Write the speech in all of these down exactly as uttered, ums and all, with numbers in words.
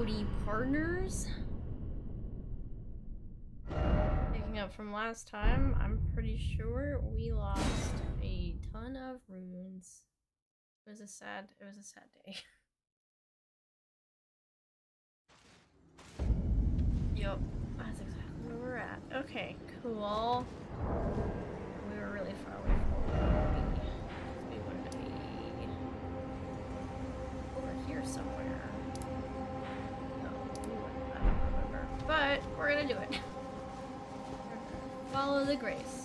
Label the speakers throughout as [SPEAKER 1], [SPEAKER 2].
[SPEAKER 1] Cody Partners. Picking up from last time, I'm pretty sure we lost a ton of runes. It was a sad, it was a sad day. Yep, that's exactly where we're at. Okay, cool. We were really far away from where we, we wanted to be. Over here somewhere. No, I don't remember. But we're gonna do it. Follow the grace.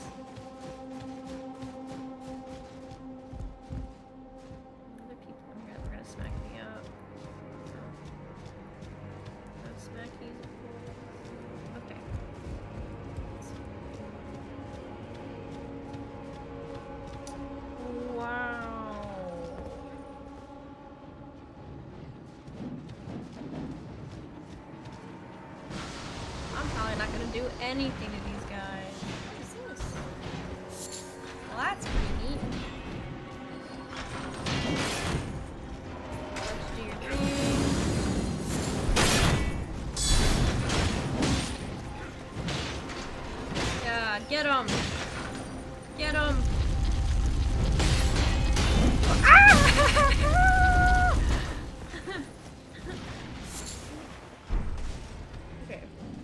[SPEAKER 1] Other people in here that are gonna smack me up. Don't smack these. Okay. Wow. I'm probably not gonna do anything to these guys. What is this? Well, that's pretty neat. Let's do your thing. Yeah, get him! Get him! Ah! Okay.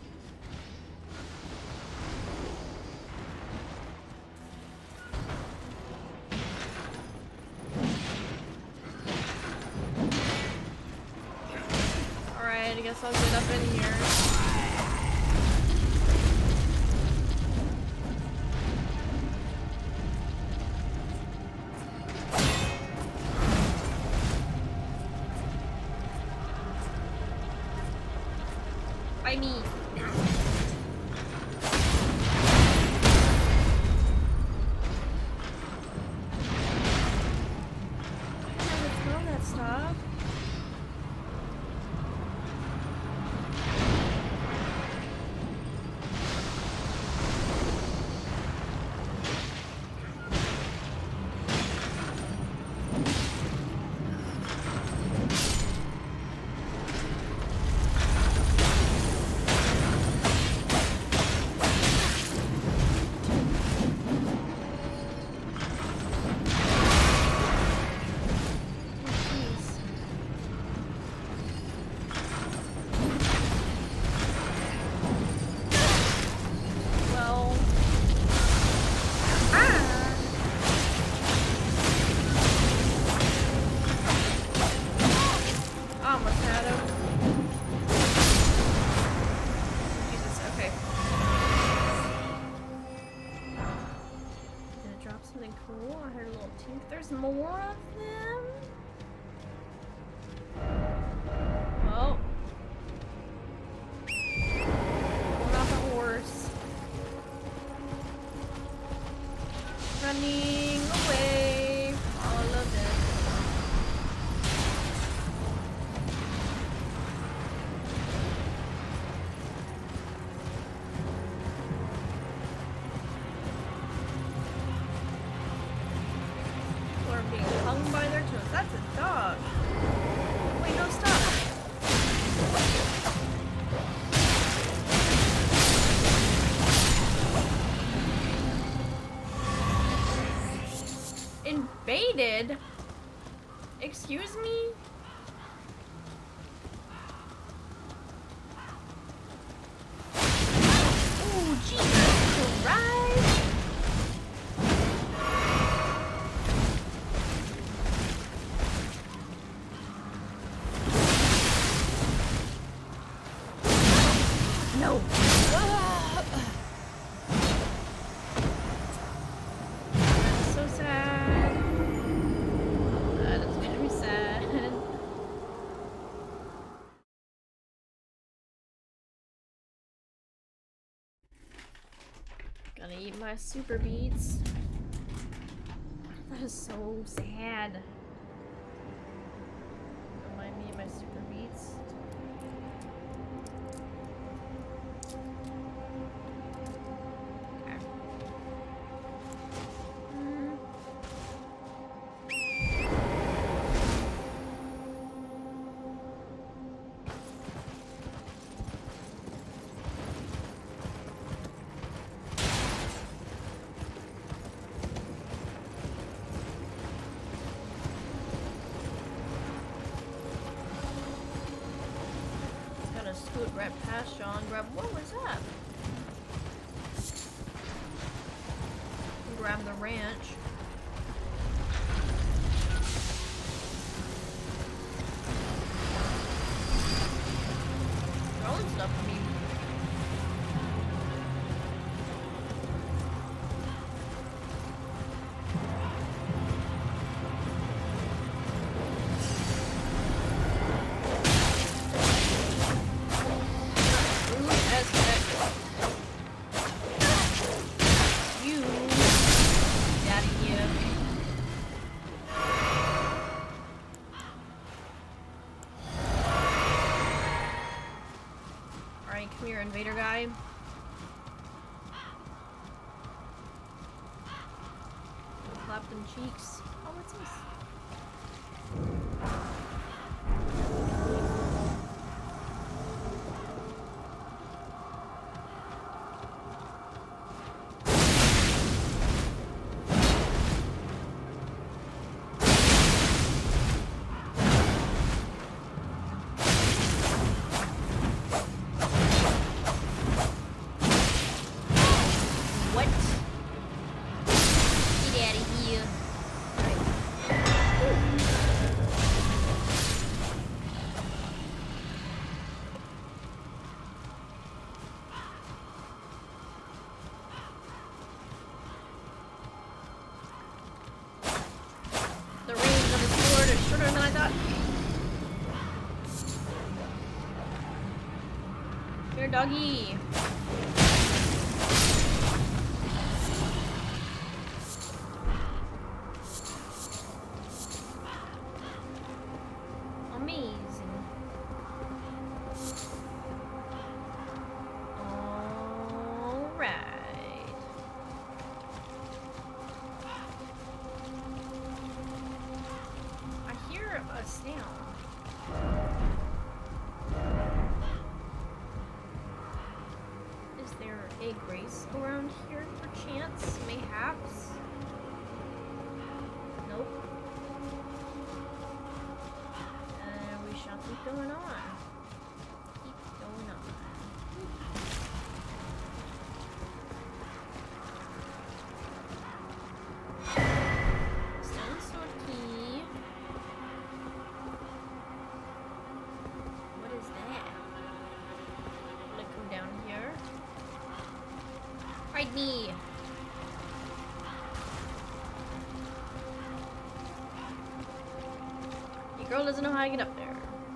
[SPEAKER 1] Alright, I guess I'll get up in here. By me. Throw that stuff. There's more of them? Oh. Going off a horse. Running away. All of this. Being hung by their toes. That's a dog. Wait, no, stop. Invaded? Excuse me? Oh, Jesus Christ. No. That's so sad. That is very sad. Gotta eat my super beets. That is so sad. Remind me of my super beets. scoot right past y'all and grab. What was that? Grab the ranch. Throwing stuff at me. Come here, invader guy. Clap them cheeks. Oh, what's this? Here, doggy. Amazing. All right. I hear a sound. A Grace around here, perchance, mayhaps? Nope. Uh, we shall keep going on. Keep going on. Stone sword key. What is that? I'm gonna come down here. Ride me! Your girl doesn't know how to get up there.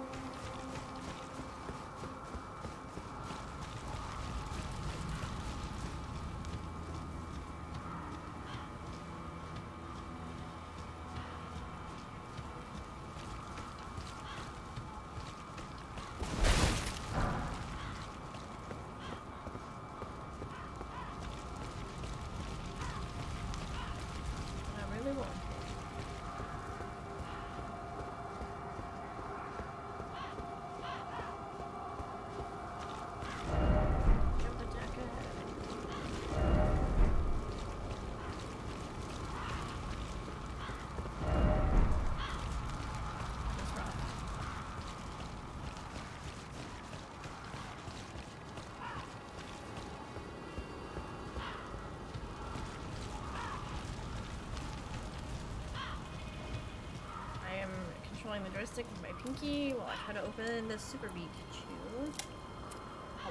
[SPEAKER 1] Controlling the joystick with my pinky while I try to open the Super Pikachu. Oh.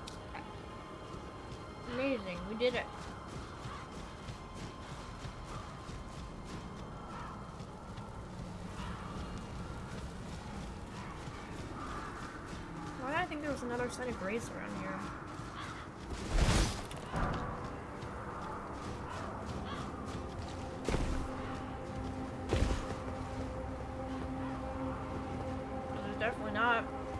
[SPEAKER 1] Amazing, we did it. Why did I think there was another set of Grace around here? Definitely not.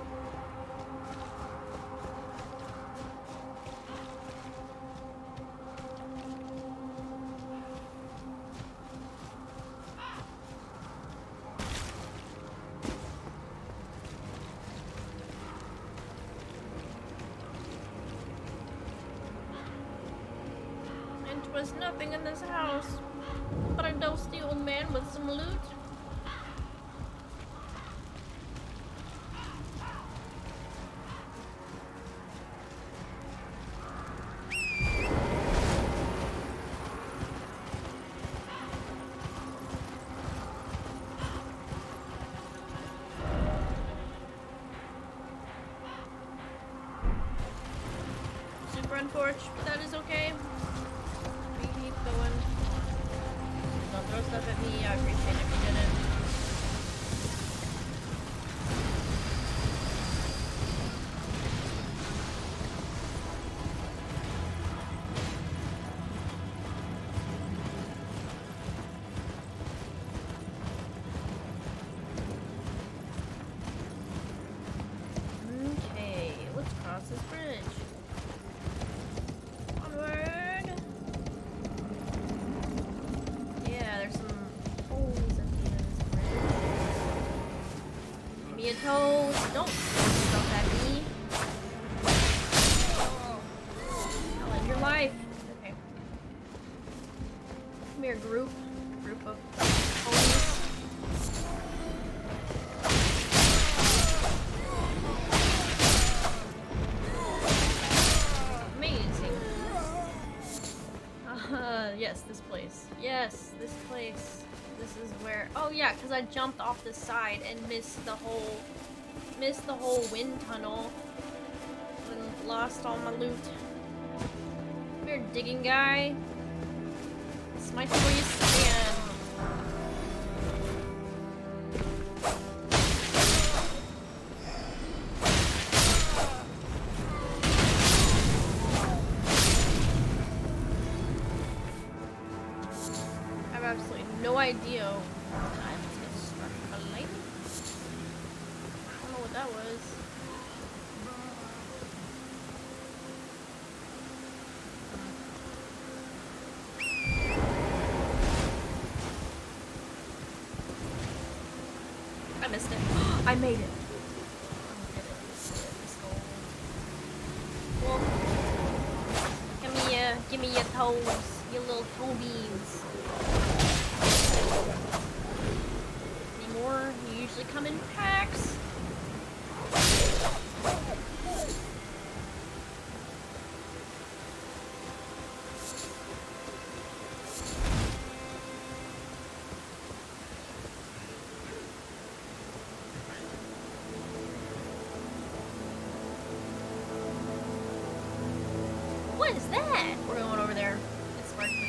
[SPEAKER 1] And 'twas nothing in this house but a dusty old man with some loot. broken torch, but that is okay. We keep going. Don't throw stuff at me. I appreciate it if you didn't. This bridge. Onward! Yeah, there's some holes at the end of this bridge. Give me a toes. Don't throw stuff at me. I'll end your life. Okay. Come here, group. Group of holes. Yes, this place. Yes, this place. This is where. Oh yeah, because I jumped off the side and missed the whole, missed the whole wind tunnel, and lost all my loot. Come here, digging guy. Smite where you stand. Idea. I just get struck by lightning. I don't know what that was. I missed it. I made it. Well, give me your, give me your toes, your little toe beans. Anymore? You usually come in packs. What is that? We're going over there. It's sparkly.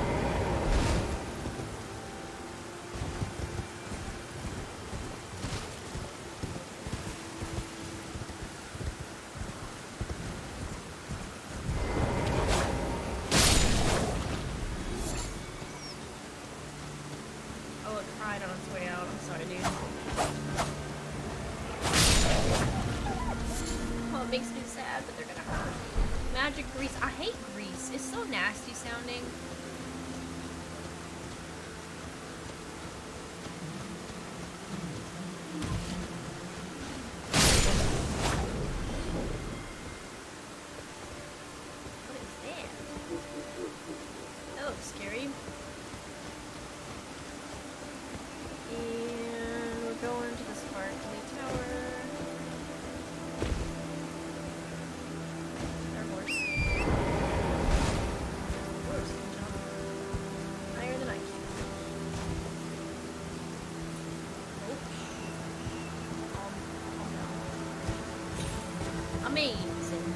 [SPEAKER 1] Amazing.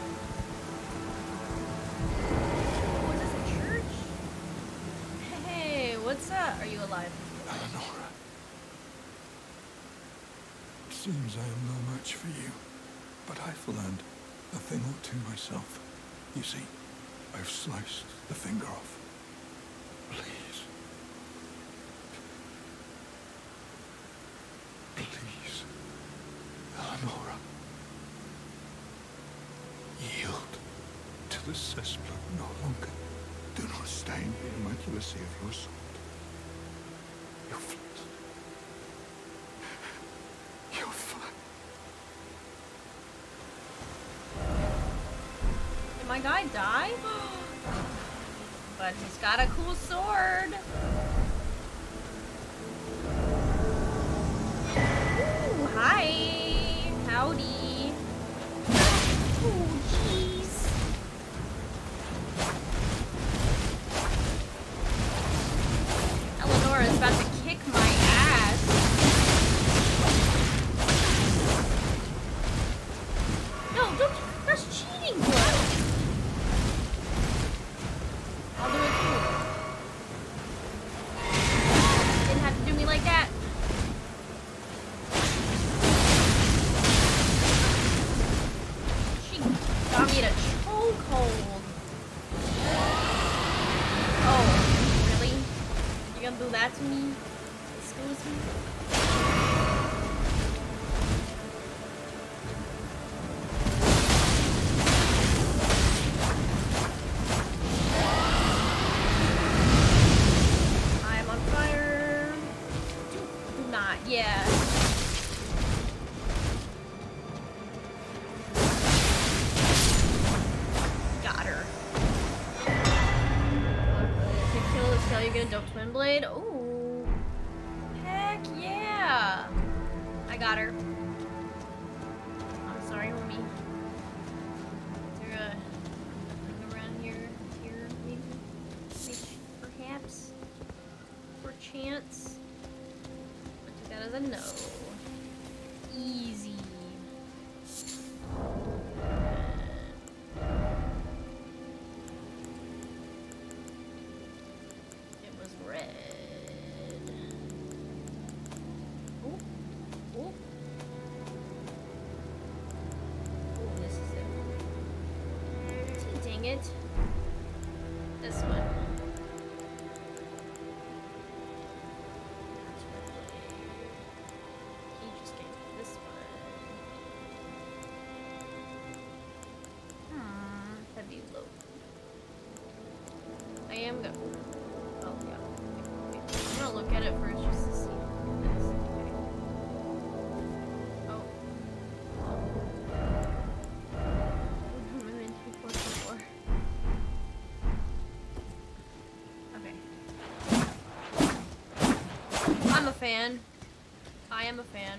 [SPEAKER 1] Oh, is this a church? Hey, what's up? Are you alive?
[SPEAKER 2] Eleonora. It seems I am no match for you, but I've learned a thing or two myself. You see, I've sliced the finger off. Please. Please, Eleonora. Yield to the cesspool no longer. Do not stain the immaculacy of your sword. Your flint. Your fire.
[SPEAKER 1] Did my guy die? But he's got a cool sword. Ooh, hi. Howdy. Oh, jeez. Eleonora is about to kick my ass. No, don't. That's cheating, bro. Keyblade. Ooh. Heck yeah. I got her. I'm sorry, homie. Is there a thing around here? Here, maybe? Maybe perhaps? Perchance? I'll take that as a no. Easy. It. This one. He just gave me this one. Hmm. Heavy load. I am gonna. Oh yeah. Okay. I'm gonna look at it first just to see. This. Okay. Oh. I'm a fan. I am a fan.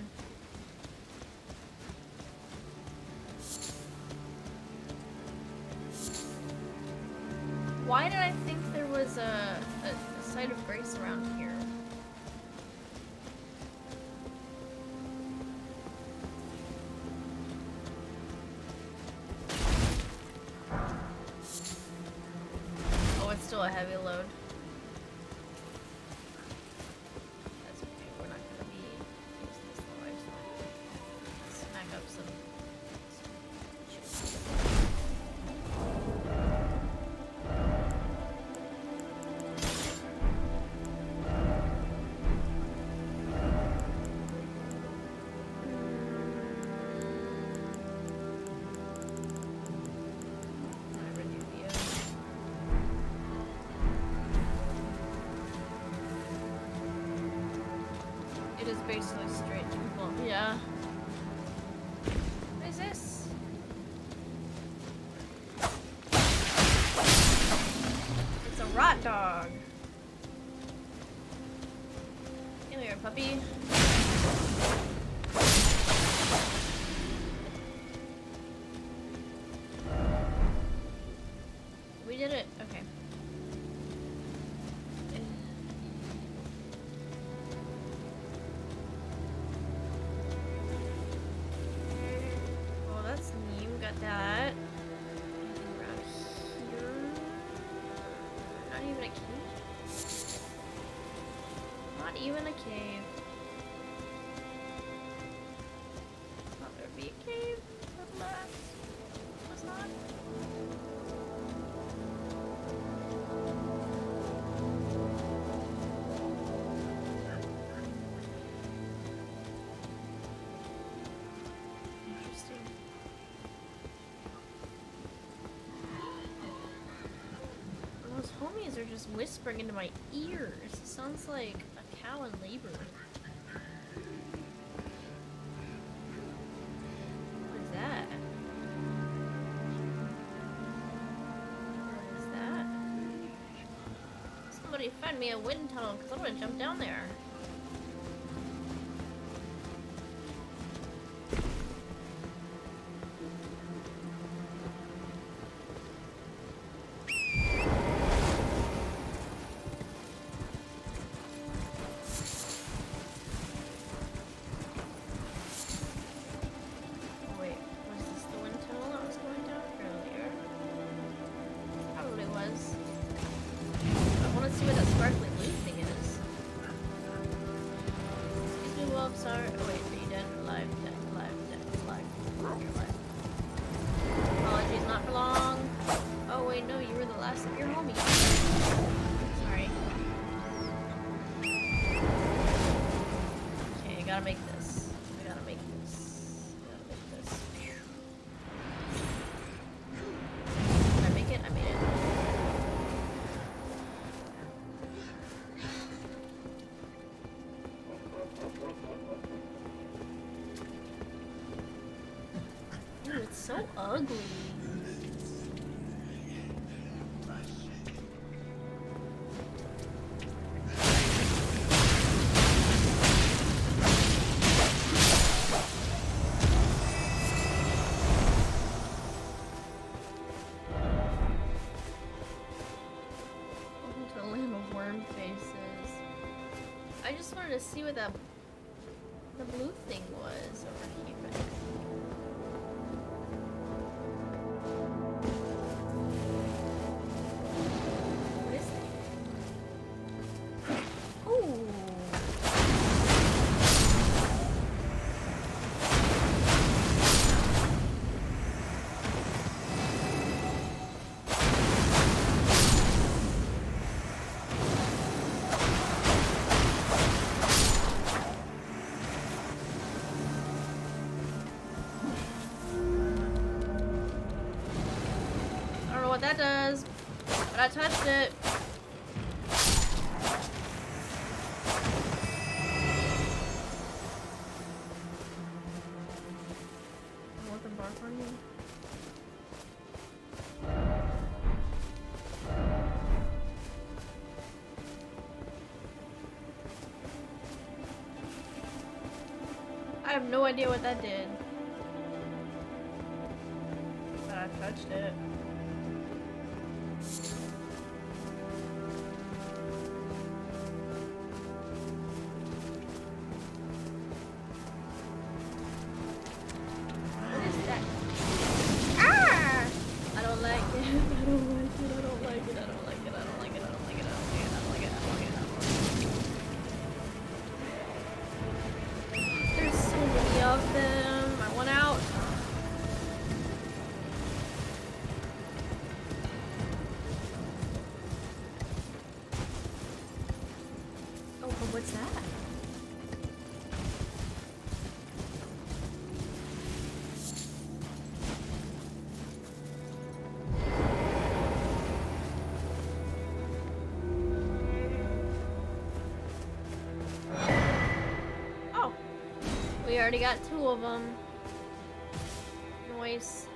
[SPEAKER 1] Why did I think there was a, a, a site of grace around here? Oh, it's still a heavy load. It is basically straight to people. Yeah. What is this? It's a rat dog. Come here, puppy. We did it. Okay. Got that. Anything around here? Not even a cave? Not even a cave. Thought there'd be a cave at last. Was not. Homies are just whispering into my ears. It sounds like a cow in labor. What is that? What is that? Somebody find me a wind tunnel because I'm gonna jump down there. So ugly. to see what the the blue thing was over here. What is that? Ooh. That does, but I touched it. I want them bark on you. I have no idea what that did, but I touched it. What's that? Oh, we already got two of them. Nice.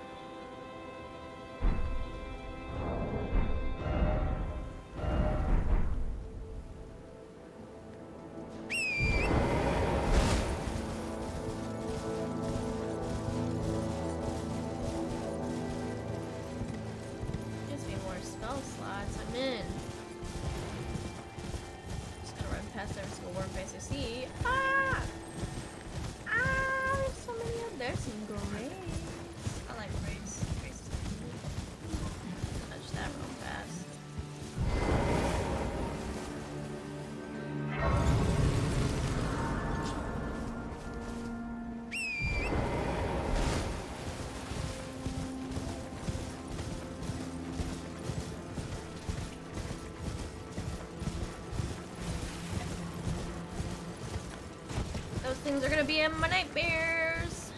[SPEAKER 1] Those things are gonna be in my nightmares.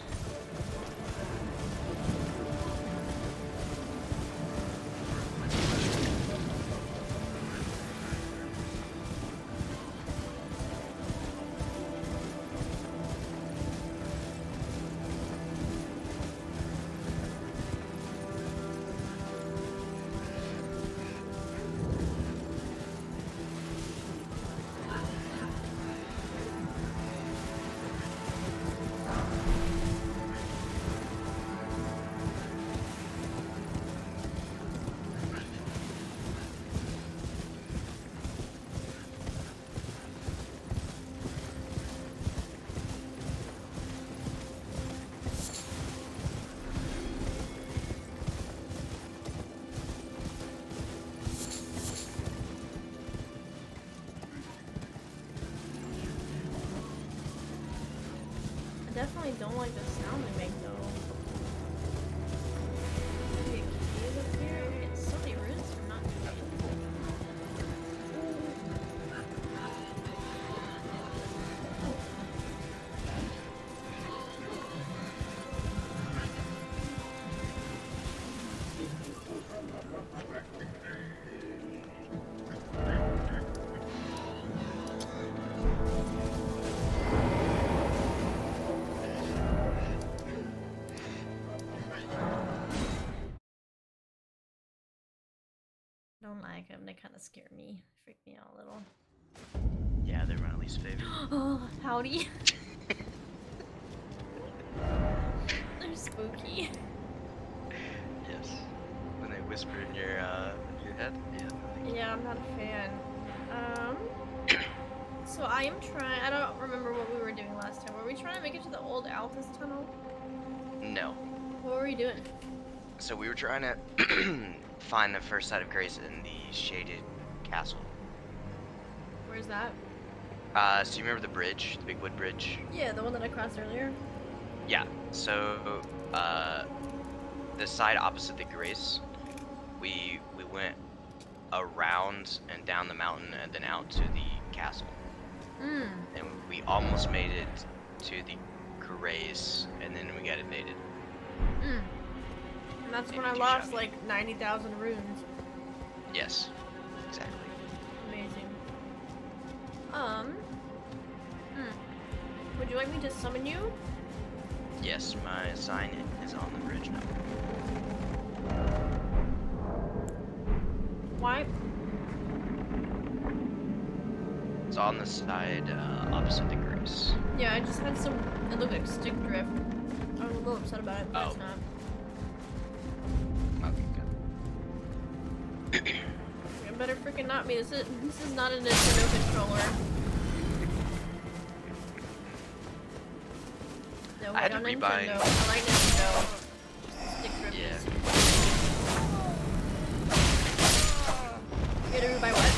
[SPEAKER 1] I definitely don't like the sound they make though. Maybe a cave up here? We get so many roots from not touching. I don't like them. They kind of scare me. Freak me out a little.
[SPEAKER 3] Yeah, they're my least favorite.
[SPEAKER 1] Oh, howdy. They're spooky.
[SPEAKER 3] Yes. When they whisper in your uh in your head. Yeah.
[SPEAKER 1] Yeah, I'm not a fan. Um. So So I am trying. I don't remember what we were doing last time. Were we trying to make it to the old Altus tunnel?
[SPEAKER 3] No.
[SPEAKER 1] What were we doing?
[SPEAKER 3] So we were trying to find the first site of grace in the shaded castle.
[SPEAKER 1] Where's that?
[SPEAKER 3] Uh, so you remember the bridge, the big wood bridge?
[SPEAKER 1] Yeah, the one that I crossed earlier.
[SPEAKER 3] Yeah. So, uh, the side opposite the grace, we we went around and down the mountain and then out to the castle.
[SPEAKER 1] Hmm.
[SPEAKER 3] And we almost made it to the grace, and then we got invaded.
[SPEAKER 1] Hmm. And that's when I
[SPEAKER 3] Maybe too
[SPEAKER 1] lost
[SPEAKER 3] shabby.
[SPEAKER 1] like ninety thousand runes.
[SPEAKER 3] Yes, exactly.
[SPEAKER 1] Amazing. Um. Hmm. Would you like me to summon you?
[SPEAKER 3] Yes, my sign is on the bridge now.
[SPEAKER 1] Why?
[SPEAKER 3] It's on the side uh, opposite the grace.
[SPEAKER 1] Yeah, I just had some. It looked like stick drift. I was a little upset about it, but it's
[SPEAKER 3] Oh.
[SPEAKER 1] not.
[SPEAKER 3] Okay, good.
[SPEAKER 1] It better freaking not be. This is this is not a Nintendo controller. No,
[SPEAKER 3] I had
[SPEAKER 1] wait,
[SPEAKER 3] to
[SPEAKER 1] on
[SPEAKER 3] rebuy-
[SPEAKER 1] Nintendo. I like Nintendo. Stick drift
[SPEAKER 3] Yeah.
[SPEAKER 1] is- You had to rebuy what?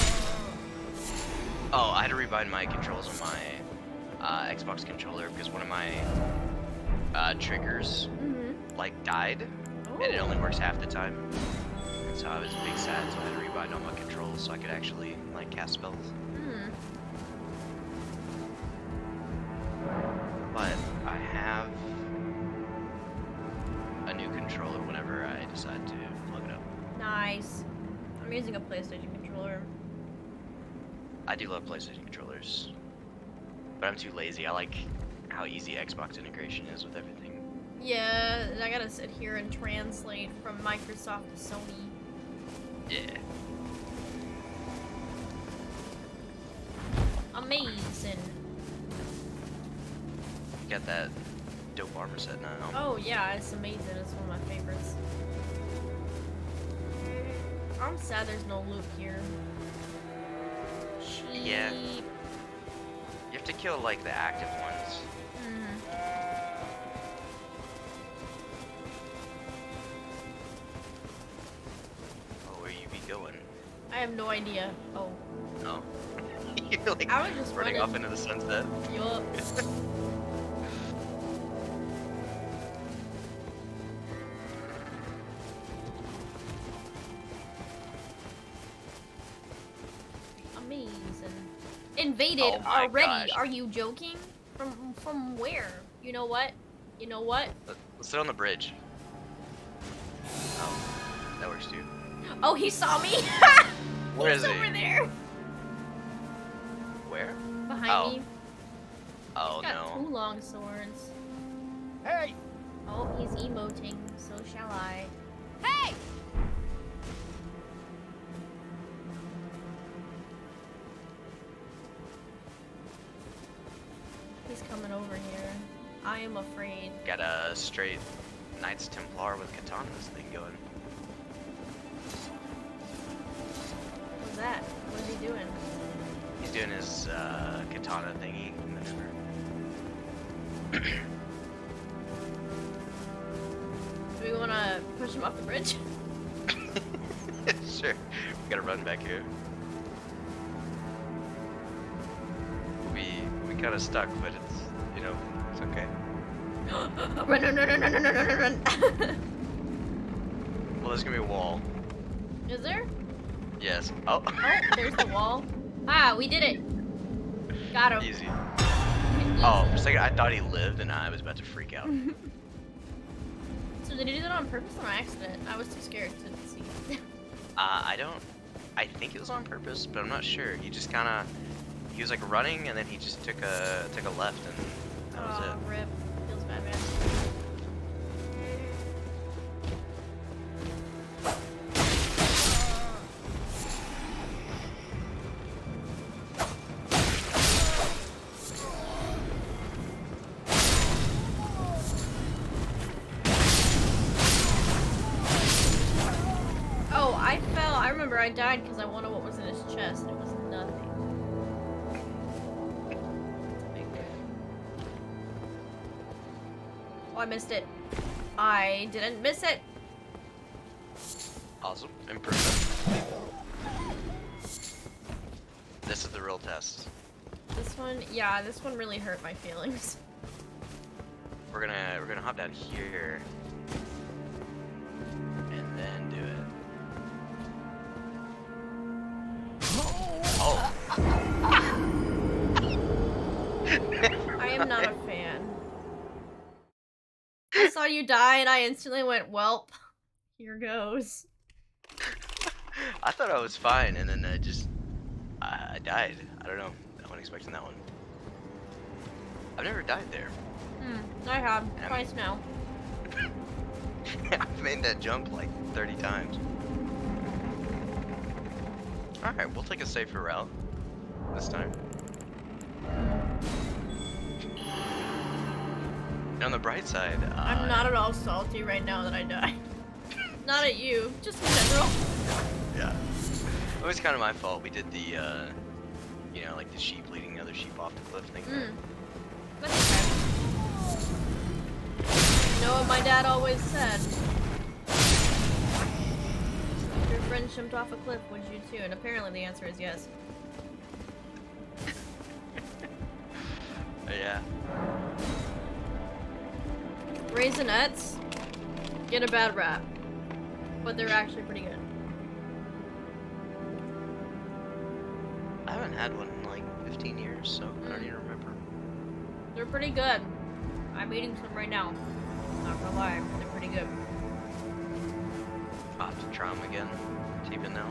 [SPEAKER 3] Oh, I had to rebind my controls on my uh, Xbox controller because one of my uh, triggers
[SPEAKER 1] Mm-hmm.
[SPEAKER 3] like died,
[SPEAKER 1] Oh.
[SPEAKER 3] and it only works half the time. And so I was big sad, so I had to rebind all my controls so I could actually like cast spells.
[SPEAKER 1] Hmm.
[SPEAKER 3] But I have a new controller whenever I decide to plug it up.
[SPEAKER 1] Nice. I'm using a PlayStation controller.
[SPEAKER 3] I do love PlayStation controllers, but I'm too lazy. I like how easy Xbox integration is with everything.
[SPEAKER 1] Yeah, I gotta sit here and translate from Microsoft to Sony.
[SPEAKER 3] Yeah.
[SPEAKER 1] Amazing.
[SPEAKER 3] You got that dope armor set now.
[SPEAKER 1] Oh yeah, it's amazing. It's one of my favorites. I'm sad there's no loot here. Sheep.
[SPEAKER 3] Yeah. You have to kill like the active ones.
[SPEAKER 1] Mhm.
[SPEAKER 3] Oh, where you be going?
[SPEAKER 1] I have no idea. Oh.
[SPEAKER 3] No. You're like
[SPEAKER 1] I was just
[SPEAKER 3] running
[SPEAKER 1] running.
[SPEAKER 3] off into the sunset.
[SPEAKER 1] Yup. Amazing. Invaded
[SPEAKER 3] Oh my
[SPEAKER 1] already?
[SPEAKER 3] gosh.
[SPEAKER 1] Are you joking? From from where? You know what? You know what?
[SPEAKER 3] Let- Let's sit on the bridge. Oh, that works too.
[SPEAKER 1] Oh, he saw me.
[SPEAKER 3] Where
[SPEAKER 1] He's
[SPEAKER 3] is he?
[SPEAKER 1] over there.
[SPEAKER 3] Where?
[SPEAKER 1] Behind
[SPEAKER 3] Oh.
[SPEAKER 1] me.
[SPEAKER 3] Oh
[SPEAKER 1] He's got
[SPEAKER 3] no.
[SPEAKER 1] two long swords.
[SPEAKER 4] Hey!
[SPEAKER 1] Oh, he's emoting. So shall I.
[SPEAKER 4] Hey!
[SPEAKER 1] He's coming over here. I am afraid.
[SPEAKER 3] Got a straight Knights Templar with katanas thing going.
[SPEAKER 1] What's that? What is he doing?
[SPEAKER 3] He's doing his uh, katana thingy maneuver.
[SPEAKER 1] Do we want to push him off the bridge?
[SPEAKER 3] Sure. We gotta run back here. We we kind of stuck, but it's you know it's okay.
[SPEAKER 1] Run, run, run, run, run, run, run, run, run.
[SPEAKER 3] Well, there's gonna be a wall.
[SPEAKER 1] Is there?
[SPEAKER 3] Yes. Oh.
[SPEAKER 1] Oh, there's the wall. Ah, we did it. Got him.
[SPEAKER 3] Easy. Oh, for a second I thought he lived, and I was about to freak out.
[SPEAKER 1] So did he do that on purpose or on accident? I was too scared to see.
[SPEAKER 3] Uh, I don't. I think it was on purpose, but I'm not sure. He just kind of. He was like running, and then he just took a took a left, and that was
[SPEAKER 1] Oh,
[SPEAKER 3] it.
[SPEAKER 1] rip. Feels bad, man. Oh, I fell. I remember I died because I wanted what was in his chest. It was nothing. Oh, I missed it. I didn't miss it.
[SPEAKER 3] Awesome. Improvement. This is the real test.
[SPEAKER 1] This one, yeah, this one really hurt my feelings.
[SPEAKER 3] We're gonna we're gonna hop down here and then do it. Oh.
[SPEAKER 1] I am not a fan. I saw you die and I instantly went, welp, here goes.
[SPEAKER 3] I thought I was fine, and then I just I, I died. I don't know. I wasn't expecting that one. I've never died there.
[SPEAKER 1] Hmm, I have.
[SPEAKER 3] And
[SPEAKER 1] Twice now.
[SPEAKER 3] I've made that jump like thirty times. Alright, we'll take a safer route this time. And on the bright side, uh,
[SPEAKER 1] I'm not at all salty right now that I died. Not at you, just in general.
[SPEAKER 3] Yeah. It was kind of my fault. We did the, uh, you know, like the sheep leading the other sheep off the cliff thing.
[SPEAKER 1] Mm. That's okay. You know what my dad always said? If your friend jumped off a cliff, would you too? And apparently the answer is yes.
[SPEAKER 3] Yeah.
[SPEAKER 1] Raisinets get a bad rap, but they're actually pretty good.
[SPEAKER 3] I haven't had one in like fifteen years, so I don't even remember.
[SPEAKER 1] They're pretty good. I'm eating some right now. Not gonna lie, they're pretty good.
[SPEAKER 3] I'll have to try them again. It's even now.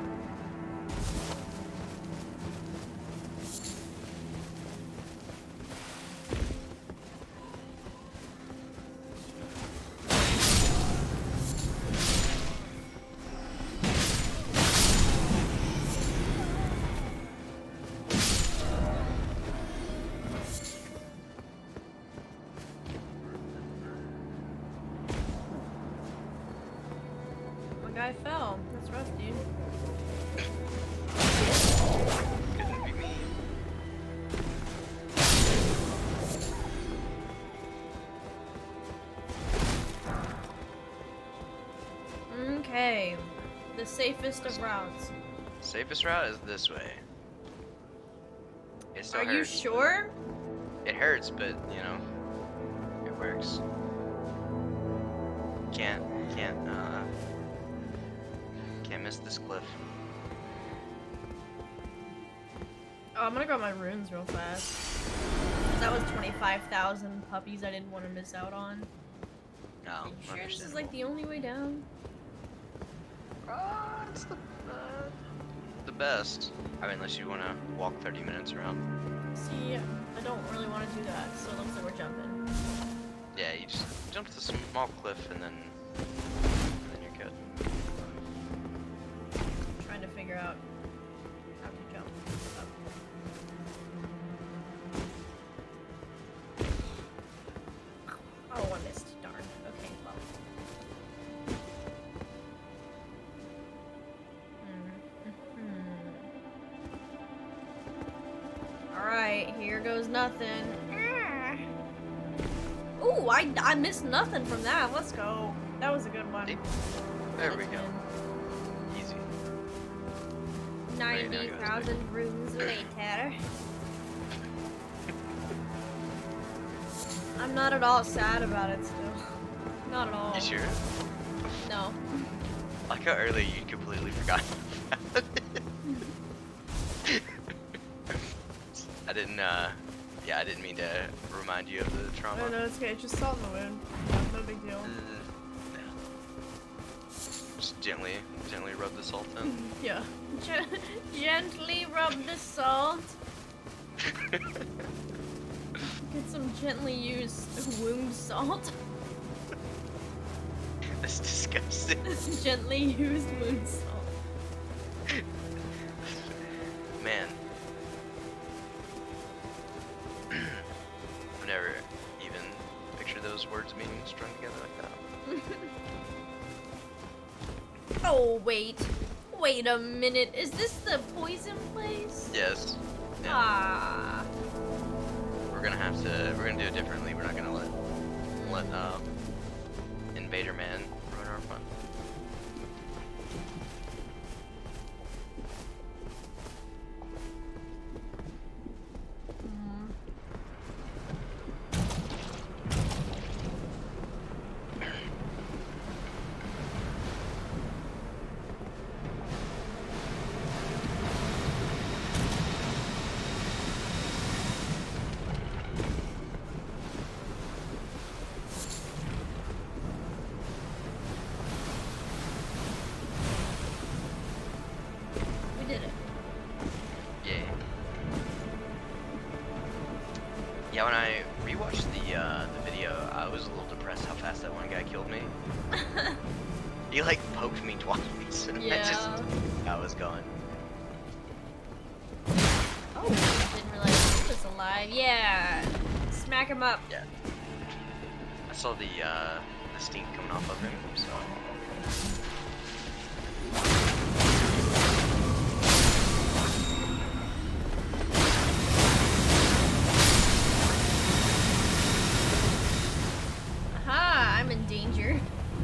[SPEAKER 1] Guy fell. That's rough, dude.
[SPEAKER 3] Couldn't be me.
[SPEAKER 1] Okay. The safest of routes.
[SPEAKER 3] Safest route is this way. It still
[SPEAKER 1] Are you
[SPEAKER 3] hurts.
[SPEAKER 1] sure?
[SPEAKER 3] It hurts, but you know, it works. Can't, can't, uh, can't miss this cliff.
[SPEAKER 1] Oh, I'm gonna grab my runes real fast. That was twenty-five thousand puppies I didn't want to miss out on.
[SPEAKER 3] No,
[SPEAKER 1] Are you sure this is
[SPEAKER 3] understandable.
[SPEAKER 1] like the only way down?
[SPEAKER 3] Uh, it's the, uh, the best. I mean, unless you want to walk thirty minutes around.
[SPEAKER 1] See, I don't really want to do that, so it looks like we're jumping.
[SPEAKER 3] Yeah, you just jump to the small cliff and then, and then you're good.
[SPEAKER 1] I'm trying to figure out how to jump up. Oh, I missed. Darn. Okay, well. Hmm. Alright, here goes nothing. Ooh, I, I missed nothing from that. Let's go. That was a good one.
[SPEAKER 3] Deep. There we
[SPEAKER 1] Let's
[SPEAKER 3] go.
[SPEAKER 1] win.
[SPEAKER 3] Easy.
[SPEAKER 1] ninety thousand runes later. I'm not at all sad about it still. Not at all.
[SPEAKER 3] You sure?
[SPEAKER 1] No.
[SPEAKER 3] Like how earlier you completely forgot about it. I didn't, uh, yeah, I didn't mean to remind you of the trauma.
[SPEAKER 1] No, no, it's okay. It's just salt in the wound. No big deal.
[SPEAKER 3] Uh, no. Just gently, gently rub the salt in.
[SPEAKER 1] Yeah. Gen- gently rub the salt. Get some gently used wound salt.
[SPEAKER 3] That's disgusting.
[SPEAKER 1] Gently used wound salt.
[SPEAKER 3] Man. I've never even pictured those words being strung together like that.
[SPEAKER 1] Oh, wait. Wait a minute. Is this the poison place?
[SPEAKER 3] Yes. Yeah.
[SPEAKER 1] Ah.
[SPEAKER 3] We're gonna have to, we're gonna do it differently. We're not gonna let, let, um, when I rewatched the uh, the video, I was a little depressed how fast that one guy killed me. He like poked me twice. And
[SPEAKER 1] Yeah.
[SPEAKER 3] I just I was going.
[SPEAKER 1] Oh, didn't realize he was alive. Yeah. Smack him up.
[SPEAKER 3] Yeah. I saw the uh, the stink coming off of him, so.
[SPEAKER 1] Aha, I'm in danger.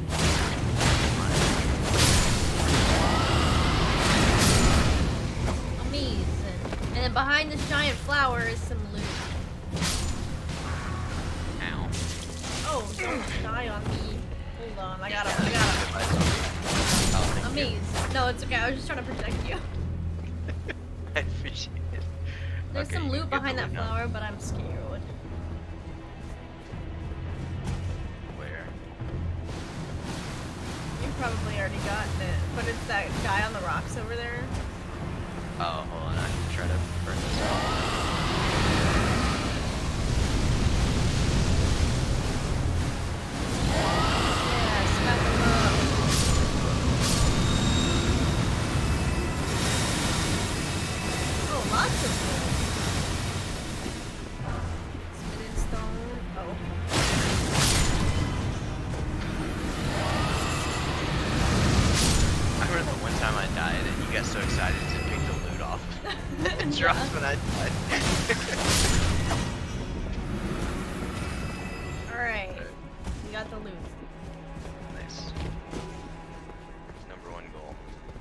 [SPEAKER 1] Amazing. And then behind this giant flower is some loot.
[SPEAKER 3] Ow.
[SPEAKER 1] Oh, don't die on me. Hold on, I got him, I got him.
[SPEAKER 3] Oh, thank you.
[SPEAKER 1] Amazing. No, it's okay, I was just trying to protect you.
[SPEAKER 3] I appreciate it.
[SPEAKER 1] There's
[SPEAKER 3] Okay,
[SPEAKER 1] some
[SPEAKER 3] you
[SPEAKER 1] loot
[SPEAKER 3] get
[SPEAKER 1] behind
[SPEAKER 3] the
[SPEAKER 1] that
[SPEAKER 3] loot now.
[SPEAKER 1] flower, but I'm scared.
[SPEAKER 3] Where?
[SPEAKER 1] You probably already gotten it, but it's that guy on the rocks over there.
[SPEAKER 3] Oh, hold on. I can try to burn this off.
[SPEAKER 1] Yeah, smack him up. Oh, lots of loot. Spitting stone. Oh.
[SPEAKER 3] I remember the one time I died and you got so excited to pick the loot off. It dropped when I died.
[SPEAKER 1] Alright. We got the loot.
[SPEAKER 3] Nice. Number one goal.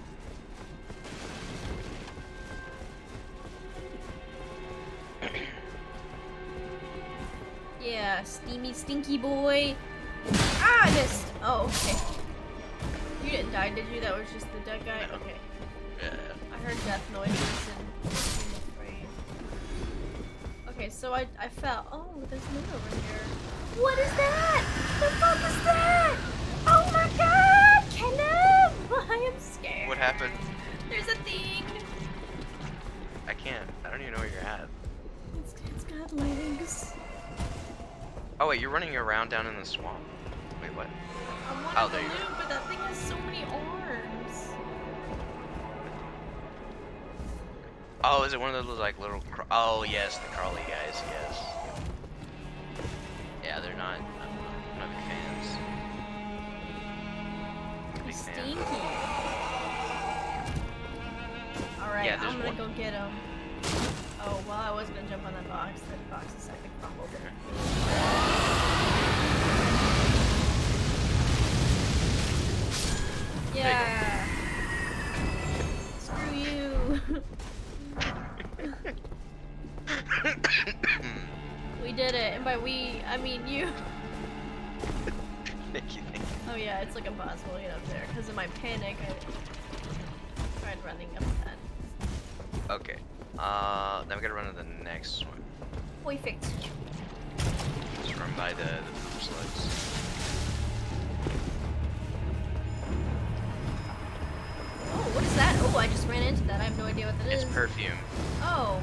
[SPEAKER 1] Yeah, steamy, stinky boy. Ah, I missed. Oh, okay. You didn't die, did you? That was just the dead guy?
[SPEAKER 3] No.
[SPEAKER 1] Okay.
[SPEAKER 3] Yeah.
[SPEAKER 1] I heard death noises and I'm afraid. Okay, so I, I fell. Oh, there's loot over here. What is that? The fuck is that? Oh my god! Caleb! I am scared.
[SPEAKER 3] What happened?
[SPEAKER 1] There's a thing.
[SPEAKER 3] I can't. I don't even know where you're at.
[SPEAKER 1] It's, it's got legs.
[SPEAKER 3] Oh wait, you're running around down in the swamp. Wait, what?
[SPEAKER 1] I wanted
[SPEAKER 3] Oh,
[SPEAKER 1] the
[SPEAKER 3] there you go.
[SPEAKER 1] loot, but that thing has so many arms.
[SPEAKER 3] Oh, is it one of those like little? Cr oh yes, the crawly guys. Yes. Yeah, they're not. I'm not big fans. Big
[SPEAKER 1] He's
[SPEAKER 3] fan.
[SPEAKER 1] stinky. Alright,
[SPEAKER 3] Yeah, there's
[SPEAKER 1] I'm gonna
[SPEAKER 3] one.
[SPEAKER 1] go get him. Oh, well, I was gonna jump on that box. That box is like crumbled. Yeah. Screw you. We did it, and by we, I mean you.
[SPEAKER 3] Thank you, thank you.
[SPEAKER 1] Oh yeah, it's like impossible to get up there because of my panic. I tried running up that.
[SPEAKER 3] Okay. Uh, then we gotta run to the next one.
[SPEAKER 1] Perfect.
[SPEAKER 3] Just run by the, the poop slugs.
[SPEAKER 1] Oh, what is that? Oh, I just ran into that. I have no idea what that
[SPEAKER 3] It's
[SPEAKER 1] is.
[SPEAKER 3] perfume.
[SPEAKER 1] Oh.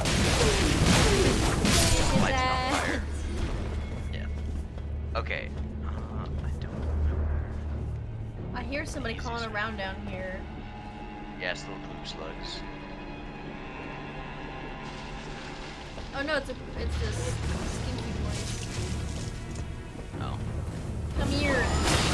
[SPEAKER 3] Lights
[SPEAKER 1] Is
[SPEAKER 3] it on
[SPEAKER 1] that?
[SPEAKER 3] fire. Yeah. Okay. Uh, I don't remember.
[SPEAKER 1] I hear somebody
[SPEAKER 3] Easy
[SPEAKER 1] calling
[SPEAKER 3] start.
[SPEAKER 1] around down here.
[SPEAKER 3] Yes, little poop slugs.
[SPEAKER 1] Oh no, it's a it's this stinky voice.
[SPEAKER 3] Oh.
[SPEAKER 1] Come here.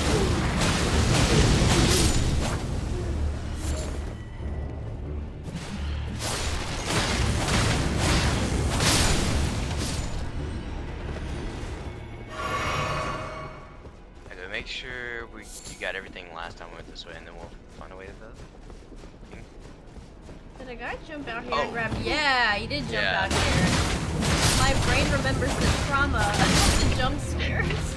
[SPEAKER 3] Okay, make sure we you got everything last time we went this way, and then we'll find a way to the thing.
[SPEAKER 1] Did a guy jump out here
[SPEAKER 3] Oh.
[SPEAKER 1] and grab? Yeah, he did jump
[SPEAKER 3] Yeah.
[SPEAKER 1] out here. My brain remembers the trauma of the jump scares.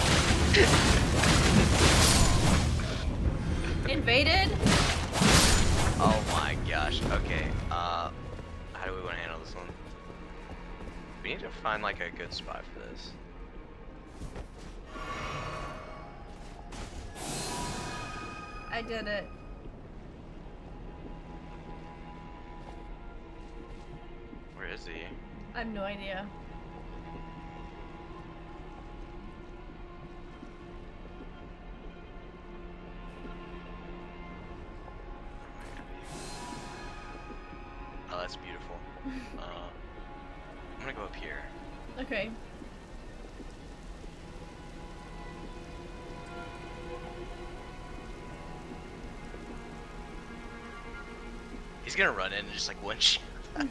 [SPEAKER 1] Invaded?
[SPEAKER 3] Oh my gosh. Okay. Uh, how do we want to handle this one? We need to find like a good spot for this.
[SPEAKER 1] I did it.
[SPEAKER 3] Where is he?
[SPEAKER 1] I have no idea. Okay.
[SPEAKER 3] He's gonna run in and just like one shot.
[SPEAKER 1] I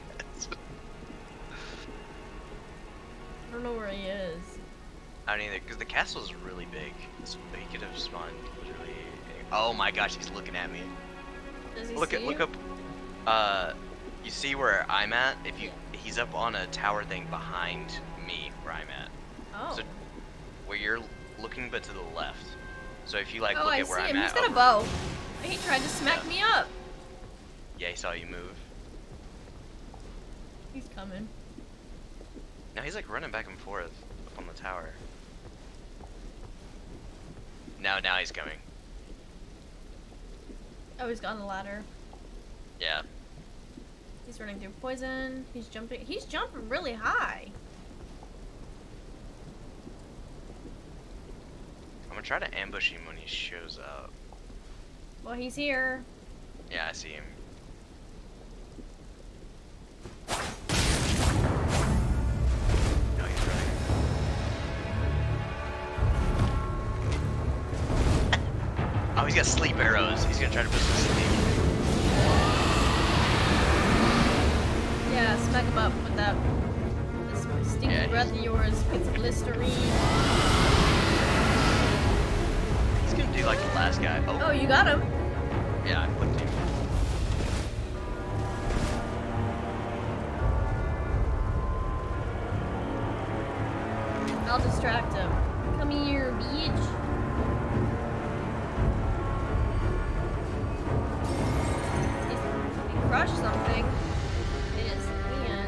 [SPEAKER 1] don't know where he is.
[SPEAKER 3] I don't either, because the castle is really big. So he could have spawned literally. Oh my gosh, he's looking at me.
[SPEAKER 1] Does he
[SPEAKER 3] Look
[SPEAKER 1] see
[SPEAKER 3] at
[SPEAKER 1] you?
[SPEAKER 3] look up. Uh, you see where I'm at? If you,
[SPEAKER 1] Yeah.
[SPEAKER 3] he's up on a tower thing behind me where I'm at.
[SPEAKER 1] Oh.
[SPEAKER 3] So where you're looking, but to the left. So if you like
[SPEAKER 1] oh,
[SPEAKER 3] look
[SPEAKER 1] I
[SPEAKER 3] at where
[SPEAKER 1] see
[SPEAKER 3] I'm
[SPEAKER 1] him.
[SPEAKER 3] at.
[SPEAKER 1] He's got a
[SPEAKER 3] over-
[SPEAKER 1] bow. He tried to smack
[SPEAKER 3] Yeah.
[SPEAKER 1] me up.
[SPEAKER 3] Yeah, he saw you move.
[SPEAKER 1] He's coming.
[SPEAKER 3] Now he's like running back and forth up on the tower. Now, now he's coming.
[SPEAKER 1] Oh, he's got on the ladder.
[SPEAKER 3] Yeah.
[SPEAKER 1] He's running through poison. He's jumping. He's jumping really high.
[SPEAKER 3] I'm gonna try to ambush him when he shows up.
[SPEAKER 1] Well, he's here.
[SPEAKER 3] Yeah, I see him. No, he's running. Oh, he's got sleep arrows. He's gonna try to put some sleep.
[SPEAKER 1] Yeah, smack him up with that. This stinky
[SPEAKER 3] Yeah,
[SPEAKER 1] breath of yours. Get some Listerine.
[SPEAKER 3] He's gonna do like the last guy. Oh,
[SPEAKER 1] Oh, you got him.
[SPEAKER 3] yeah, I flipped him.
[SPEAKER 1] I'll distract him. Come here, bitch. He's, he crushed something in his hand.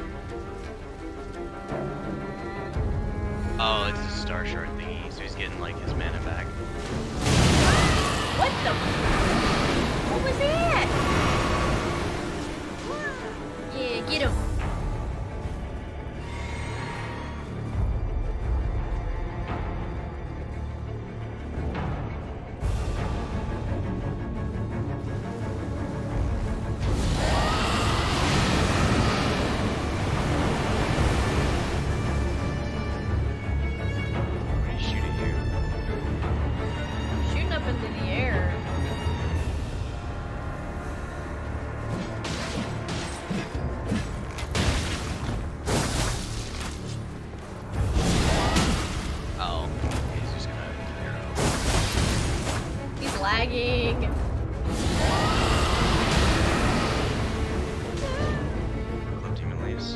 [SPEAKER 3] Oh, it's a star shard thingy, so he's getting like his mana back.
[SPEAKER 1] What the? What was that? Yeah, get him.
[SPEAKER 3] What are you shooting here?
[SPEAKER 1] Shooting up into the air.
[SPEAKER 3] Oh, he's just gonna arrow.
[SPEAKER 1] He's lagging.
[SPEAKER 3] Clipped him at least.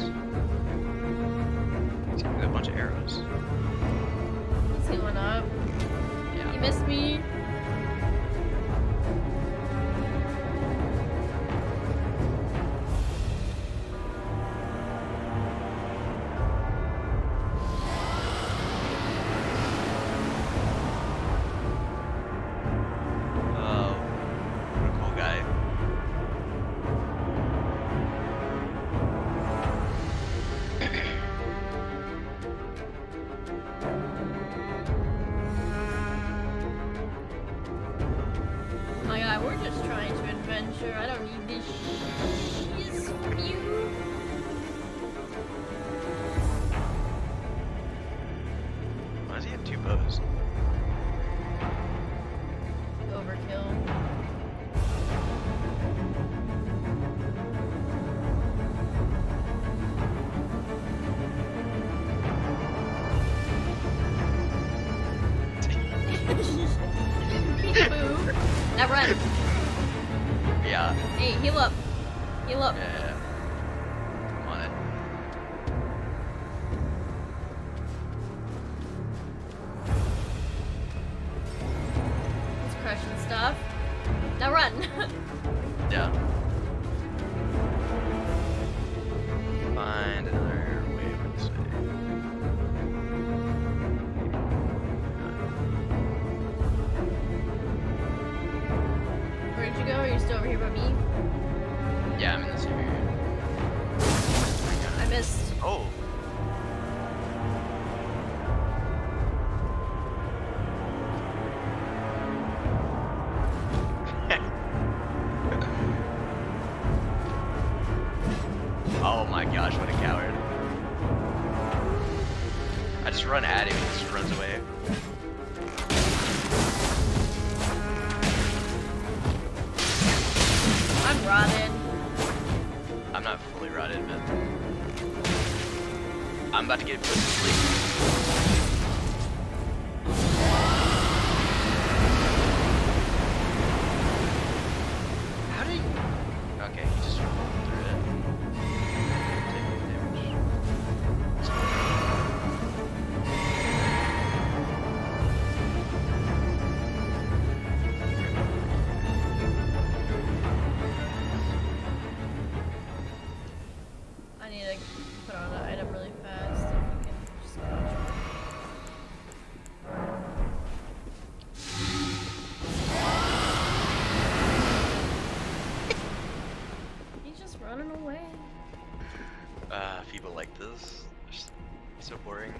[SPEAKER 3] He's got a bunch of arrows.
[SPEAKER 1] He's healing up. He
[SPEAKER 3] Yeah.
[SPEAKER 1] missed me.
[SPEAKER 3] Oh, what a cool guy.
[SPEAKER 1] Oh my god, we're just trying to adventure. I don't need this shiz from you.
[SPEAKER 3] Why does he have two bows?
[SPEAKER 1] Overkill. Peekaboo. Now run.
[SPEAKER 3] Yeah.
[SPEAKER 1] Hey, heal up. Heal up.
[SPEAKER 3] Yeah. I'm on it.
[SPEAKER 1] He's crushing stuff. Now run.
[SPEAKER 3] Yeah. Find another way of this way.
[SPEAKER 1] Where'd you go? Are you still over here by me?
[SPEAKER 3] Yeah, I'm in the same area.
[SPEAKER 1] I missed.
[SPEAKER 3] Oh. Oh my gosh, what a coward. Just runs away.
[SPEAKER 1] I'm rotted.
[SPEAKER 3] I'm not fully rotted, but I'm about to get put to sleep. How did he... Okay, he just rolled through it. Taking damage.
[SPEAKER 1] I need to put on an item really fast. If we can just watch. He's just running away.
[SPEAKER 3] Uh, people like this. Just so boring.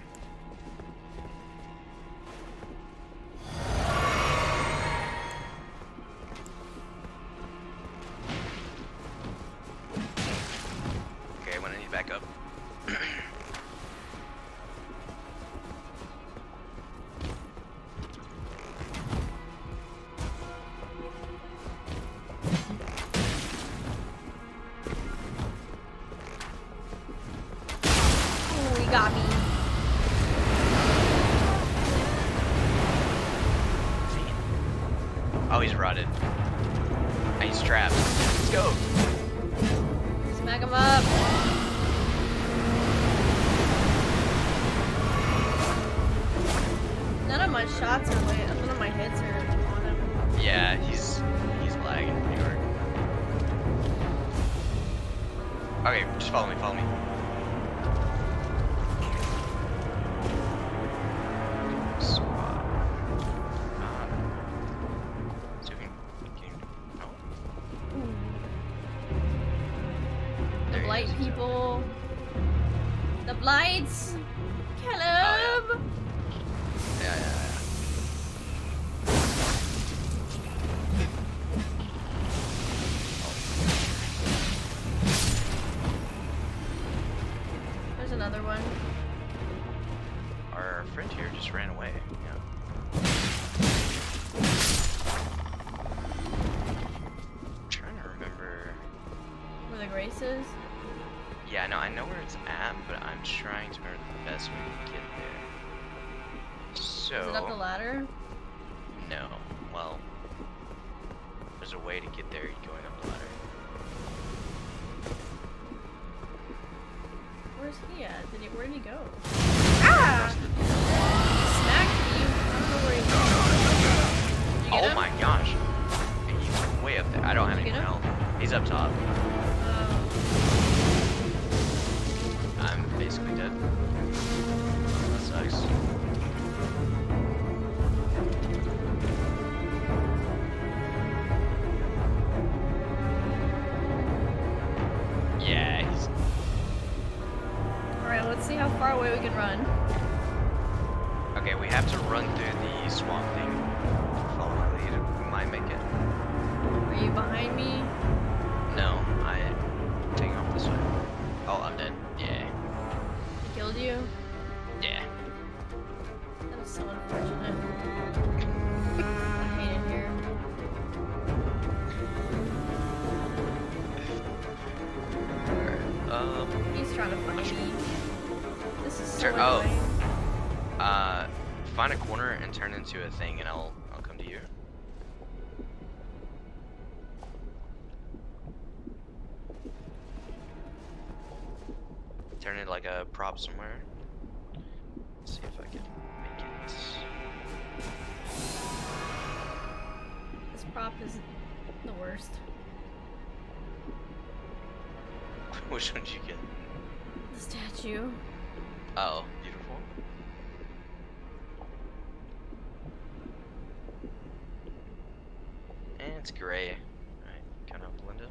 [SPEAKER 3] Okay, when I need back up.
[SPEAKER 1] Ooh, he got me.
[SPEAKER 3] Oh, he's rotted. And he's trapped. Let's go.
[SPEAKER 1] Smack him up. None of my shots are way. None of my hits are on him.
[SPEAKER 3] Yeah, he's he's lagging pretty hard. Okay, just follow me, follow me. Squad. Um, so we can, can oh,
[SPEAKER 1] The
[SPEAKER 3] there he
[SPEAKER 1] blight
[SPEAKER 3] is.
[SPEAKER 1] people. The blights. Kill him.
[SPEAKER 3] Oh, yeah, yeah, yeah.
[SPEAKER 1] There's another one.
[SPEAKER 3] Our friend here just ran away. Yeah. I'm trying to remember.
[SPEAKER 1] Where the grace is.
[SPEAKER 3] Yeah, no, I know where it's at, but I'm trying to remember the best way to get there. So.
[SPEAKER 1] Is it up the ladder?
[SPEAKER 3] No. Well, there's a way to get there going up the ladder.
[SPEAKER 1] Where's he at? Did he? Where did he go? Ah! He smacked me. I don't know where he went. Did you get
[SPEAKER 3] Oh
[SPEAKER 1] him?
[SPEAKER 3] my gosh! And he's way up there. I don't have
[SPEAKER 1] Did
[SPEAKER 3] any
[SPEAKER 1] you
[SPEAKER 3] more
[SPEAKER 1] get
[SPEAKER 3] health. He's up top.
[SPEAKER 1] Oh.
[SPEAKER 3] I'm basically dead. That sucks. Yeah, he's.
[SPEAKER 1] Alright, let's see how far away we can run.
[SPEAKER 3] Okay, we have to run through the swamp thing. Follow my lead. We might make it.
[SPEAKER 1] Are you behind me?
[SPEAKER 3] No, I'm taking off this way. Oh, I'm dead. Yeah.
[SPEAKER 1] He killed you?
[SPEAKER 3] Yeah.
[SPEAKER 1] That was so unfortunate. I hate it here.
[SPEAKER 3] Um.
[SPEAKER 1] He's trying to find me. This is so
[SPEAKER 3] Turn- oh.
[SPEAKER 1] annoying.
[SPEAKER 3] Uh, find a corner and turn into a thing, and I'll I'll come to you. Turn it like a prop somewhere. Let's see if I can make it.
[SPEAKER 1] This prop is the worst.
[SPEAKER 3] Which one did you get?
[SPEAKER 1] The statue.
[SPEAKER 3] Oh, beautiful. And it's gray. Alright, kind of blended.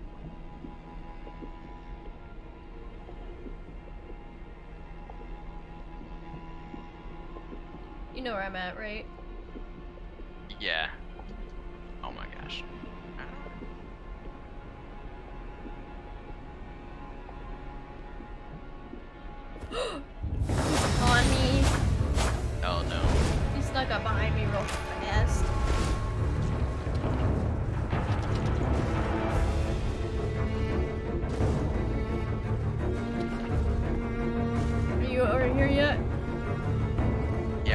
[SPEAKER 1] You know where I'm at, right?
[SPEAKER 3] Yeah. Oh my gosh.
[SPEAKER 1] On me.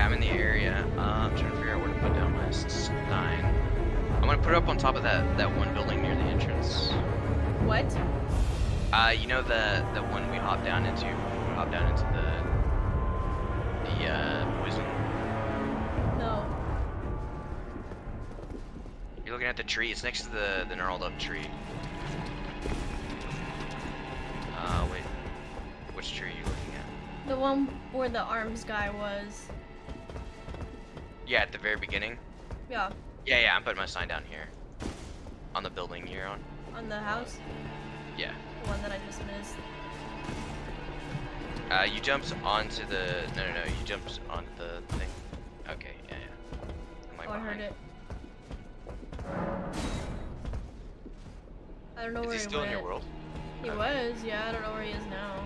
[SPEAKER 3] I'm in the area. Uh, I'm trying to figure out where to put down my sign. I'm gonna put it up on top of that that one building near the entrance.
[SPEAKER 1] What?
[SPEAKER 3] Uh, you know the the one we hopped down into. We hopped down into the the uh, poison.
[SPEAKER 1] No.
[SPEAKER 3] You're looking at the tree. It's next to the the gnarled up tree. Uh, wait. Which tree are you looking at?
[SPEAKER 1] The one where the arms guy was.
[SPEAKER 3] Yeah, at the very beginning.
[SPEAKER 1] Yeah.
[SPEAKER 3] Yeah, yeah. I'm putting my sign down here. On the building you're on.
[SPEAKER 1] On the house?
[SPEAKER 3] Yeah.
[SPEAKER 1] The one that I just missed.
[SPEAKER 3] Uh, you jumped onto the. No, no, no. You jumped onto the thing. Okay, yeah, yeah. I'm like
[SPEAKER 1] Oh, I heard
[SPEAKER 3] behind.
[SPEAKER 1] it. I don't know
[SPEAKER 3] Is
[SPEAKER 1] where
[SPEAKER 3] he still
[SPEAKER 1] went.
[SPEAKER 3] in your world?
[SPEAKER 1] He
[SPEAKER 3] Okay.
[SPEAKER 1] was, yeah. I don't know where he is now.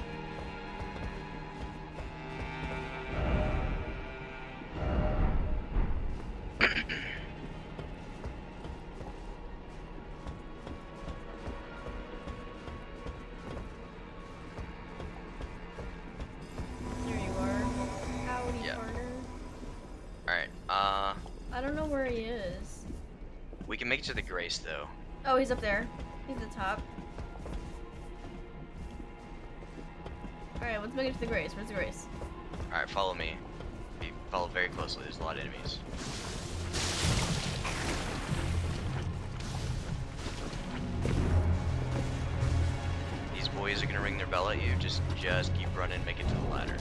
[SPEAKER 1] There you are. Howdy,
[SPEAKER 3] Yeah.
[SPEAKER 1] partner.
[SPEAKER 3] Alright, uh.
[SPEAKER 1] I don't know where he is.
[SPEAKER 3] We can make it to the Grace, though.
[SPEAKER 1] Oh, he's up there. He's at the top. Alright, let's make it to the Grace. Where's the Grace?
[SPEAKER 3] Alright, follow me. Be follow very closely. There's a lot of enemies. These boys are gonna ring their bell at you. Just, just keep running. Make it to the ladder.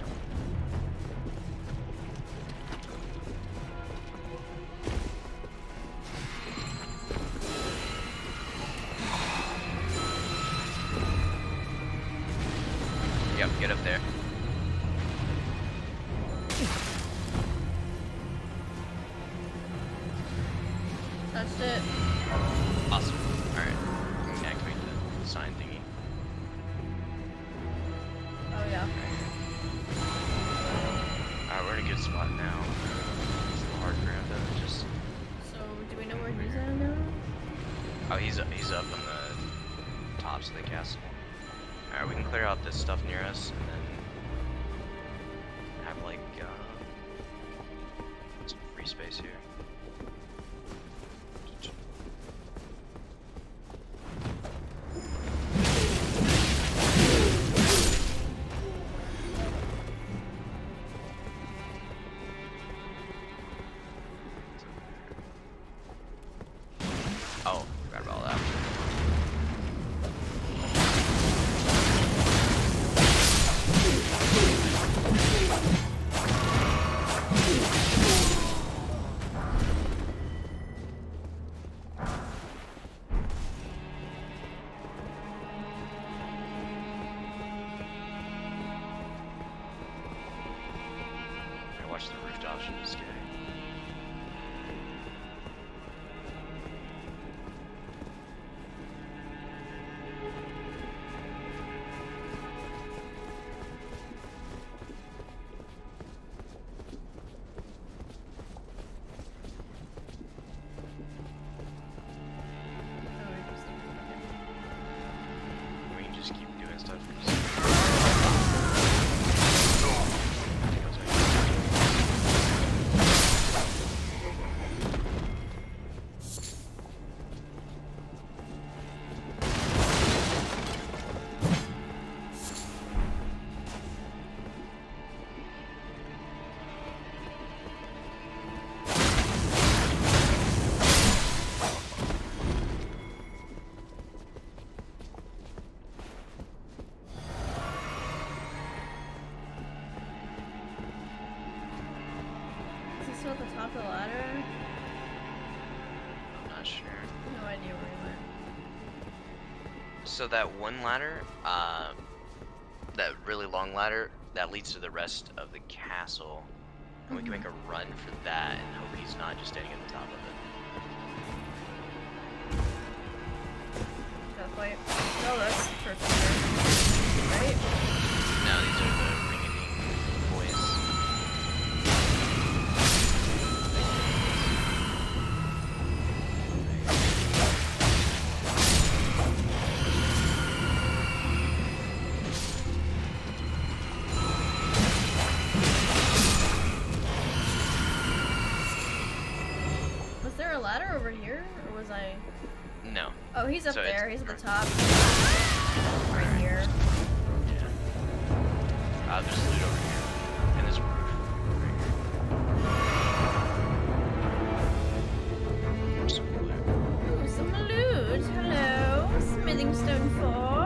[SPEAKER 3] Yep, get up there.
[SPEAKER 1] Touched it.
[SPEAKER 3] Awesome. Alright. I'm gonna activate the sign thingy.
[SPEAKER 1] Oh, yeah.
[SPEAKER 3] Alright, we're in a good spot now. It's a little hard ground though. Just.
[SPEAKER 1] So, do we know where he's at now?
[SPEAKER 3] Oh, he's he's up on the tops of the castle. Alright, we can clear out this stuff near us and then have like uh, some free space here. Oh, forgot about all that. I watch the rooftops from this guy.
[SPEAKER 1] Oh, interesting.
[SPEAKER 3] We can just keep doing stuff.
[SPEAKER 1] Is he still at the top of the ladder?
[SPEAKER 3] I'm not sure.
[SPEAKER 1] No idea where he went.
[SPEAKER 3] So that one ladder, uh, that really long ladder, that leads to the rest of the castle. And we can make a run for that and hope he's not just standing at the top of it.
[SPEAKER 1] That fight. Oh, that's perfect. Right?
[SPEAKER 3] No, these are the ring-a-ding boys.
[SPEAKER 1] ladder over here? Or was I...
[SPEAKER 3] No.
[SPEAKER 1] Oh, he's up
[SPEAKER 3] So
[SPEAKER 1] there.
[SPEAKER 3] it's-
[SPEAKER 1] He's at the top. Right here.
[SPEAKER 3] Yeah. Uh, there's loot over here. And this roof. Right here. Some loot.
[SPEAKER 1] Ooh, some loot. Hello. Smithing stone four.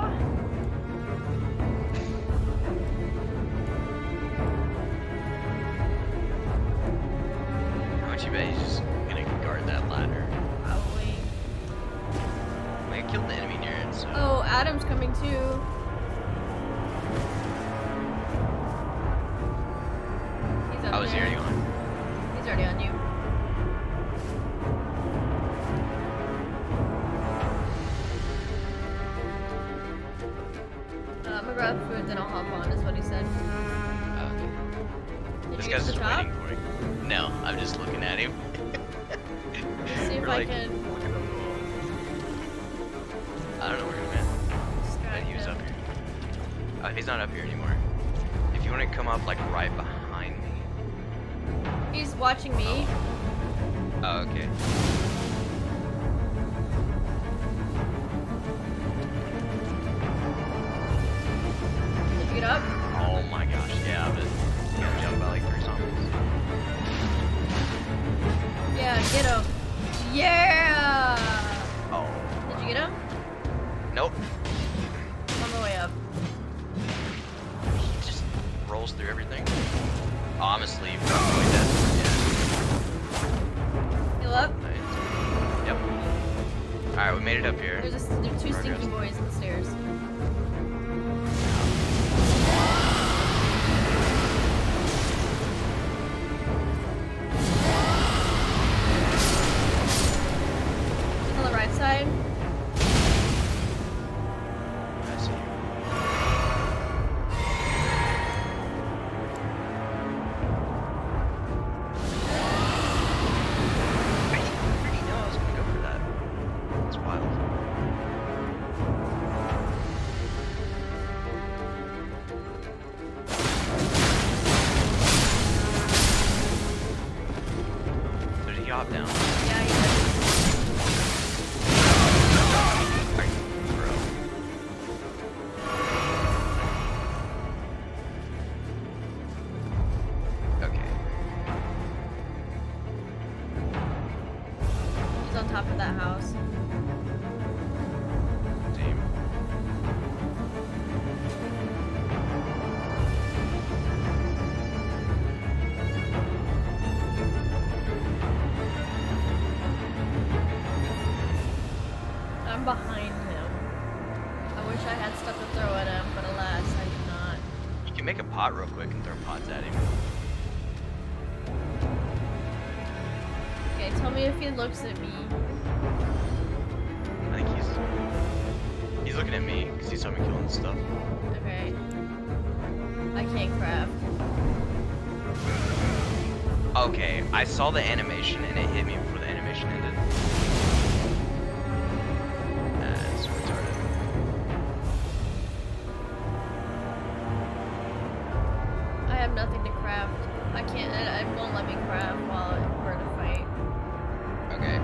[SPEAKER 3] How much you bet he's just gonna guard that ladder?
[SPEAKER 1] Probably.
[SPEAKER 3] I killed the enemy near it, so.
[SPEAKER 1] Oh, Adam's coming too. He's up
[SPEAKER 3] Oh, is he
[SPEAKER 1] there.
[SPEAKER 3] already on?
[SPEAKER 1] He's already on you. Uh, I'm gonna grab food, then I'll hop on, is what he said.
[SPEAKER 3] Oh, okay.
[SPEAKER 1] Did
[SPEAKER 3] This
[SPEAKER 1] you
[SPEAKER 3] guy's
[SPEAKER 1] get to
[SPEAKER 3] just
[SPEAKER 1] the top?
[SPEAKER 3] waiting for me. No, I'm just looking at him.
[SPEAKER 1] See if
[SPEAKER 3] We're
[SPEAKER 1] I
[SPEAKER 3] like,
[SPEAKER 1] can
[SPEAKER 3] look at the wall. I don't know where he went. But
[SPEAKER 1] distract
[SPEAKER 3] he was
[SPEAKER 1] him.
[SPEAKER 3] up here. Oh, he's not up here anymore. If you want to come up like right behind me.
[SPEAKER 1] He's watching me.
[SPEAKER 3] Oh, okay.
[SPEAKER 1] Did you get up?
[SPEAKER 3] Oh my gosh, yeah, but you got jumped by like three zombies.
[SPEAKER 1] Yeah, get him. Yeah!
[SPEAKER 3] Oh.
[SPEAKER 1] Did you get him?
[SPEAKER 3] Nope.
[SPEAKER 1] I'm on my way up.
[SPEAKER 3] He just rolls through everything. Oh, I'm asleep. Oh, dead.
[SPEAKER 1] Heal up.
[SPEAKER 3] Yeah. Nice. Yep. Alright, we made it up here.
[SPEAKER 1] There's, a, there are two
[SPEAKER 3] Progress.
[SPEAKER 1] stinky boys in the stairs. On the right side.
[SPEAKER 3] I see. I already know I was gonna go for that. It's wild. So did he hop down?
[SPEAKER 1] Yeah, he did.
[SPEAKER 3] Like, bro. Okay.
[SPEAKER 1] He's on top of that house.
[SPEAKER 3] Team.
[SPEAKER 1] I'm behind him. I wish I had stuff to throw at him, but alas, I do not.
[SPEAKER 3] You can make a pot real quick and throw pots at him.
[SPEAKER 1] Okay, tell me if he looks at me.
[SPEAKER 3] I think he's he's looking at me because he saw me killing the stuff.
[SPEAKER 1] Okay. I can't craft.
[SPEAKER 3] Okay, I saw the animation and it hit me before the animation ended. That's retarded.
[SPEAKER 1] I have nothing to craft. I can't, it, it won't let me craft while we're in a fight.
[SPEAKER 3] Okay.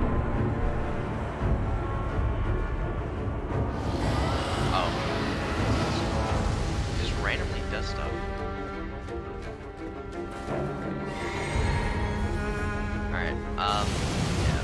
[SPEAKER 3] Oh. Just randomly does stuff. Alright, um, yeah.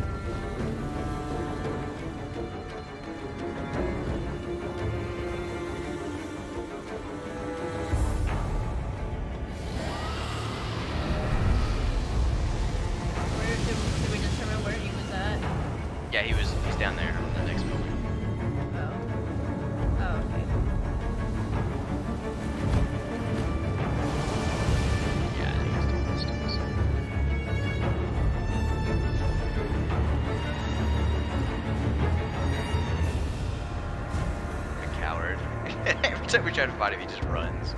[SPEAKER 1] Where did, did we determine where he was at?
[SPEAKER 3] Yeah, he was, he's down there on the next building.
[SPEAKER 1] Oh. Oh, okay.
[SPEAKER 3] Yeah, I think he's doing this to us. A coward. Every time we try to fight him, he just runs.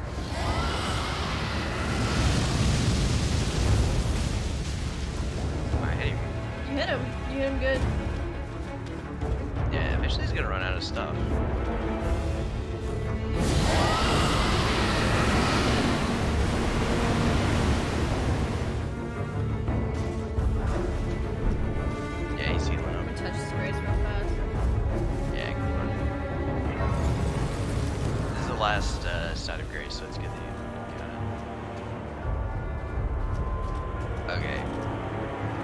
[SPEAKER 3] I hit him.
[SPEAKER 1] You hit him. You hit him good.
[SPEAKER 3] Yeah, eventually he's gonna run out of stuff.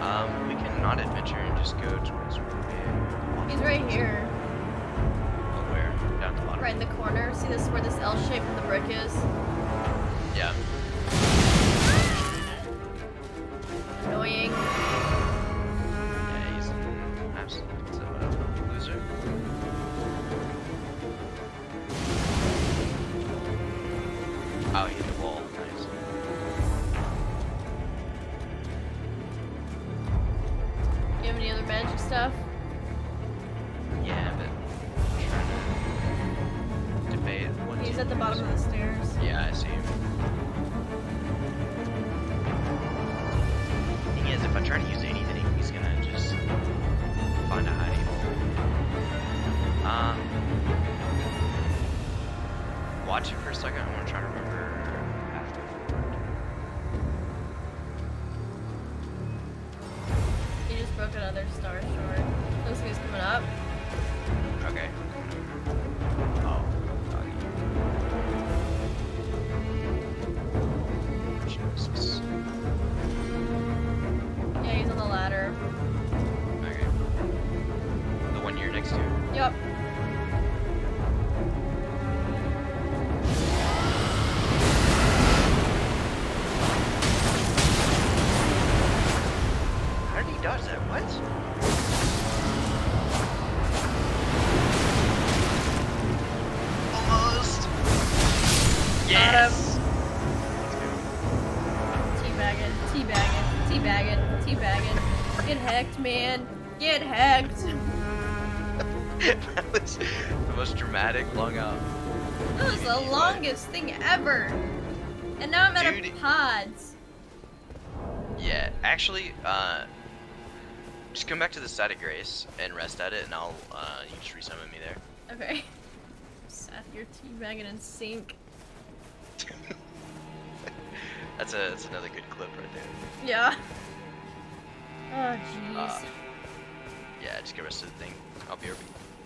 [SPEAKER 3] Um, we can not adventure and just go towards where we
[SPEAKER 1] He's right here.
[SPEAKER 3] Oh, where? Down at the bottom.
[SPEAKER 1] Right in the corner. See this where this L shape of the brick is?
[SPEAKER 3] Yeah.
[SPEAKER 1] Annoying.
[SPEAKER 3] Yeah, he's an absolute uh, loser. Oh, he hit the wall. Nice.
[SPEAKER 1] You have any other magic stuff?
[SPEAKER 3] Yeah, but I'm trying to debate what
[SPEAKER 1] He's
[SPEAKER 3] to
[SPEAKER 1] at the bottom
[SPEAKER 3] use.
[SPEAKER 1] of the stairs.
[SPEAKER 3] Yeah, I see him. Thing is, if I try to use anything, he's gonna just find a hiding hole. Uh, watch it for a second. I want to try to remember afterward.
[SPEAKER 1] He just broke another star short. Looks like he's coming up.
[SPEAKER 3] Okay. Oh, doggy. Jesus.
[SPEAKER 1] Yeah, he's on the ladder.
[SPEAKER 3] Okay. The one you're next to.
[SPEAKER 1] Yup.
[SPEAKER 3] How did he dodge that? What? Almost. Yes.
[SPEAKER 1] Teabagging, teabagging, teabagging, teabagging. Get hacked, man. Get hacked.
[SPEAKER 3] That was the most dramatic long out.
[SPEAKER 1] That was the longest thing ever. And now I'm out
[SPEAKER 3] Dude.
[SPEAKER 1] of pods.
[SPEAKER 3] Yeah, actually, uh, just come back to the side of Grace and rest at it, and I'll, uh, you just resummon me there.
[SPEAKER 1] Okay. Sat here teabagging and sink.
[SPEAKER 3] That's a, that's another good clip right there.
[SPEAKER 1] Yeah. Oh, jeez.
[SPEAKER 3] Uh, yeah, just get rest of the thing. I'll be R B.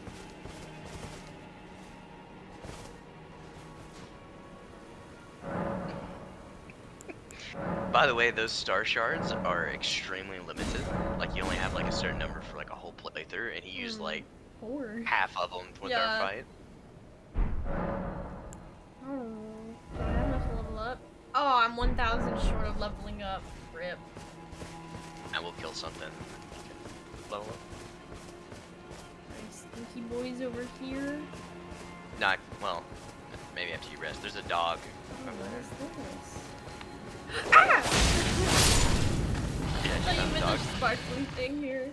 [SPEAKER 3] By the way, those star shards are extremely limited. Like, you only have like a certain number for like a whole playthrough, and he used
[SPEAKER 1] Mm.
[SPEAKER 3] like
[SPEAKER 1] Four.
[SPEAKER 3] half of them with
[SPEAKER 1] Yeah.
[SPEAKER 3] our fight.
[SPEAKER 1] Oh, do I have enough to level up? Oh, I'm one thousand short of leveling up. Rip.
[SPEAKER 3] I will kill something. Level up.
[SPEAKER 1] Nice stinky boys over here.
[SPEAKER 3] Not well. Maybe after you rest. There's a dog.
[SPEAKER 1] Oh,
[SPEAKER 3] over
[SPEAKER 1] what
[SPEAKER 3] there.
[SPEAKER 1] is this?
[SPEAKER 3] Yeah,
[SPEAKER 1] I
[SPEAKER 3] just
[SPEAKER 1] thought you
[SPEAKER 3] found the
[SPEAKER 1] meant
[SPEAKER 3] dog.
[SPEAKER 1] the sparkly thing here.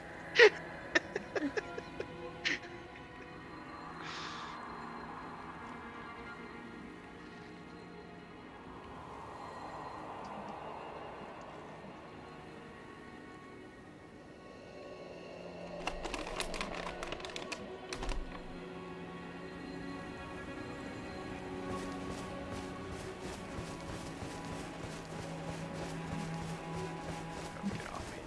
[SPEAKER 3] Oh, get off me.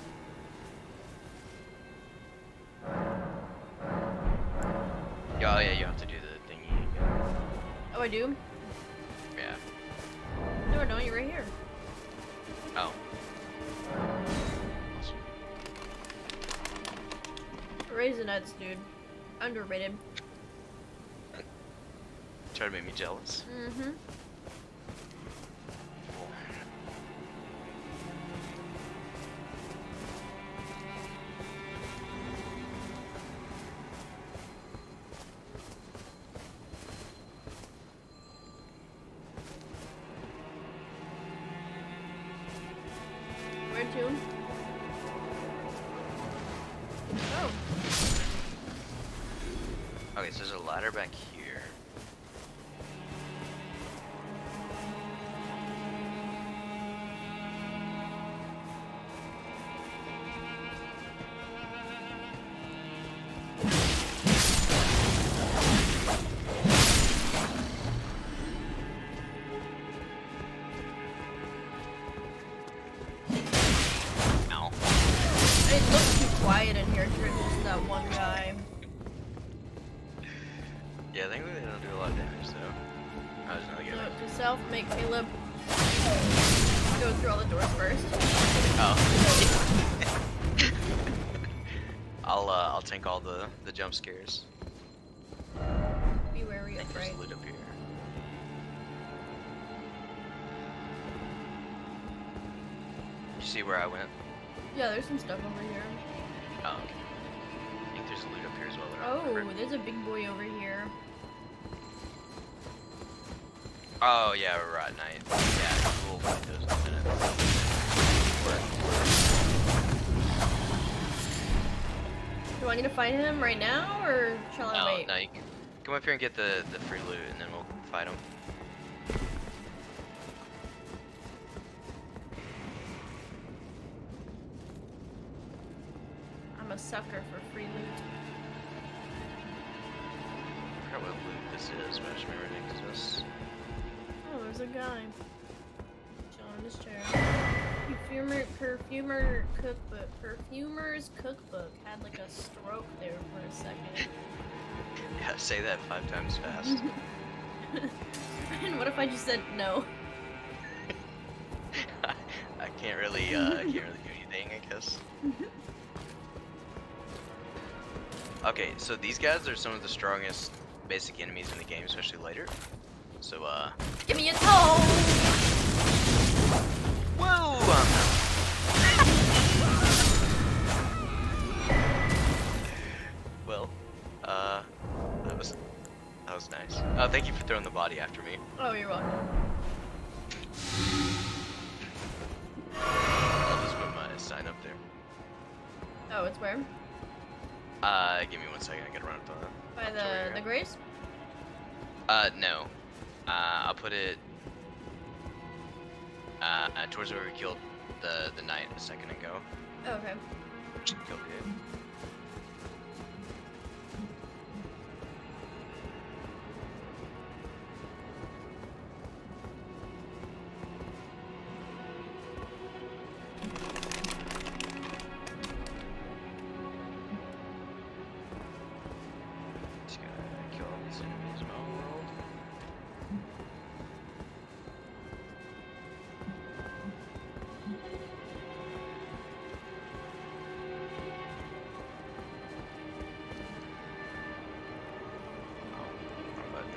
[SPEAKER 3] Yeah, oh yeah, you have to do the thingy.
[SPEAKER 1] Oh, I do?
[SPEAKER 3] Yeah.
[SPEAKER 1] No, I don't. You're right here.
[SPEAKER 3] Oh. Awesome.
[SPEAKER 1] Raisin nuts, dude. Underrated.
[SPEAKER 3] Try to make me jealous.
[SPEAKER 1] Mm-hmm.
[SPEAKER 3] Cool.
[SPEAKER 1] Where to? Oh.
[SPEAKER 3] Okay, so there's a ladder back here. Ow.
[SPEAKER 1] It looks too quiet in here to just that one guy.
[SPEAKER 3] Yeah, I think they don't do a lot of damage though. I was not getting.
[SPEAKER 1] Note to self, make Caleb go through all the doors first.
[SPEAKER 3] Oh. I'll tank all the the jump scares.
[SPEAKER 1] Be wary
[SPEAKER 3] I
[SPEAKER 1] of
[SPEAKER 3] think
[SPEAKER 1] right.
[SPEAKER 3] there's loot up here. You see where I went?
[SPEAKER 1] Yeah, there's some stuff over here.
[SPEAKER 3] Oh, okay. I think there's loot up here as well. But I don't
[SPEAKER 1] Oh,
[SPEAKER 3] remember.
[SPEAKER 1] there's a big boy over here.
[SPEAKER 3] Oh yeah, we're at night. Yeah, we'll fight those in a minute.
[SPEAKER 1] Do I need to fight him right now, or shall I
[SPEAKER 3] No,
[SPEAKER 1] wait?
[SPEAKER 3] no, you can come up here and get the the free loot, and then we'll fight them.
[SPEAKER 1] I'm a sucker for free loot.
[SPEAKER 3] I forgot what loot this is, but I just remember it exists.
[SPEAKER 1] Oh, there's a guy. Chilling in his chair. Perfumer, perfumer cookbook. Perfumer's cookbook had like a stroke there for a second.
[SPEAKER 3] Yeah, say that five times fast.
[SPEAKER 1] And what if I just said no?
[SPEAKER 3] I can't really, uh, I can't really do anything, I guess. Okay, so these guys are some of the strongest basic enemies in the game, especially later. So, uh...
[SPEAKER 1] Give me a toe!
[SPEAKER 3] Whoa! Um, well, uh, that was, that was nice. Oh, thank you for throwing the body after me.
[SPEAKER 1] Oh, you're welcome.
[SPEAKER 3] I'll just put my sign up there.
[SPEAKER 1] Oh, it's where?
[SPEAKER 3] Uh, give me one second, I gotta run up to the...
[SPEAKER 1] By
[SPEAKER 3] up to where
[SPEAKER 1] the
[SPEAKER 3] you're
[SPEAKER 1] the
[SPEAKER 3] at.
[SPEAKER 1] Grace?
[SPEAKER 3] Uh, no. Uh, I'll put it uh, uh, towards where we killed the the knight a second ago.
[SPEAKER 1] Oh, okay.
[SPEAKER 3] Killed it. Just gotta kill all these enemies in my world. Oh, wrong button.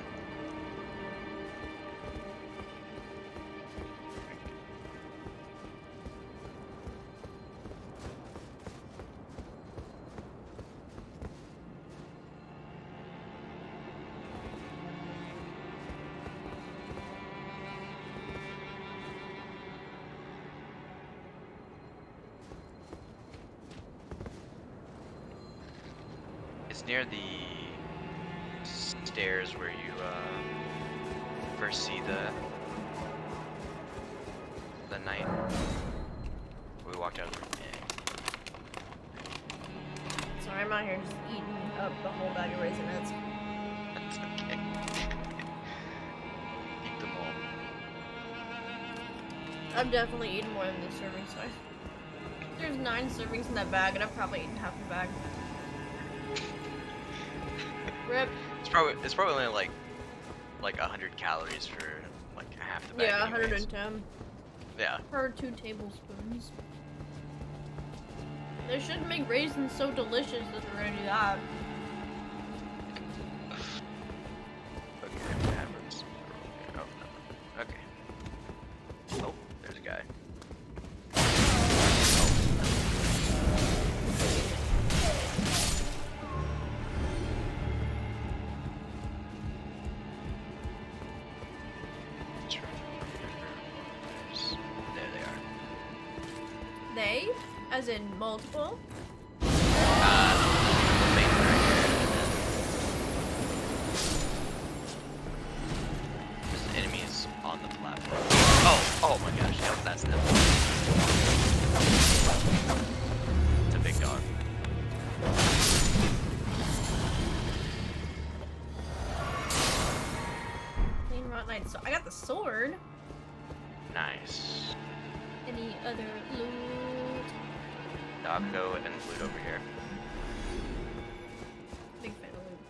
[SPEAKER 3] It's near the stairs where you uh, first see the the knight. We walked out of the room.
[SPEAKER 1] Sorry, I'm out here just eating up the whole bag of Raisinets.
[SPEAKER 3] That's okay. Eat them all.
[SPEAKER 1] I've definitely eaten more than this serving size. There's nine servings in that bag, and I've probably eaten half the bag. Rip.
[SPEAKER 3] It's probably it's probably only like like a hundred calories for like half the bag.
[SPEAKER 1] Yeah,
[SPEAKER 3] anyways.
[SPEAKER 1] one hundred ten.
[SPEAKER 3] Yeah.
[SPEAKER 1] Per two tablespoons. They shouldn't make raisins so delicious that they're gonna do that.
[SPEAKER 3] Okay. What happens? Oh no. Okay. Oh, there's a guy. There they are.
[SPEAKER 1] They? As in multiple?
[SPEAKER 3] Uh, the main one right here, and then there's enemies on the platform. Oh, oh my gosh, yep, that's them. It's a big dog.
[SPEAKER 1] Clean Rot Knight. So I got the sword.
[SPEAKER 3] Nice.
[SPEAKER 1] Any other loot?
[SPEAKER 3] Doggo and loot over here.
[SPEAKER 1] Big fan of loot.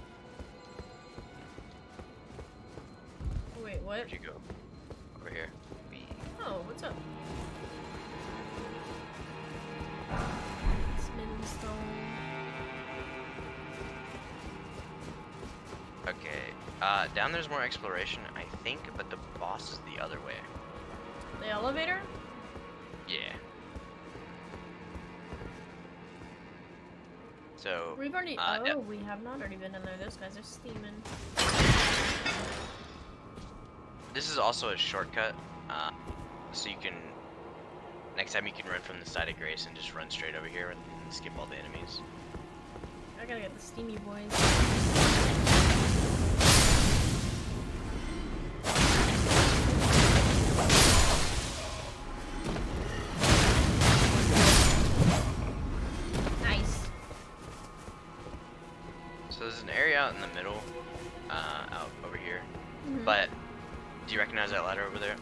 [SPEAKER 1] Oh, wait, what?
[SPEAKER 3] Where'd you go? Over here. Wee.
[SPEAKER 1] Oh, what's up? Smithing stone.
[SPEAKER 3] Uh, down there's more exploration, I think, but the boss is the other way.
[SPEAKER 1] The elevator?
[SPEAKER 3] Yeah. So.
[SPEAKER 1] We've already.
[SPEAKER 3] Uh,
[SPEAKER 1] oh,
[SPEAKER 3] yeah.
[SPEAKER 1] we have not already been in there. Those guys are steaming.
[SPEAKER 3] This is also a shortcut, uh, so you can. Next time you can run from the side of Grace and just run straight over here and skip all the enemies.
[SPEAKER 1] I gotta get the steamy boys. Nice.
[SPEAKER 3] So there's an area out in the middle, uh, out over here.
[SPEAKER 1] Mhm.
[SPEAKER 3] But do you recognize that ladder over there?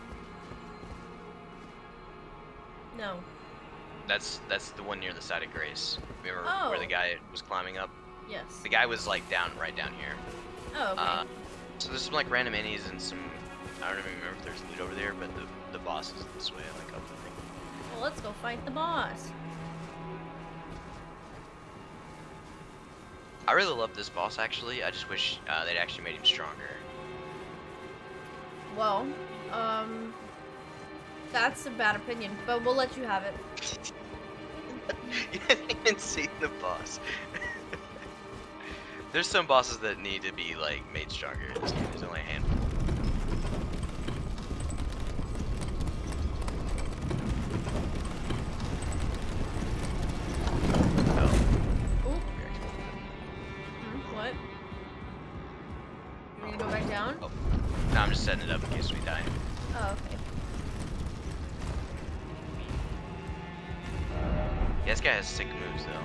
[SPEAKER 1] No.
[SPEAKER 3] That's that's the one near the side of Grace. Remember
[SPEAKER 1] Oh.
[SPEAKER 3] where the guy was climbing up?
[SPEAKER 1] Yes.
[SPEAKER 3] The guy was like down right down here.
[SPEAKER 1] Oh, okay.
[SPEAKER 3] Uh, so there's some like random minis and some. I don't even remember if there's loot over there, but the the boss is this way, like up the thing.
[SPEAKER 1] Well, let's go fight the boss.
[SPEAKER 3] I really love this boss actually. I just wish uh, they'd actually made him stronger.
[SPEAKER 1] Well, um, that's a bad opinion, but we'll let you have it.
[SPEAKER 3] You haven't even seen the boss. There's some bosses that need to be like made stronger in this game. There's only a handful. Oh.
[SPEAKER 1] Oop. Hmm, what? You need to go back down?
[SPEAKER 3] Oh. No, I'm just setting it up in case we die.
[SPEAKER 1] Oh, okay.
[SPEAKER 3] Yeah, this guy has sick moves though.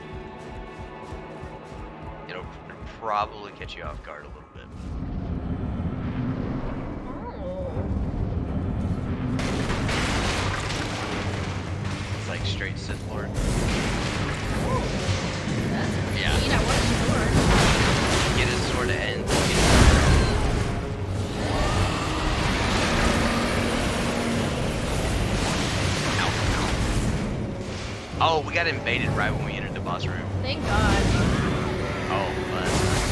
[SPEAKER 3] It'll probably catch you off guard a little bit.
[SPEAKER 1] Oh.
[SPEAKER 3] It's like straight Sith Lord.
[SPEAKER 1] That's
[SPEAKER 3] Yeah.
[SPEAKER 1] neat. I want a sword.
[SPEAKER 3] Get his sword to end. Ow, ow. Oh, we got invaded right when we entered the boss room.
[SPEAKER 1] Thank God.
[SPEAKER 3] Oh, but.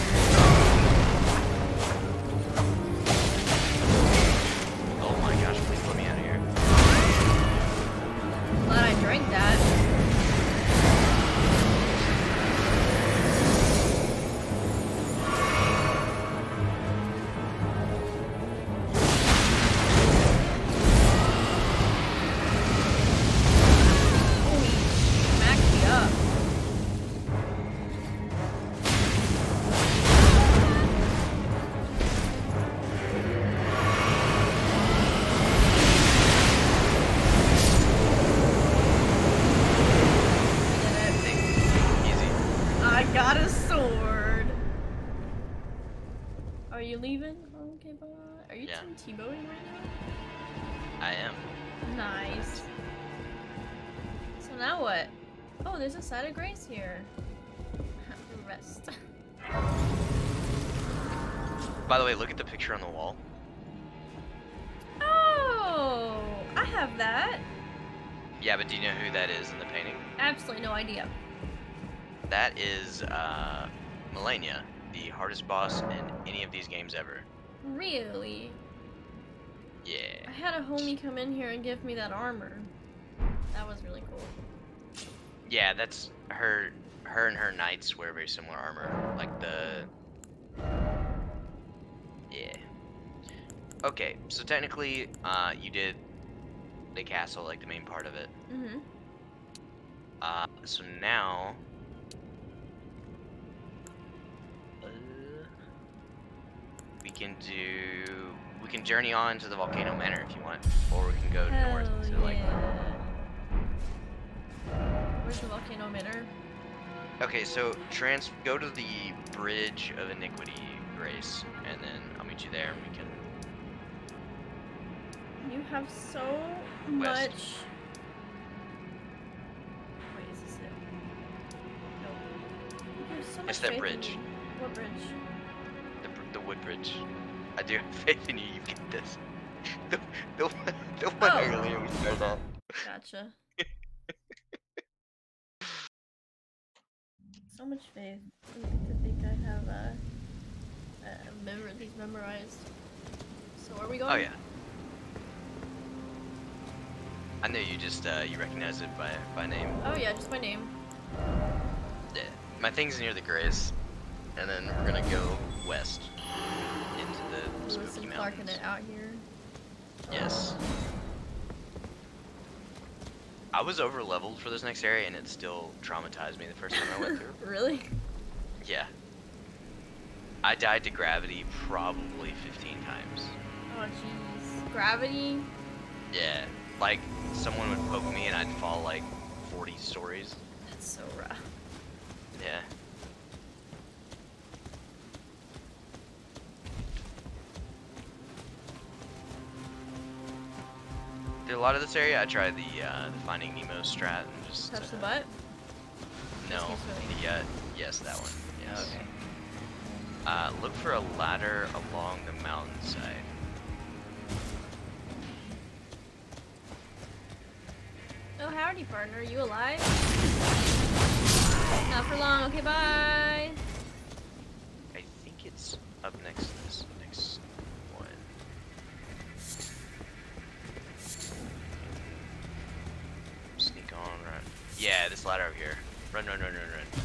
[SPEAKER 3] Oh my gosh, please let me out of here.
[SPEAKER 1] Glad I drank that. Oh, he smacked me up.
[SPEAKER 3] Easy.
[SPEAKER 1] I got a sword. Are you leaving? Okay, bye. Are you
[SPEAKER 3] Yeah.
[SPEAKER 1] Team T-bowing right
[SPEAKER 3] I am.
[SPEAKER 1] now? Nice. So now what? Oh, there's a side of Grace here. Rest.
[SPEAKER 3] By the way, look at the picture on the wall.
[SPEAKER 1] Oh, I have that.
[SPEAKER 3] Yeah, but do you know who that is in the painting?
[SPEAKER 1] Absolutely no idea.
[SPEAKER 3] That is uh, Malenia, the hardest boss in any of these games ever.
[SPEAKER 1] Really?
[SPEAKER 3] Yeah.
[SPEAKER 1] I had a homie come in here and give me that armor. That was really cool.
[SPEAKER 3] Yeah, that's her. Her and her knights wear very similar armor, like the. Yeah. Okay, so technically, uh, you did the castle, like the main part of it.
[SPEAKER 1] Mm-hmm.
[SPEAKER 3] Uh, so now. Uh, we can do. We can journey on to the Volcano Manor if you want, or we can go
[SPEAKER 1] Hell
[SPEAKER 3] north to like.
[SPEAKER 1] yeah. Where's the Volcano Manor?
[SPEAKER 3] Okay, so trans go to the Bridge of Iniquity, Grace, and then I'll meet you there. And we can.
[SPEAKER 1] You have so
[SPEAKER 3] West.
[SPEAKER 1] much. Wait, is this it? No. You have so much
[SPEAKER 3] It's that
[SPEAKER 1] faith in
[SPEAKER 3] bridge.
[SPEAKER 1] me. What bridge?
[SPEAKER 3] The, br- the wood bridge. I do have faith in you. You get this. The the one, the one
[SPEAKER 1] Oh.
[SPEAKER 3] earlier we started off.
[SPEAKER 1] Gotcha. So much faith to think I have uh Uh, remember these memorized. So where are we going?
[SPEAKER 3] Oh yeah. I knew you just uh, you recognize it by by name.
[SPEAKER 1] Oh yeah, just my name.
[SPEAKER 3] Yeah. My thing's near the Grace, and then we're gonna go west into the
[SPEAKER 1] Lewis
[SPEAKER 3] Spooky
[SPEAKER 1] and Clark in
[SPEAKER 3] Mountains.
[SPEAKER 1] it out here.
[SPEAKER 3] Yes. I was over leveled for this next area, and it still traumatized me the first time I went through.
[SPEAKER 1] Really?
[SPEAKER 3] Yeah. I died to gravity probably fifteen times.
[SPEAKER 1] Oh jeez. Gravity?
[SPEAKER 3] Yeah. Like, someone would poke me and I'd fall like forty stories.
[SPEAKER 1] That's so rough.
[SPEAKER 3] Yeah. Through a lot of this area, I tried the, uh, the Finding Nemo strat and just...
[SPEAKER 1] Touch
[SPEAKER 3] uh,
[SPEAKER 1] the butt?
[SPEAKER 3] No.
[SPEAKER 1] Just keep swimming.
[SPEAKER 3] The, uh, yes, that one. Yes.
[SPEAKER 1] Okay.
[SPEAKER 3] Uh, look for a ladder along the mountainside.
[SPEAKER 1] Oh, howdy, partner. You alive? Not for long. Okay, bye.
[SPEAKER 3] I think it's up next to this next one. Sneak on, run. Yeah, this ladder over here. Run, run, run, run, run.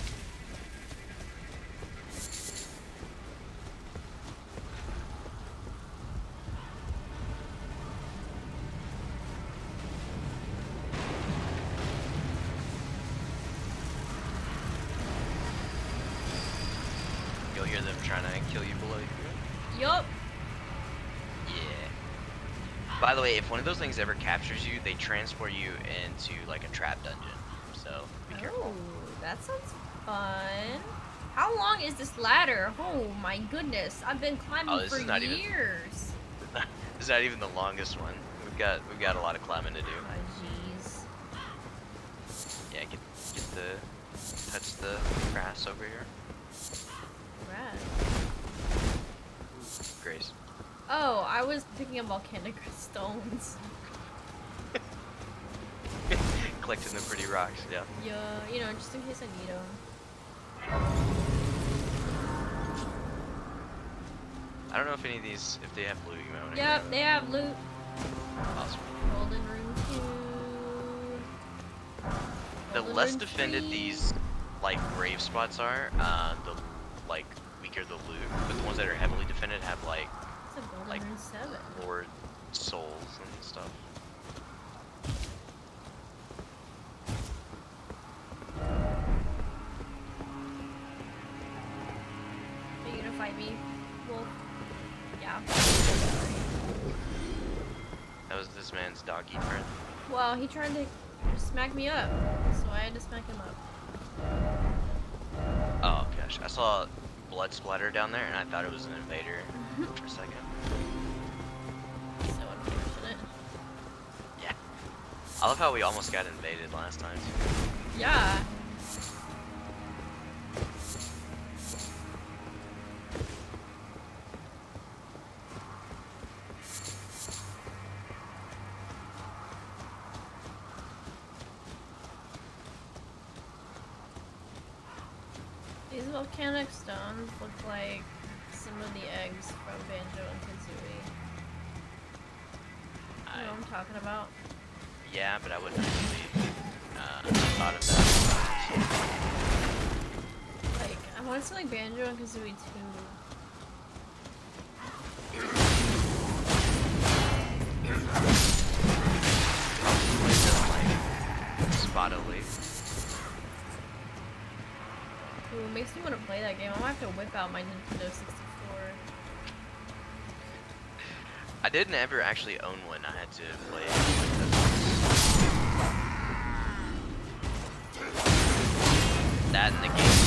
[SPEAKER 3] You'll hear them trying to kill you below you.
[SPEAKER 1] Yup.
[SPEAKER 3] Yeah. By the way, if one of those things ever captures you, they transport you into like a trap dungeon. So be careful.
[SPEAKER 1] Oh, that sounds fun. How long is this ladder? Oh my goodness. I've been climbing
[SPEAKER 3] Oh, this
[SPEAKER 1] for
[SPEAKER 3] is not even-
[SPEAKER 1] years.
[SPEAKER 3] This is not even the longest one. We've got we've got a lot of climbing to do.
[SPEAKER 1] Oh jeez.
[SPEAKER 3] Yeah, get get the touch the grass over here.
[SPEAKER 1] Rad.
[SPEAKER 3] Grace.
[SPEAKER 1] Oh, I was picking up volcanic stones.
[SPEAKER 3] Collecting the pretty rocks, yeah.
[SPEAKER 1] Yeah, you know, just in case I need them.
[SPEAKER 3] I don't know if any of these, if they have loot, you might want to
[SPEAKER 1] Yep, they have loot.
[SPEAKER 3] Awesome.
[SPEAKER 1] Golden rune two.
[SPEAKER 3] The
[SPEAKER 1] Golden
[SPEAKER 3] less
[SPEAKER 1] rune
[SPEAKER 3] defended
[SPEAKER 1] three.
[SPEAKER 3] these, like, grave spots are, uh, the, like, weaker the loot. But the ones that are heavily defended have, like,
[SPEAKER 1] It's a golden
[SPEAKER 3] like,
[SPEAKER 1] rune seven.
[SPEAKER 3] Lord souls and stuff.
[SPEAKER 1] Are you gonna fight me, Wolf? Yeah.
[SPEAKER 3] That was this man's dog eat friend.
[SPEAKER 1] Well, he tried to smack me up, so I had to smack him up.
[SPEAKER 3] Oh gosh, I saw blood splatter down there, and I thought it was an invader for a second.
[SPEAKER 1] So unfortunate.
[SPEAKER 3] Yeah. I love how we almost got invaded last time.
[SPEAKER 1] Yeah. These volcanic stones look like some of the eggs from Banjo and Kazooie. You
[SPEAKER 3] I,
[SPEAKER 1] know what I'm talking about?
[SPEAKER 3] yeah, but I wouldn't really uh, thought of that.
[SPEAKER 1] Like, I want to say like Banjo and Kazooie too.
[SPEAKER 3] Like, spot elite.
[SPEAKER 1] Ooh, it makes me want to play that game. I might have to whip out my Nintendo sixty-four.
[SPEAKER 3] I didn't ever actually own one. I had to play it. That in the game.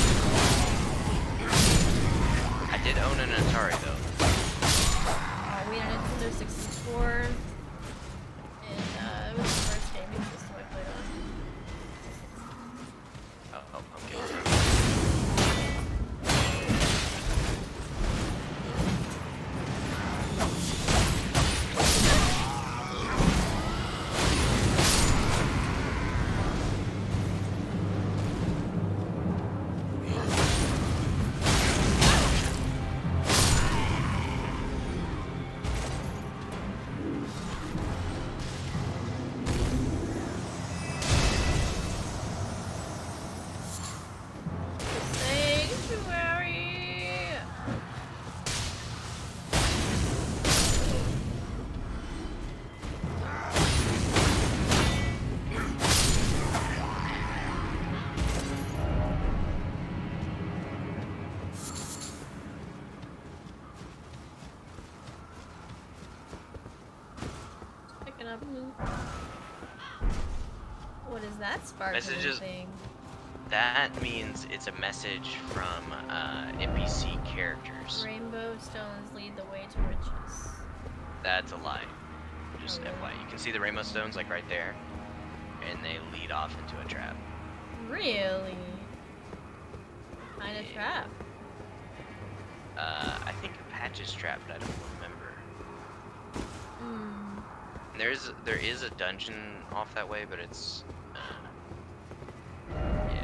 [SPEAKER 3] I did own an Atari though.
[SPEAKER 1] Uh, we had a Nintendo sixty-four, and uh, it was the first gaming system I played on.
[SPEAKER 3] Oh, oh I'm getting it.
[SPEAKER 1] up loot. What is that sparkling
[SPEAKER 3] Messages-
[SPEAKER 1] thing?
[SPEAKER 3] That means it's a message from uh, N P C characters.
[SPEAKER 1] Rainbow stones lead the way to riches.
[SPEAKER 3] That's a lie. Just
[SPEAKER 1] Oh, really?
[SPEAKER 3] F Y I. You can see the rainbow stones like right there, and they lead off into a trap.
[SPEAKER 1] Really? Kind of
[SPEAKER 3] Yeah.
[SPEAKER 1] trap.
[SPEAKER 3] Uh, I think Patch's trap, but I don't remember.
[SPEAKER 1] Hmm.
[SPEAKER 3] There's there is a dungeon off that way, but it's uh, yeah.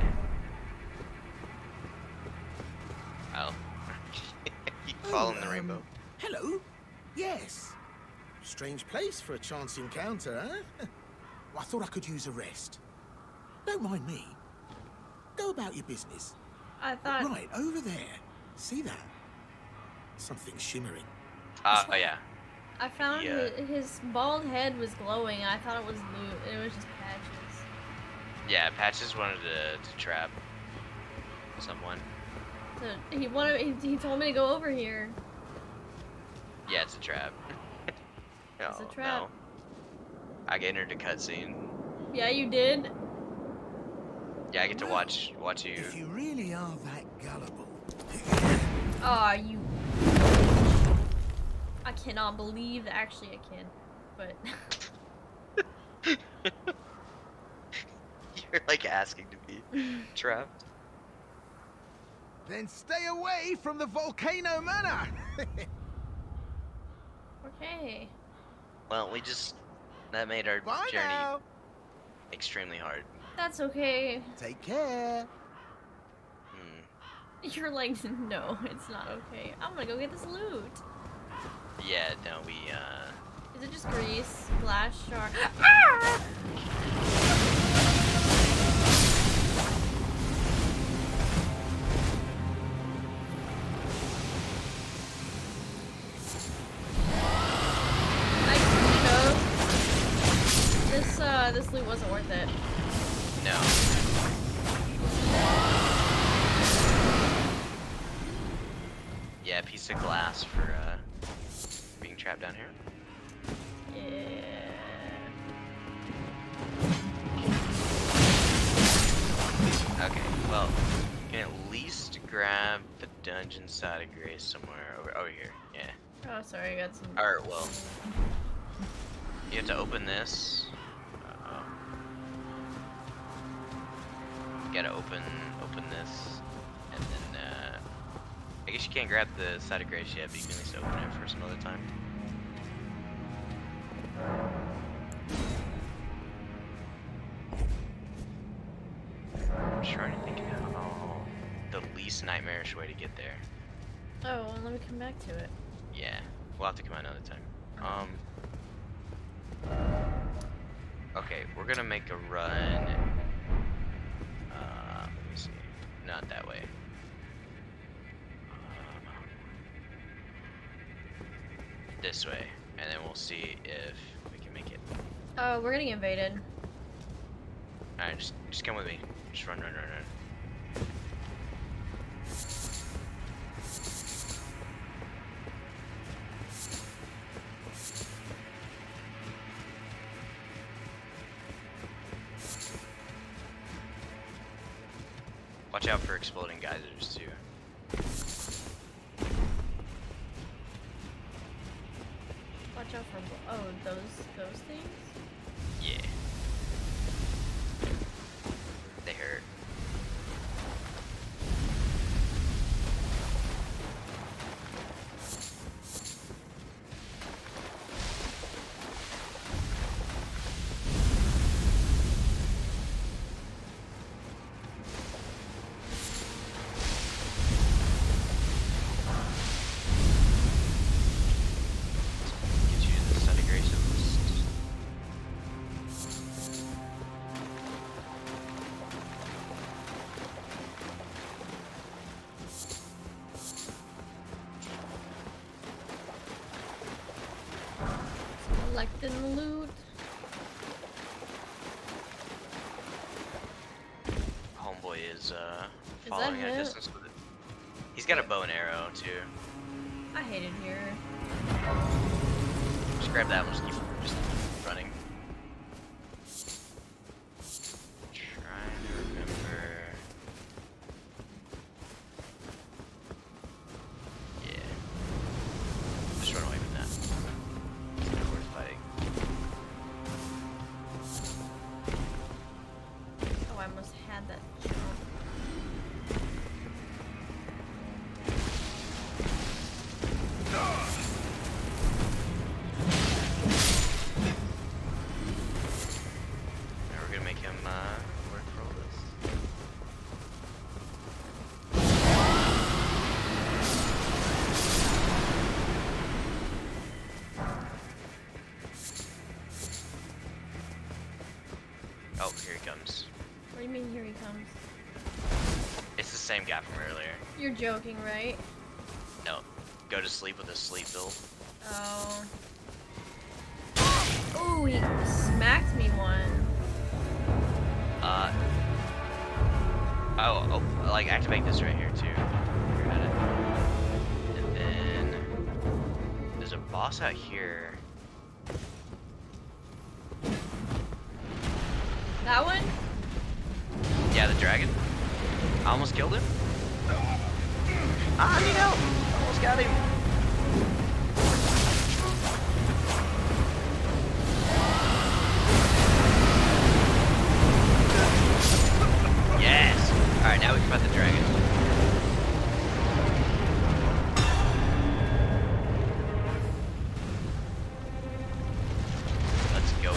[SPEAKER 3] Oh, you following the
[SPEAKER 5] Oh,
[SPEAKER 3] rainbow?
[SPEAKER 5] um, Hello? Yes. Strange place for a chance encounter, huh? Well, I thought I could use a rest. Don't mind me. Go about your business.
[SPEAKER 1] I thought.
[SPEAKER 5] Right, over there. See that? Something shimmering.
[SPEAKER 3] Uh,
[SPEAKER 5] This
[SPEAKER 3] oh
[SPEAKER 5] way.
[SPEAKER 3] yeah.
[SPEAKER 1] I found
[SPEAKER 3] Yeah.
[SPEAKER 1] hi- his bald head was glowing. I thought it was loot. It was just patches.
[SPEAKER 3] Yeah, Patches wanted to, to trap someone.
[SPEAKER 1] So he wanted. He, he told me to go over here.
[SPEAKER 3] Yeah, it's a trap.
[SPEAKER 1] It's a
[SPEAKER 3] Oh,
[SPEAKER 1] trap.
[SPEAKER 3] No. I get entered a cutscene.
[SPEAKER 1] Yeah, you did.
[SPEAKER 3] Yeah, I get to
[SPEAKER 5] Well,
[SPEAKER 3] watch watch you.
[SPEAKER 5] If you really are that gullible.
[SPEAKER 1] Aw, you. I cannot believe that. Actually, I can, but.
[SPEAKER 3] You're like asking to be trapped.
[SPEAKER 4] Then stay away from the Volcano Manor.
[SPEAKER 1] Okay.
[SPEAKER 3] Well, we just that made our
[SPEAKER 4] Bye
[SPEAKER 3] journey
[SPEAKER 4] now.
[SPEAKER 3] extremely hard.
[SPEAKER 1] That's okay.
[SPEAKER 4] Take care.
[SPEAKER 3] Hmm.
[SPEAKER 1] You're like, no, it's not okay. I'm gonna go get this loot.
[SPEAKER 3] Yeah, no, we uh.
[SPEAKER 1] Is it just grease? Glass shard. Ah! I chose. This uh, this loot wasn't worth it.
[SPEAKER 3] No. Yeah, a piece of glass for uh being trapped down here.
[SPEAKER 1] Yeah.
[SPEAKER 3] Okay, well, you can at least grab the dungeon side of Grace somewhere over over here. Yeah.
[SPEAKER 1] Oh, sorry, I got some.
[SPEAKER 3] Alright, well, you have to open this. Uh-oh. You gotta open open this, and then uh, I guess you can't grab the side of Grace yet, but you can at least open it for some other time. I'm just trying to think of how the least nightmarish way to get there.
[SPEAKER 1] Oh, well, let me come back to it.
[SPEAKER 3] Yeah, we'll have to come out another time. Um. Okay, we're gonna make a run. Uh, let me see. Not that way. Um, this way, and then we'll see if we can make it.
[SPEAKER 1] Oh, we're getting invaded.
[SPEAKER 3] All right, just just come with me. Just run, run, run, run. Watch out for exploding geysers too.
[SPEAKER 1] Watch out for. Oh, those those things.
[SPEAKER 3] Yeah. They hurt. Get you to the side of Grace at least.
[SPEAKER 1] Collecting the loot.
[SPEAKER 3] Homeboy is uh
[SPEAKER 1] Is
[SPEAKER 3] following
[SPEAKER 1] that
[SPEAKER 3] at a
[SPEAKER 1] him?
[SPEAKER 3] distance with it. He's got a bow and arrow too.
[SPEAKER 1] I hate it here.
[SPEAKER 3] Just grab that one, just keep just keep running.
[SPEAKER 1] had that jump.
[SPEAKER 3] Now we're gonna make him uh, work for all this. Oh, here he comes.
[SPEAKER 1] What do you mean, here he comes?
[SPEAKER 3] It's the same guy from earlier.
[SPEAKER 1] You're joking, right?
[SPEAKER 3] No. Go to sleep with a sleep build.
[SPEAKER 1] Oh. Ooh, he smacked me one.
[SPEAKER 3] Uh. Oh, oh, like activate this right here too. You're at it. And then there's a boss out here.
[SPEAKER 1] That one?
[SPEAKER 3] Yeah, the dragon. I almost killed him. Ah, I need help. Almost got him. Yes. All right, now we can fight the dragon. Let's go.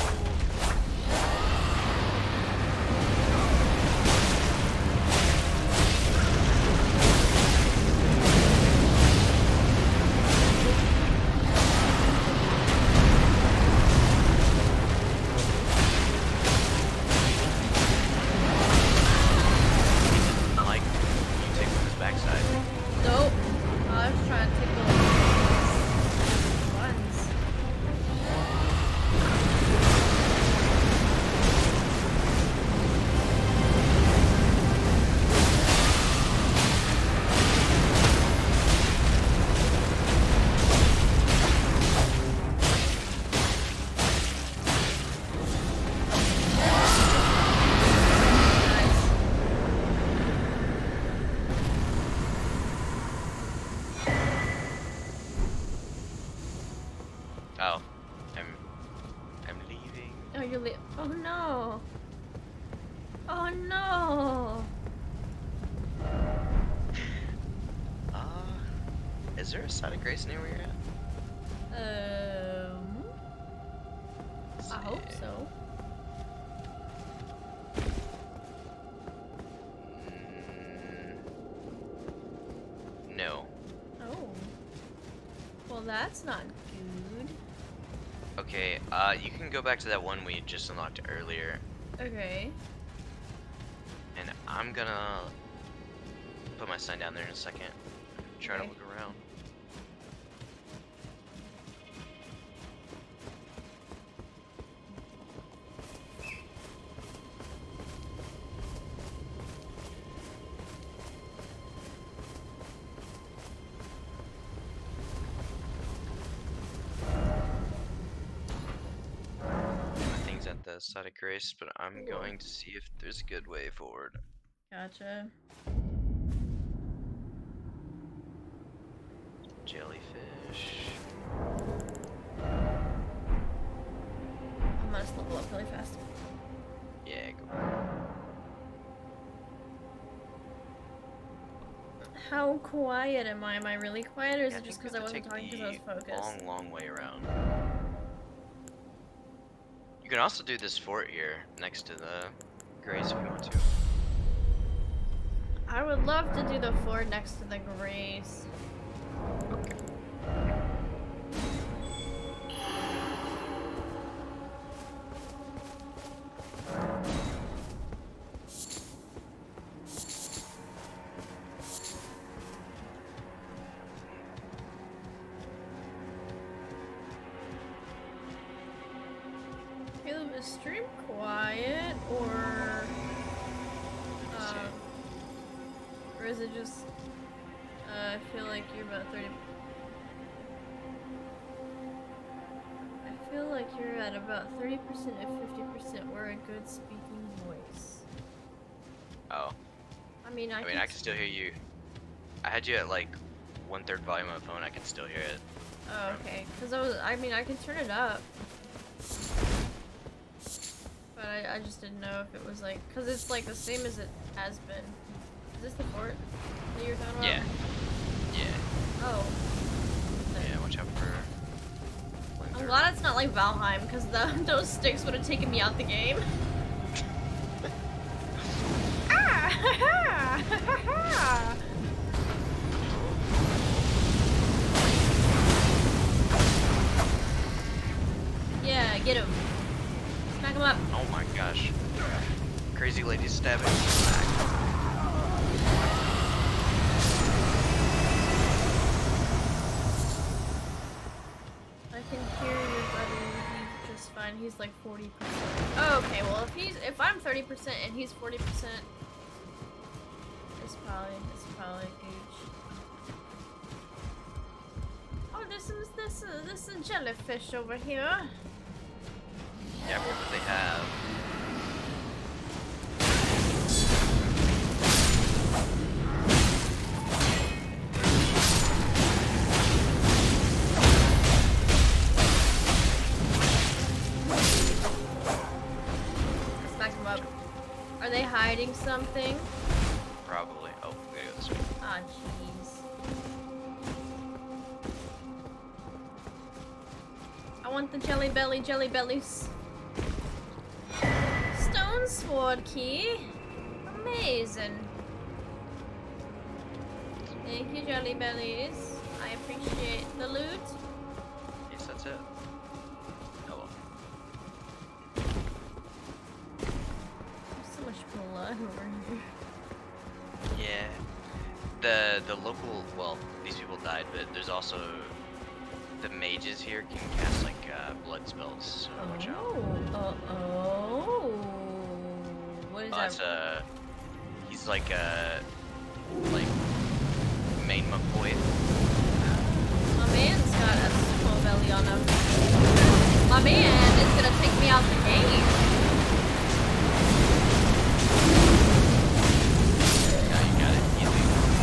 [SPEAKER 3] Like, you take from his backside.
[SPEAKER 1] Nope. I was trying to tickle his buttons. Nice.
[SPEAKER 3] Oh, I'm, I'm leaving.
[SPEAKER 1] Oh, you're li- Oh no. Oh no.
[SPEAKER 3] Uh, is there a side of grace near where you're at?
[SPEAKER 1] Um.
[SPEAKER 3] Let's
[SPEAKER 1] I hope
[SPEAKER 3] see.
[SPEAKER 1] so.
[SPEAKER 3] Mm, no.
[SPEAKER 1] Oh. Well, that's not good.
[SPEAKER 3] Okay, uh, you can go back to that one we just unlocked earlier,
[SPEAKER 1] Okay.
[SPEAKER 3] and I'm gonna put my sign down there in a second. Try
[SPEAKER 1] Okay.
[SPEAKER 3] to look around. Things at the side of grace, but I'm
[SPEAKER 1] Cool.
[SPEAKER 3] going to see if there's a good way forward.
[SPEAKER 1] Gotcha.
[SPEAKER 3] Jellyfish.
[SPEAKER 1] I must level up really fast.
[SPEAKER 3] Yeah, go.
[SPEAKER 1] How quiet am I? Am I really quiet, or is
[SPEAKER 3] Yeah,
[SPEAKER 1] it just
[SPEAKER 3] think
[SPEAKER 1] because I
[SPEAKER 3] we have to
[SPEAKER 1] wasn't
[SPEAKER 3] take
[SPEAKER 1] talking because I was
[SPEAKER 3] the
[SPEAKER 1] focused?
[SPEAKER 3] Long, long way around. You can also do this fort here next to the grace if you want to.
[SPEAKER 1] I would love to do the fort next to the Grace.
[SPEAKER 3] Okay.
[SPEAKER 1] Caleb, is stream quiet, or
[SPEAKER 3] Let's see.
[SPEAKER 1] um, or is it just? Uh, I feel like you're about thirty. I feel like you're at about thirty percent and fifty percent where a good speaking voice.
[SPEAKER 3] Oh,
[SPEAKER 1] I mean, I,
[SPEAKER 3] I mean,
[SPEAKER 1] can
[SPEAKER 3] I can still hear you. I had you at like one third volume on the phone. I can still hear it.
[SPEAKER 1] Oh, okay. Cause I was, I mean, I can turn it up. But I, I just didn't know if it was like, cause it's like the same as it has been. Is this the fort that you're talking about?
[SPEAKER 3] Yeah. Yeah.
[SPEAKER 1] Oh.
[SPEAKER 3] Yeah, watch out for...
[SPEAKER 1] I'm glad it's not like Valheim, because those sticks would have taken me out the game. Ah! Yeah, get him. Smack him up.
[SPEAKER 3] Oh my gosh. Crazy lady stabbing me back.
[SPEAKER 1] I can hear your buddy. He's just fine. He's like forty percent. Oh, okay, well if he's if I'm thirty percent and he's forty percent, it's probably it's probably huge. Oh, this is this is this is jellyfish over here.
[SPEAKER 3] Yeah, what do they have?
[SPEAKER 1] Smack them up. Are they hiding something?
[SPEAKER 3] Probably. Oh, we gotta go this way.
[SPEAKER 1] Ah, jeez. I want the jelly belly, jelly bellies. Stone sword key. Amazing. Thank you, jelly bellies. I appreciate the loot.
[SPEAKER 3] Yes, that's it. Oh well.
[SPEAKER 1] There's so much blood over here.
[SPEAKER 3] Yeah. The the local well, these people died, but there's also the mages here can cast like uh, blood spells, so watch out.
[SPEAKER 1] Oh, uh oh. What is
[SPEAKER 3] Oh,
[SPEAKER 1] that?
[SPEAKER 3] that's a he's like a like main McCoy.
[SPEAKER 1] My man's got a small belly on him. My man is gonna take me out the game.
[SPEAKER 3] Yeah, you got it easy.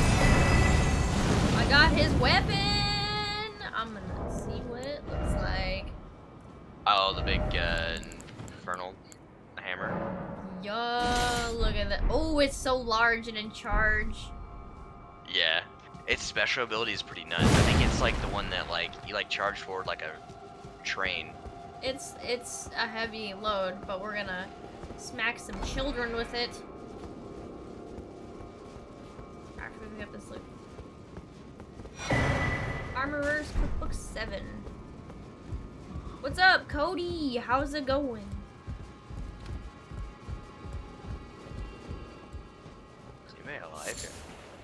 [SPEAKER 1] I got his weapon. I'm gonna see what it looks like.
[SPEAKER 3] Oh, the big uh, infernal hammer.
[SPEAKER 1] Yo, look at that. Oh, it's so large and in charge.
[SPEAKER 3] Yeah, its special ability is pretty nuts. I think it's like the one that like you like charge forward like a train.
[SPEAKER 1] It's it's a heavy load, but we're gonna smack some children with it. After we pick up this loot. Armorer's Cookbook seven. What's up, Cody? How's it going?
[SPEAKER 3] You may alive here.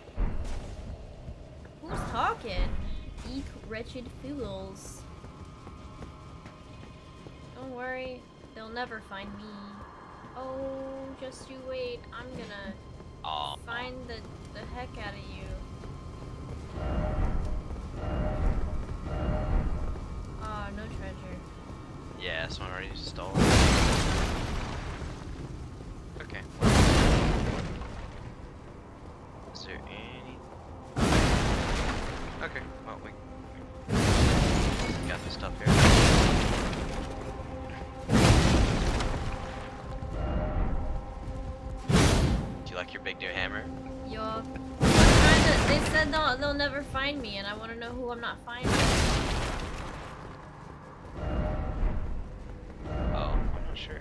[SPEAKER 1] Who's talking? Eek wretched fools. Don't worry, they'll never find me. Oh, just you wait. I'm gonna
[SPEAKER 3] Aw.
[SPEAKER 1] find the, the heck out of you. Oh, no treasure.
[SPEAKER 3] Yeah, someone already stole it. Okay. Is there any? Okay, well we got this stuff here. Do you like your big new hammer?
[SPEAKER 1] Yup. I'm trying to, they said they'll, they'll never find me, and I want to know who I'm not finding.
[SPEAKER 3] Oh, I'm not sure.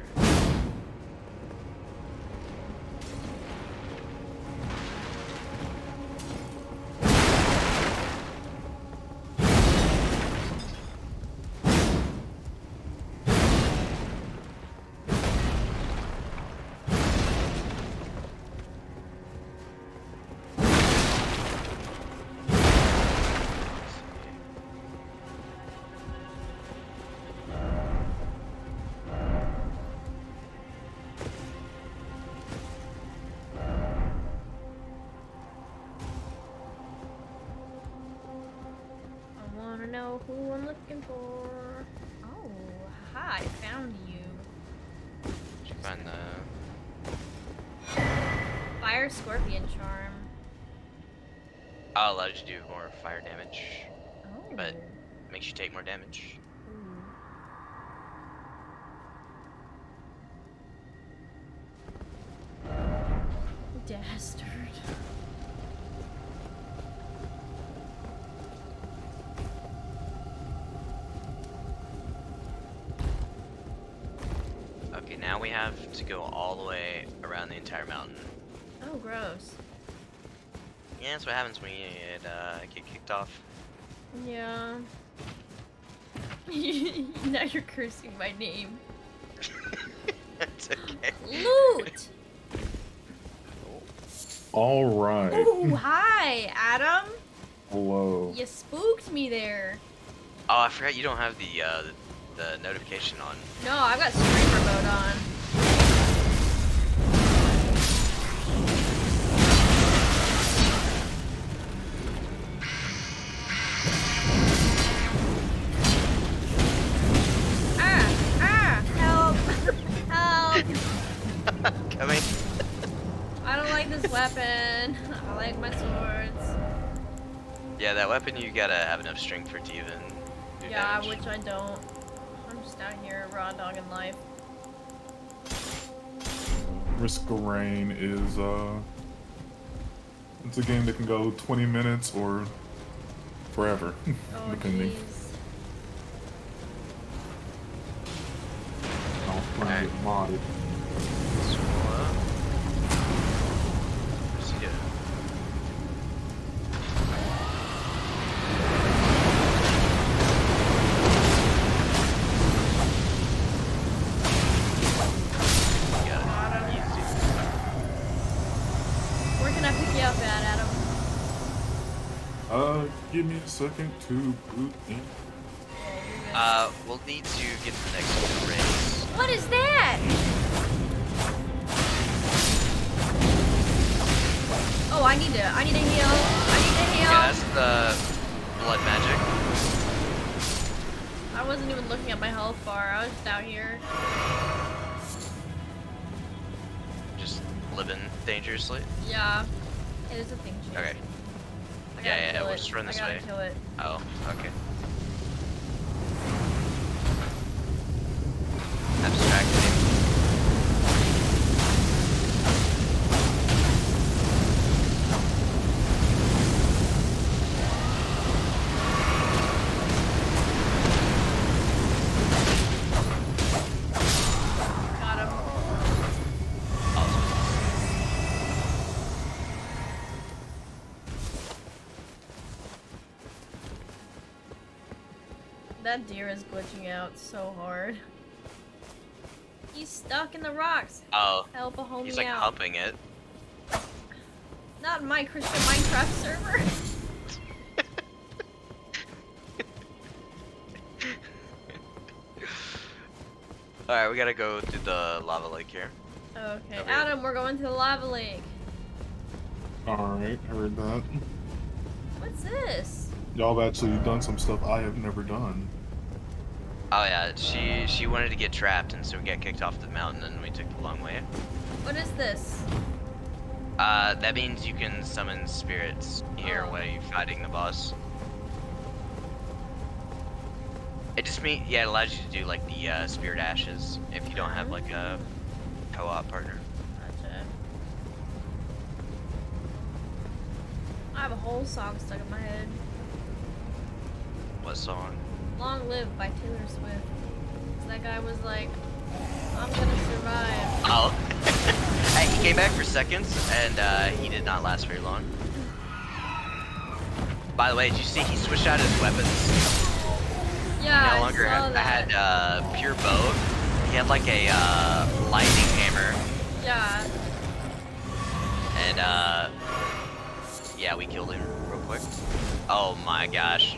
[SPEAKER 1] Know who I'm looking for. Oh, haha, I found you.
[SPEAKER 3] Did you find the...
[SPEAKER 1] Fire Scorpion Charm.
[SPEAKER 3] Oh, allows you to do more fire damage,
[SPEAKER 1] Oh.
[SPEAKER 3] but makes you take more damage.
[SPEAKER 1] Ooh. dastard.
[SPEAKER 3] Okay, now we have to go all the way around the entire mountain.
[SPEAKER 1] Oh, gross.
[SPEAKER 3] Yeah, that's what happens when you uh, get kicked off.
[SPEAKER 1] Yeah. Now you're cursing my name.
[SPEAKER 3] It's okay.
[SPEAKER 1] Loot!
[SPEAKER 6] All right.
[SPEAKER 1] Ooh, hi, Adam.
[SPEAKER 6] Hello.
[SPEAKER 1] You spooked me there.
[SPEAKER 3] Oh, I forgot you don't have the uh, the, the notification on.
[SPEAKER 1] No, I've got streamer mode on. Ah! Ah! Help! Help!
[SPEAKER 3] Coming.
[SPEAKER 1] I don't like this weapon. I like my swords.
[SPEAKER 3] Yeah, that weapon you gotta have enough strength for to even do
[SPEAKER 1] Yeah,
[SPEAKER 3] damage.
[SPEAKER 1] which I don't. I'm just out here raw dogging life.
[SPEAKER 6] Risk of Rain is uh it's a game that can go twenty minutes or forever,
[SPEAKER 1] Oh,
[SPEAKER 6] depending.
[SPEAKER 1] jeez.
[SPEAKER 6] I'll find it modded.
[SPEAKER 3] So, uh, what's he doing? Got it. Easy.
[SPEAKER 1] Where can I pick you up at, Adam?
[SPEAKER 6] Uh, give me a second to boot in.
[SPEAKER 3] Uh, we'll need to get to the next race.
[SPEAKER 1] What is that? Oh, I need to. I need to heal. I need to heal.
[SPEAKER 3] Yeah, that's the blood magic.
[SPEAKER 1] I wasn't even looking at my health bar. I was just out here.
[SPEAKER 3] Just living dangerously.
[SPEAKER 1] Yeah. It is a thing. Chief.
[SPEAKER 3] Okay.
[SPEAKER 1] I
[SPEAKER 3] Yeah,
[SPEAKER 1] gotta
[SPEAKER 3] yeah,
[SPEAKER 1] kill
[SPEAKER 3] we'll
[SPEAKER 1] it.
[SPEAKER 3] just run this
[SPEAKER 1] I gotta
[SPEAKER 3] way.
[SPEAKER 1] kill it.
[SPEAKER 3] Oh, okay. Abstracting.
[SPEAKER 1] Got him.
[SPEAKER 3] Awesome.
[SPEAKER 1] That deer is glitching out so hard. He's stuck in the rocks.
[SPEAKER 3] Oh,
[SPEAKER 1] Help a homie
[SPEAKER 3] he's like
[SPEAKER 1] out.
[SPEAKER 3] humping it.
[SPEAKER 1] Not my Christian Minecraft server.
[SPEAKER 3] Alright, we gotta go to the lava lake here.
[SPEAKER 1] Okay,
[SPEAKER 3] Okay.
[SPEAKER 1] Adam, we're going to the lava lake.
[SPEAKER 6] Alright, heard that.
[SPEAKER 1] What's this?
[SPEAKER 6] Y'all have actually done some stuff I have never done.
[SPEAKER 3] Oh yeah, she she wanted to get trapped, and so we got kicked off the mountain, and we took the long way.
[SPEAKER 1] What is this?
[SPEAKER 3] Uh, that means you can summon spirits here
[SPEAKER 1] Oh.
[SPEAKER 3] while you're fighting the boss. It just mean yeah, it allows you to do like the uh, spirit ashes if you don't have like a co-op partner.
[SPEAKER 1] Gotcha. I have a whole song stuck in my head.
[SPEAKER 3] What song?
[SPEAKER 1] Long Live by Taylor Swift. 'Cause that guy was like, I'm gonna survive.
[SPEAKER 3] Oh, hey, he came back for seconds, and uh, he did not last very long. By the way, did you see he switched out his weapons?
[SPEAKER 1] Yeah,
[SPEAKER 3] He no
[SPEAKER 1] I
[SPEAKER 3] longer
[SPEAKER 1] saw
[SPEAKER 3] had,
[SPEAKER 1] that.
[SPEAKER 3] had uh, pure bow. He had like a uh, lightning hammer,
[SPEAKER 1] Yeah.
[SPEAKER 3] and uh, yeah, we killed him real quick. Oh my gosh.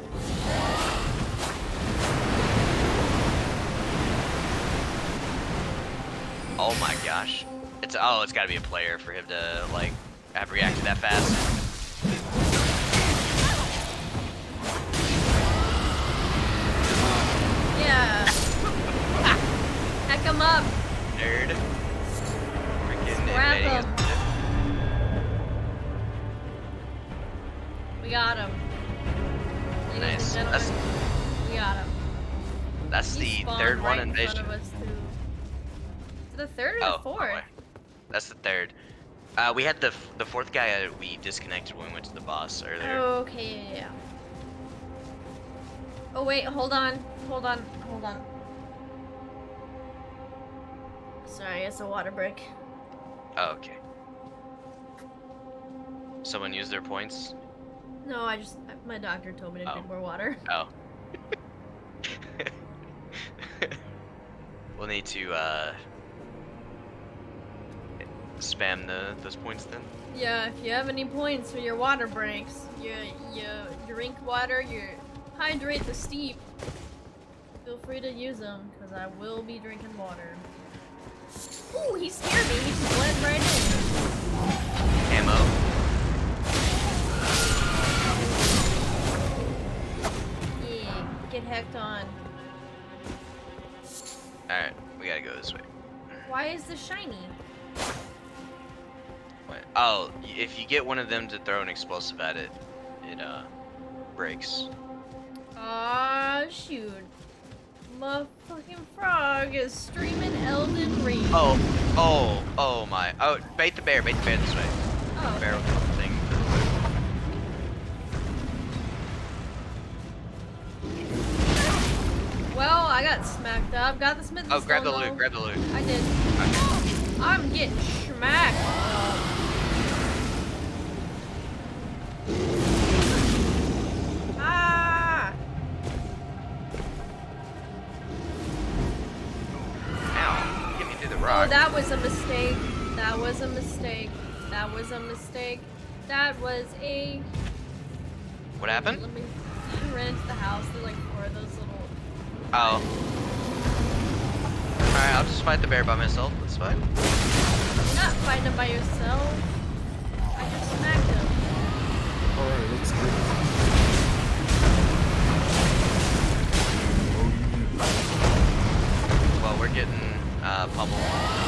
[SPEAKER 3] Oh my gosh. It's oh, it's got to be a player for him to like have reacted that fast.
[SPEAKER 1] Yeah. Heck him up.
[SPEAKER 3] Nerd. Freaking
[SPEAKER 1] Scrap
[SPEAKER 3] invading
[SPEAKER 1] him.
[SPEAKER 3] his-
[SPEAKER 1] We got him. Ladies
[SPEAKER 3] Nice.
[SPEAKER 1] and
[SPEAKER 3] That's
[SPEAKER 1] gentlemen, we got him.
[SPEAKER 3] that's
[SPEAKER 1] He
[SPEAKER 3] the
[SPEAKER 1] spawned
[SPEAKER 3] third one
[SPEAKER 1] right in front
[SPEAKER 3] invasion.
[SPEAKER 1] of us, too. Is it the third or
[SPEAKER 3] Oh,
[SPEAKER 1] the fourth?
[SPEAKER 3] oh, wait. That's the third. Uh, we had the f- the fourth guy uh, we disconnected when we went to the boss earlier.
[SPEAKER 1] Okay, yeah, yeah. Oh wait, hold on, hold on, hold on. Sorry, it's a water break.
[SPEAKER 3] Oh, okay. Someone used their points?
[SPEAKER 1] No, I just my doctor told me to
[SPEAKER 3] Oh.
[SPEAKER 1] drink more water.
[SPEAKER 3] Oh. We'll need to uh, spam the those points then.
[SPEAKER 1] Yeah, if you have any points for your water breaks, you you drink water, you hydrate the steep. Feel free to use them, cause I will be drinking water. Ooh, he scared me. He just blended right in.
[SPEAKER 3] Ammo.
[SPEAKER 1] Yeah, get hecked on.
[SPEAKER 3] Alright, we gotta go this way.
[SPEAKER 1] Why is this shiny?
[SPEAKER 3] What? Oh, y- if you get one of them to throw an explosive at it, it uh breaks.
[SPEAKER 1] Aw, shoot. Motherfucking frog is streaming Elden Ring.
[SPEAKER 3] Oh, oh, oh my. Oh, bait the bear, bait the bear this way.
[SPEAKER 1] Oh,
[SPEAKER 3] Bear
[SPEAKER 1] okay.
[SPEAKER 3] thing.
[SPEAKER 1] Well, I got smacked up. Got the smith.
[SPEAKER 3] Oh, grab the
[SPEAKER 1] stone,
[SPEAKER 3] loot,
[SPEAKER 1] though.
[SPEAKER 3] grab the loot.
[SPEAKER 1] I did. I'm getting smacked up. Ah!
[SPEAKER 3] Ow, get me through the
[SPEAKER 1] Oh,
[SPEAKER 3] rock.
[SPEAKER 1] that was a mistake. That was a mistake. That was a mistake. That was a.
[SPEAKER 3] What happened?
[SPEAKER 1] Let me. I ran into the house. There's like four of those little.
[SPEAKER 3] Oh. Alright, I'll just fight the bear by myself. That's fine.
[SPEAKER 1] You're not fighting him by yourself. I just smacked him.
[SPEAKER 6] Alright, let's go.
[SPEAKER 3] Well, we're getting uh, pummeled.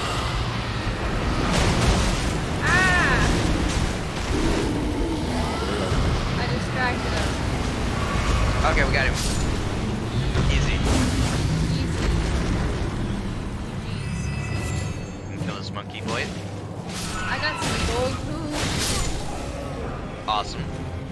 [SPEAKER 1] Ah! I distracted him.
[SPEAKER 3] Okay, we got him. Easy.
[SPEAKER 1] Easy. Jeez.
[SPEAKER 3] We can kill this monkey boy.
[SPEAKER 1] I got some gold poo.
[SPEAKER 3] Awesome.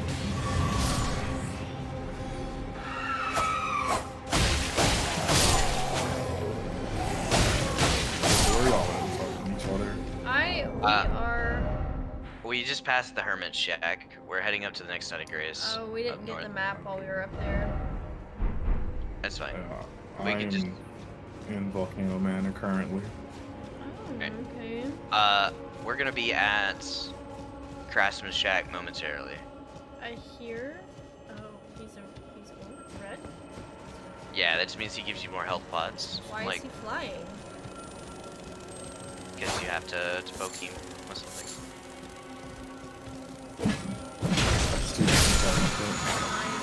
[SPEAKER 6] Where are y'all at? Talking to each other?
[SPEAKER 1] I we
[SPEAKER 3] Uh,
[SPEAKER 1] are.
[SPEAKER 3] We just passed the hermit shack. We're heading up to the next side of Grace.
[SPEAKER 1] Oh, we didn't
[SPEAKER 3] up
[SPEAKER 1] get the
[SPEAKER 3] north.
[SPEAKER 1] map while we were up there.
[SPEAKER 3] That's fine.
[SPEAKER 6] Yeah,
[SPEAKER 3] We
[SPEAKER 6] I'm
[SPEAKER 3] can just-
[SPEAKER 6] in Volcano Manor currently.
[SPEAKER 1] Oh,
[SPEAKER 3] Okay.
[SPEAKER 1] okay.
[SPEAKER 3] Uh, we're gonna be at Craftsman's shack momentarily.
[SPEAKER 1] I hear. Oh, he's a he's gold, red.
[SPEAKER 3] Yeah, that just means he gives you more health pots.
[SPEAKER 1] Why
[SPEAKER 3] like,
[SPEAKER 1] is he flying?
[SPEAKER 3] because you have to, to poke him or something.
[SPEAKER 6] It's too different.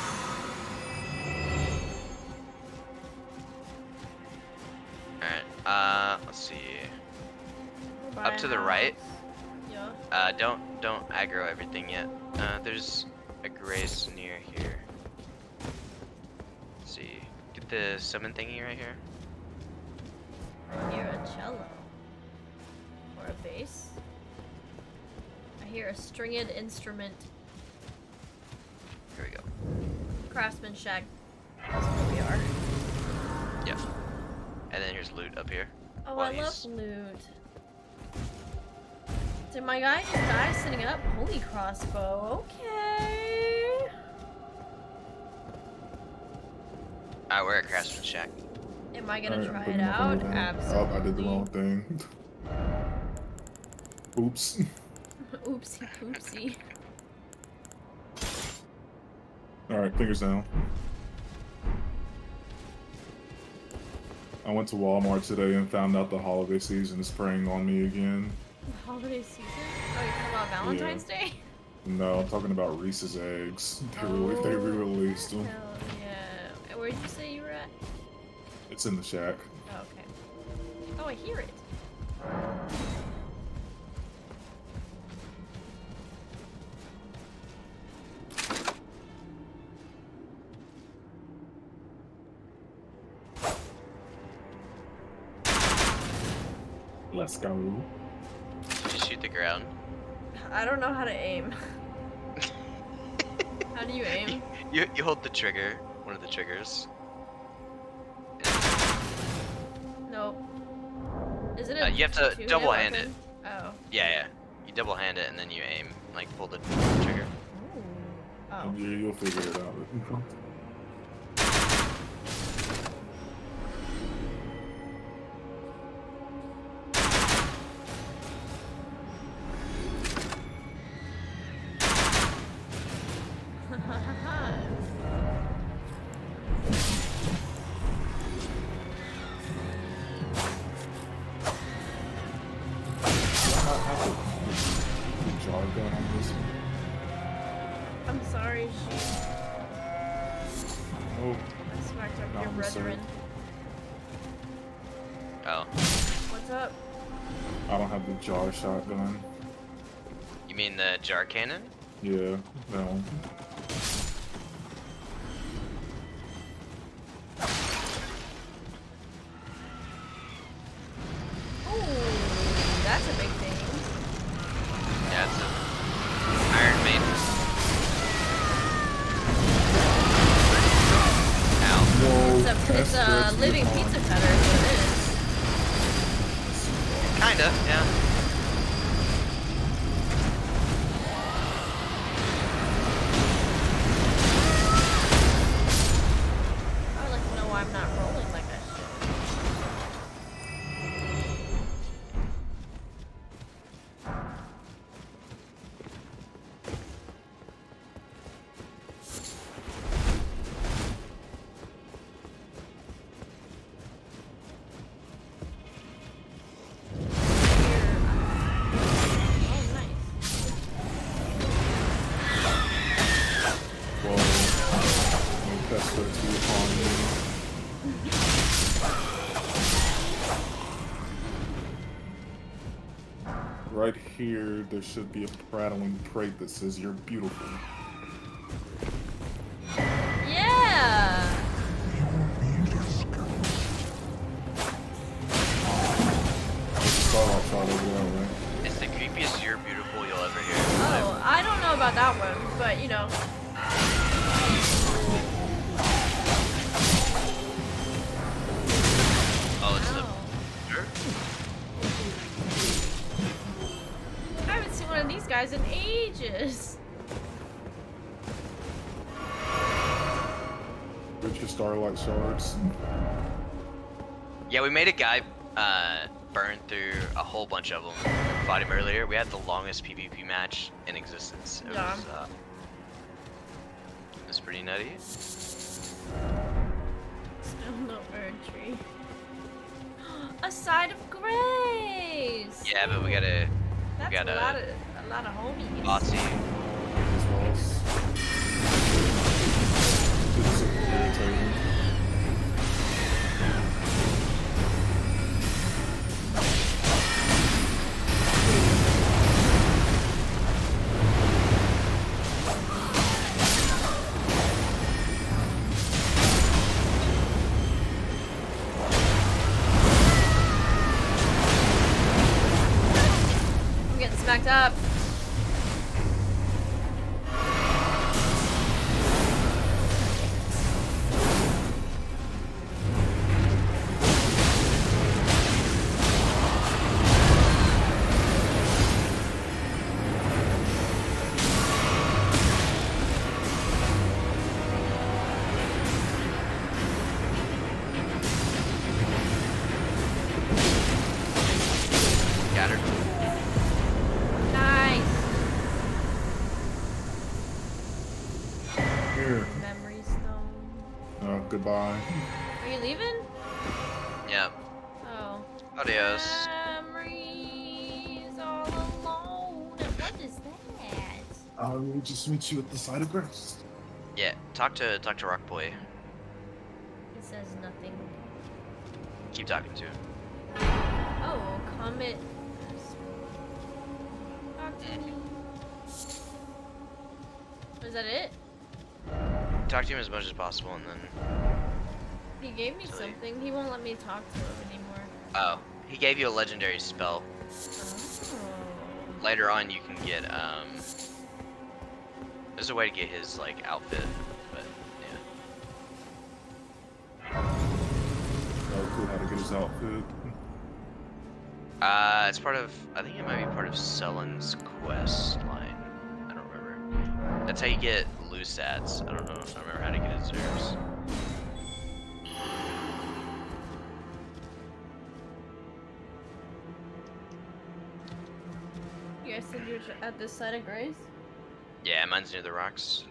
[SPEAKER 1] Nice.
[SPEAKER 3] Alright, uh, let's see.
[SPEAKER 1] We're by
[SPEAKER 3] Up
[SPEAKER 1] a
[SPEAKER 3] to the right.
[SPEAKER 1] house. Yeah.
[SPEAKER 3] Uh, don't, don't aggro everything yet. Uh, there's a Grace near here. Let's see. Get the summon thingy right here.
[SPEAKER 1] I hear a cello. Or a bass. I hear a stringed instrument.
[SPEAKER 3] Here we go.
[SPEAKER 1] Craftsman shack. That's where we are.
[SPEAKER 3] Yep. And then here's loot up here.
[SPEAKER 1] Oh,
[SPEAKER 3] While
[SPEAKER 1] I love
[SPEAKER 3] he's-
[SPEAKER 1] loot. Did my guy just die sitting up? Holy crossbow. Okay.
[SPEAKER 3] Alright, we're at Craftsman's shack.
[SPEAKER 1] Am I gonna
[SPEAKER 6] Alright,
[SPEAKER 1] try
[SPEAKER 6] I'm
[SPEAKER 1] it
[SPEAKER 6] putting my
[SPEAKER 1] out?
[SPEAKER 6] phone down.
[SPEAKER 1] Absolutely.
[SPEAKER 6] Oh, I did the wrong thing. Oops.
[SPEAKER 1] Oopsie poopsie.
[SPEAKER 6] Alright, fingers down. I went to Walmart today and found out the holiday season is preying on me again.
[SPEAKER 1] Holiday season? Oh, you're talking about Valentine's Day?
[SPEAKER 6] No, I'm talking about Reese's eggs. They, re- they
[SPEAKER 1] Oh,
[SPEAKER 6] re-released them.
[SPEAKER 1] Hell yeah. And where did you say you were at?
[SPEAKER 6] It's in the shack.
[SPEAKER 1] Oh, okay. Oh, I hear it.
[SPEAKER 6] Let's go.
[SPEAKER 3] Did you shoot the ground?
[SPEAKER 1] I don't know how to aim. How do you aim?
[SPEAKER 3] You you hold the trigger, one of the triggers.
[SPEAKER 1] Nope. Is it a
[SPEAKER 3] Uh, you have to
[SPEAKER 1] two-handed
[SPEAKER 3] double hand
[SPEAKER 1] weapon? Oh.
[SPEAKER 3] Yeah, yeah. You double hand it and then you aim, like pull the trigger.
[SPEAKER 1] Ooh. Oh.
[SPEAKER 6] And you, you'll figure it out.
[SPEAKER 1] I'm sorry, she.
[SPEAKER 6] Oh,
[SPEAKER 1] I smacked up
[SPEAKER 6] No,
[SPEAKER 1] your
[SPEAKER 6] I'm
[SPEAKER 1] brethren.
[SPEAKER 3] Oh.
[SPEAKER 1] What's up?
[SPEAKER 6] I don't have the jar shotgun.
[SPEAKER 3] You mean the jar cannon?
[SPEAKER 6] Yeah, that one.
[SPEAKER 1] Ooh, that's a big thing.
[SPEAKER 3] Yeah, it's a Iron Maiden. Ow.
[SPEAKER 6] Whoa,
[SPEAKER 1] It's a, it's a living pizza cutter, is what it is.
[SPEAKER 3] Kinda, yeah.
[SPEAKER 1] I would like to know why I'm not rolling like that shit. Oh, nice.
[SPEAKER 6] Whoa. No Pesco two upon me. Right here, there should be a prattling crate that says you're beautiful.
[SPEAKER 1] Yeah!
[SPEAKER 6] Starlight shot over there, right?
[SPEAKER 3] It's the creepiest "You're Beautiful" you'll ever hear.
[SPEAKER 1] Oh, I don't know about that one, but you know.
[SPEAKER 3] Oh, it's
[SPEAKER 1] Wow.
[SPEAKER 3] the dirt?
[SPEAKER 1] I haven't seen one of these guys in ages.
[SPEAKER 6] Get your Starlight shards.
[SPEAKER 3] Yeah, we made a guy uh, burn through a whole bunch of them. We fought him earlier. We had the longest PvP match in existence. It
[SPEAKER 1] Yeah.
[SPEAKER 3] was, uh, it was pretty nutty.
[SPEAKER 1] Still no bird tree. A side of grace.
[SPEAKER 3] Yeah, but we gotta
[SPEAKER 1] That's
[SPEAKER 3] gotta-
[SPEAKER 1] a lot of a lot of homies.
[SPEAKER 3] bossy.
[SPEAKER 6] As well as... It's irritating.
[SPEAKER 1] I'm getting smacked up.
[SPEAKER 3] Got her.
[SPEAKER 1] Nice.
[SPEAKER 6] Here.
[SPEAKER 1] Memory stone.
[SPEAKER 6] Uh, goodbye.
[SPEAKER 1] Are you leaving?
[SPEAKER 3] Yeah.
[SPEAKER 1] Oh.
[SPEAKER 3] Adios.
[SPEAKER 1] Memories all alone. What is that?
[SPEAKER 6] I will just meet you at the side of grace.
[SPEAKER 3] Yeah. Talk to talk to Rock Boy.
[SPEAKER 1] It says nothing.
[SPEAKER 3] Keep talking to him.
[SPEAKER 1] Oh, comet. Talk to me. Was that it?
[SPEAKER 3] Talk to him as much as possible, and then.
[SPEAKER 1] He gave me
[SPEAKER 3] Silly.
[SPEAKER 1] something. He won't let me talk to him anymore.
[SPEAKER 3] Oh, he gave you a legendary spell.
[SPEAKER 1] Oh.
[SPEAKER 3] later on you can get um. There's a way to get his like outfit, but yeah.
[SPEAKER 6] Oh, cool. How to get his outfit?
[SPEAKER 3] Uh, it's part of. I think it might be part of Sullen's quest line. I don't remember. That's how you get loose ads. I don't know. I don't remember how to get his Zers.
[SPEAKER 1] You guys said you were at this side of Grace?
[SPEAKER 3] Yeah, mine's near the rocks.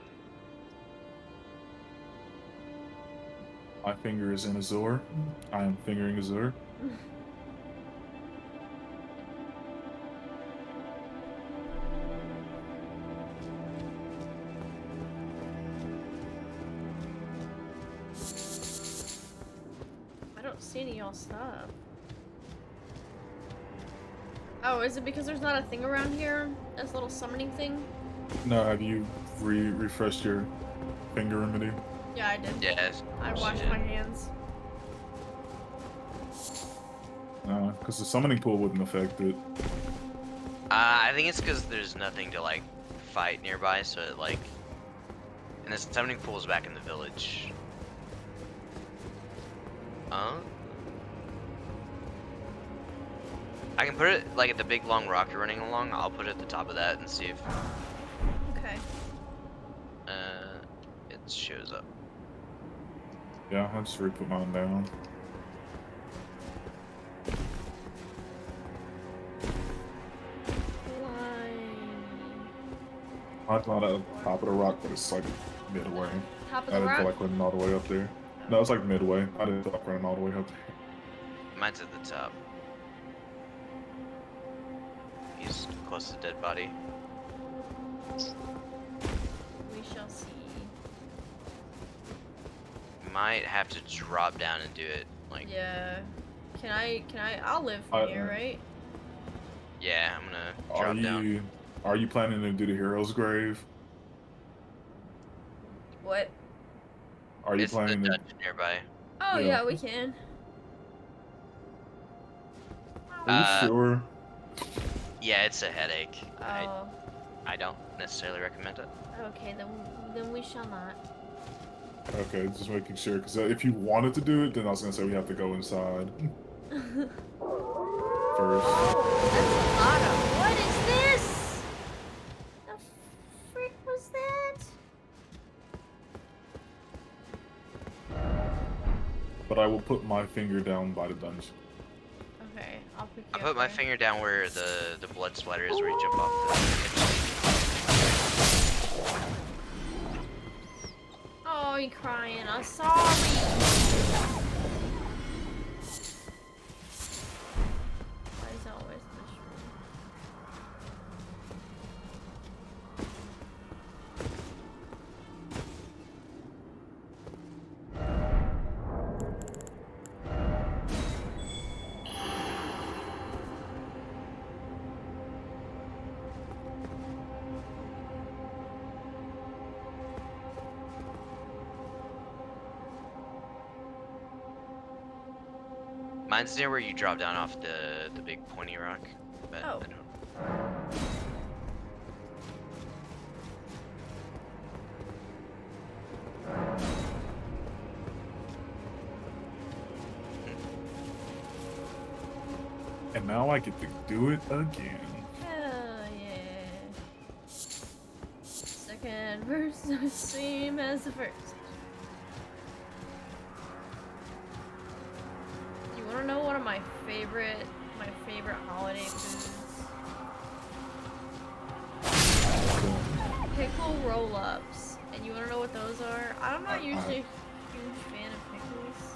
[SPEAKER 6] My finger is in Azure. I am fingering Azure.
[SPEAKER 1] I don't see any of y'all stuff. Oh, is it because there's not a thing around here? This little summoning thing?
[SPEAKER 6] No, have you re refreshed your finger remedy?
[SPEAKER 1] Yeah, I did.
[SPEAKER 3] Yes.
[SPEAKER 1] I
[SPEAKER 3] she
[SPEAKER 1] washed
[SPEAKER 3] did.
[SPEAKER 1] my hands.
[SPEAKER 6] No, because the summoning pool wouldn't affect it.
[SPEAKER 3] Uh, I think it's because there's nothing to like fight nearby, so it like. And the summoning pool's back in the village. Uh. I can put it like at the big long rock you're running along. I'll put it at the top of that and see if
[SPEAKER 1] Okay.
[SPEAKER 3] uh it shows up.
[SPEAKER 6] Yeah, I'll just re-put mine down. Mine's not at the top of the rock, but it's like midway.
[SPEAKER 1] Top of
[SPEAKER 6] I
[SPEAKER 1] the
[SPEAKER 6] didn't
[SPEAKER 1] rock?
[SPEAKER 6] feel like running all the way up there. No, it's like midway. I didn't feel like running all the way up there.
[SPEAKER 3] Mine's at the top. He's close to the dead body.
[SPEAKER 1] We shall see.
[SPEAKER 3] Might have to drop down and do it. Like, yeah,
[SPEAKER 1] Yeah. Can I, can I, I'll live from
[SPEAKER 6] I-
[SPEAKER 1] here, right?
[SPEAKER 3] yeah I'm gonna
[SPEAKER 6] Are
[SPEAKER 3] drop
[SPEAKER 6] you
[SPEAKER 3] down.
[SPEAKER 6] are you planning to do the hero's grave?
[SPEAKER 1] What?
[SPEAKER 6] Are you
[SPEAKER 3] It's the
[SPEAKER 6] planning to?
[SPEAKER 3] dungeon nearby.
[SPEAKER 1] Oh,
[SPEAKER 6] Yeah.
[SPEAKER 1] yeah, we can.
[SPEAKER 6] Are you
[SPEAKER 3] Uh,
[SPEAKER 6] sure?
[SPEAKER 3] Yeah, it's a headache. I
[SPEAKER 1] Oh,
[SPEAKER 3] I don't necessarily recommend it.
[SPEAKER 1] okay, then, then we shall not.
[SPEAKER 6] Okay, just making sure. Because if you wanted to do it, then I was gonna say we have to go inside first.
[SPEAKER 1] Oh, that's a lot of. What is this? The frick was that?
[SPEAKER 6] But I will put my finger down by the dungeon.
[SPEAKER 1] Okay, I'll pick
[SPEAKER 3] I
[SPEAKER 1] you
[SPEAKER 3] put
[SPEAKER 1] up
[SPEAKER 3] my
[SPEAKER 1] there.
[SPEAKER 3] finger down where the the blood splatter is, where you jump off the edge.
[SPEAKER 1] Oh, you crying? I'm sorry. Why is it always this room?
[SPEAKER 3] Mine's near where you drop down off the the big pointy rock. But
[SPEAKER 1] Oh.
[SPEAKER 3] I don't.
[SPEAKER 6] And now I get to do it again.
[SPEAKER 1] Hell yeah. Second verse the same as the first. You wanna know one of my favorite my favorite holiday foods? Pickle roll-ups. And you wanna know what those are? I'm not usually a huge fan of pickles.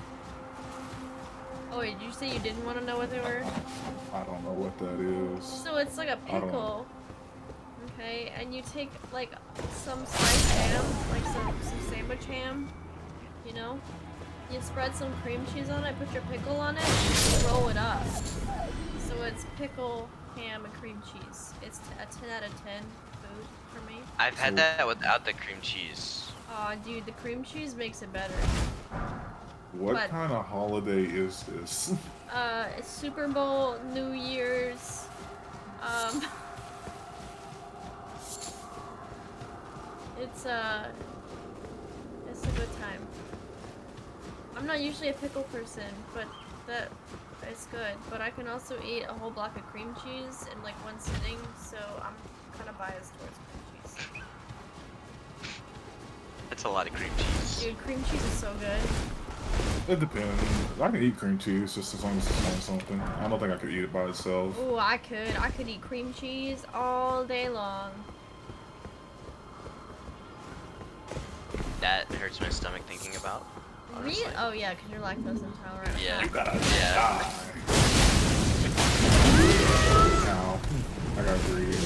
[SPEAKER 1] Oh wait, did you say you didn't want to know what they were?
[SPEAKER 6] I don't know what that is.
[SPEAKER 1] So it's like a
[SPEAKER 6] I don't-
[SPEAKER 1] pickle, okay? And you take like some sliced ham, like some, some sandwich ham, you know? You spread some cream cheese on it, put your pickle on it, and you roll it up. So it's pickle, ham, and cream cheese. It's t a ten out of ten food for me.
[SPEAKER 3] I've had
[SPEAKER 6] So-
[SPEAKER 3] that without the cream cheese.
[SPEAKER 1] Aw, dude, the cream cheese makes it better.
[SPEAKER 6] What
[SPEAKER 1] But-
[SPEAKER 6] kind of holiday is this?
[SPEAKER 1] Uh, it's Super Bowl, New Year's, um, it's uh, it's a good time. I'm not usually a pickle person, but that it's good. But I can also eat a whole block of cream cheese in like one sitting, so I'm kind of biased towards cream cheese.
[SPEAKER 3] That's a lot of cream cheese.
[SPEAKER 1] Dude, cream cheese is so good.
[SPEAKER 6] It depends. I can eat cream cheese just as long as it's on something. I don't think I could eat it by itself.
[SPEAKER 1] Ooh, I could. I could eat cream cheese all day long.
[SPEAKER 3] That hurts my stomach thinking about. Honestly.
[SPEAKER 1] Really? Oh yeah, because you're lactose intolerant.
[SPEAKER 3] Yeah.
[SPEAKER 6] You gotta
[SPEAKER 3] Yeah.
[SPEAKER 6] die. Ow. I gotta breathe.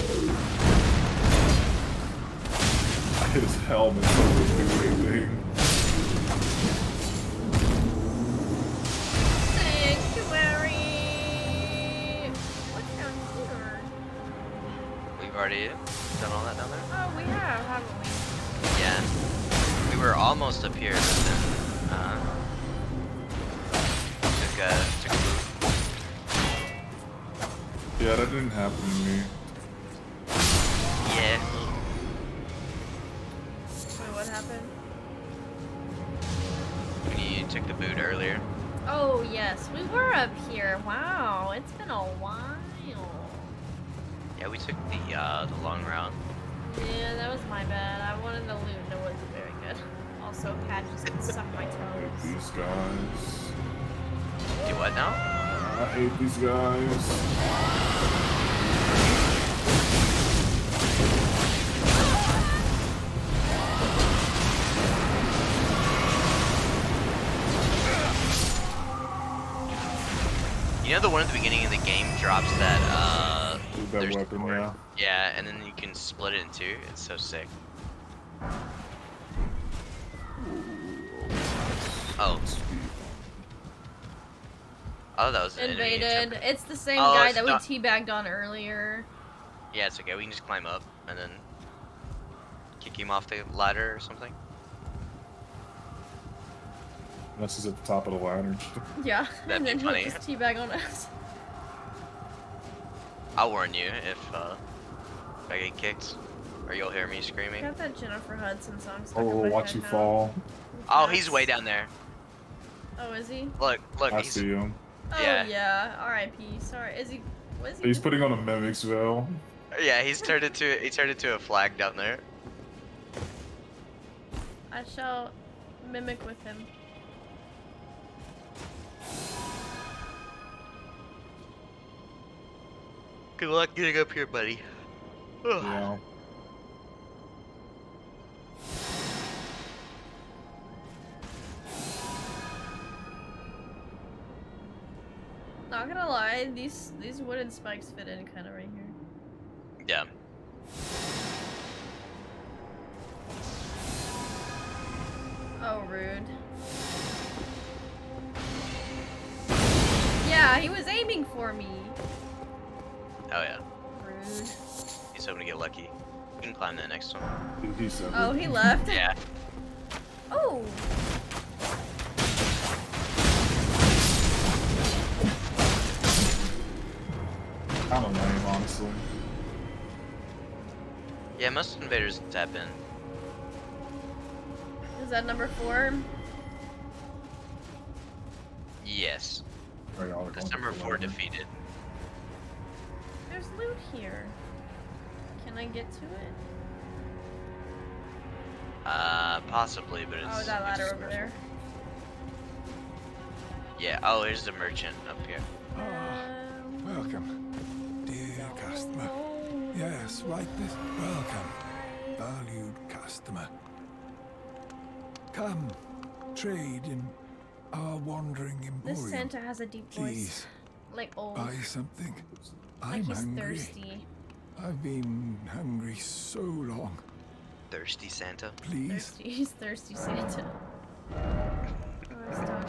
[SPEAKER 6] I hit his helmet so it didn't do anything.
[SPEAKER 1] Sanctuary! What's down here?
[SPEAKER 3] We've already done all that down there?
[SPEAKER 1] Oh, we have, haven't we?
[SPEAKER 3] Yeah. We were almost up here, but then, uh, took a, took a move.
[SPEAKER 6] Yeah, that didn't happen to me.
[SPEAKER 3] Yeah.
[SPEAKER 1] Wait, what happened?
[SPEAKER 3] When you took the boot earlier.
[SPEAKER 1] Oh, yes, we were up here. Wow, it's been a while.
[SPEAKER 3] Yeah, we took the, uh, the long route.
[SPEAKER 1] Yeah, that was my bad. I wanted the loot and it wasn't very good. Also, Patches can suck my
[SPEAKER 6] I hate
[SPEAKER 1] toes.
[SPEAKER 6] these guys.
[SPEAKER 3] Do what now?
[SPEAKER 6] I hate these guys.
[SPEAKER 3] You know the one at the beginning of the game drops that, uh...
[SPEAKER 6] That
[SPEAKER 3] there's
[SPEAKER 6] weapon,
[SPEAKER 3] four-
[SPEAKER 6] yeah.
[SPEAKER 3] Yeah, and then you can split it in two. It's so sick. Oh. Oh, that was an enemy
[SPEAKER 1] Invaded.
[SPEAKER 3] attack.
[SPEAKER 1] It's the same
[SPEAKER 3] Oh,
[SPEAKER 1] guy
[SPEAKER 3] it's
[SPEAKER 1] that we
[SPEAKER 3] not-
[SPEAKER 1] teabagged on earlier.
[SPEAKER 3] Yeah, it's okay. We can just climb up and then kick him off the ladder or something.
[SPEAKER 6] This is at the top of the ladder.
[SPEAKER 1] Yeah,
[SPEAKER 3] That'd
[SPEAKER 1] and
[SPEAKER 3] be
[SPEAKER 1] then
[SPEAKER 3] funny.
[SPEAKER 1] he'll just teabag on us.
[SPEAKER 3] I'll warn you if, uh, if I get kicked, or you'll hear me
[SPEAKER 1] I
[SPEAKER 3] screaming.
[SPEAKER 1] got that Jennifer Hudson song stuck
[SPEAKER 6] Oh,
[SPEAKER 1] in my
[SPEAKER 6] watch
[SPEAKER 1] head
[SPEAKER 6] you
[SPEAKER 1] now.
[SPEAKER 6] fall.
[SPEAKER 3] Oh, he's way down there.
[SPEAKER 1] Oh, is he?
[SPEAKER 3] Look, look,
[SPEAKER 6] I
[SPEAKER 3] he's
[SPEAKER 6] see him.
[SPEAKER 1] Oh
[SPEAKER 3] Yeah.
[SPEAKER 1] yeah. R I P Sorry. Is he? What is he?
[SPEAKER 6] He's
[SPEAKER 1] doing?
[SPEAKER 6] putting on a Mimics veil.
[SPEAKER 3] yeah, he's turned into he turned into a flag down there.
[SPEAKER 1] I shall mimic with him.
[SPEAKER 3] Good luck getting up here, buddy.
[SPEAKER 6] Yeah.
[SPEAKER 1] Not gonna lie, these these wooden spikes fit in kind of right here.
[SPEAKER 3] Yeah.
[SPEAKER 1] Oh, rude. Yeah, he was aiming for me.
[SPEAKER 3] Oh yeah.
[SPEAKER 1] Rude.
[SPEAKER 3] He's hoping to get lucky. You can climb that next one.
[SPEAKER 6] He, he said
[SPEAKER 1] Oh, he left.
[SPEAKER 3] Yeah.
[SPEAKER 1] Oh.
[SPEAKER 6] kind of lame, honestly.
[SPEAKER 3] Yeah, most invaders tap in.
[SPEAKER 1] Is that number four?
[SPEAKER 3] Yes.
[SPEAKER 6] Right, y'all are
[SPEAKER 3] That's
[SPEAKER 6] going
[SPEAKER 3] number
[SPEAKER 6] for
[SPEAKER 3] four
[SPEAKER 6] eleven.
[SPEAKER 3] defeated.
[SPEAKER 1] There's loot here. Can I get to it?
[SPEAKER 3] Uh, possibly, but it's.
[SPEAKER 1] Oh, that ladder
[SPEAKER 3] it's-
[SPEAKER 1] over there.
[SPEAKER 3] Yeah. Oh, here's the merchant up here.
[SPEAKER 2] Ah, welcome, dear customer. Yes, right this. Welcome, valued customer. Come, trade in our wandering
[SPEAKER 1] This
[SPEAKER 2] emporium.
[SPEAKER 1] Santa has a deep voice.
[SPEAKER 2] Please,
[SPEAKER 1] Like old.
[SPEAKER 2] buy something.
[SPEAKER 1] Like
[SPEAKER 2] I'm
[SPEAKER 1] he's
[SPEAKER 2] hungry.
[SPEAKER 1] thirsty.
[SPEAKER 2] I've been hungry so long.
[SPEAKER 3] Thirsty Santa.
[SPEAKER 2] Please.
[SPEAKER 1] Thirsty. He's thirsty Santa. Oh, it's done.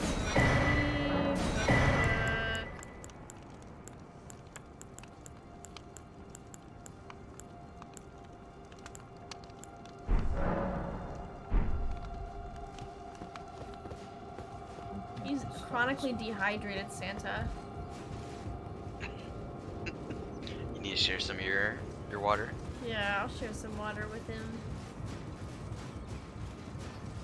[SPEAKER 1] He's chronically dehydrated Santa.
[SPEAKER 3] You need to share some of your your water.
[SPEAKER 1] Yeah, I'll share some water with him.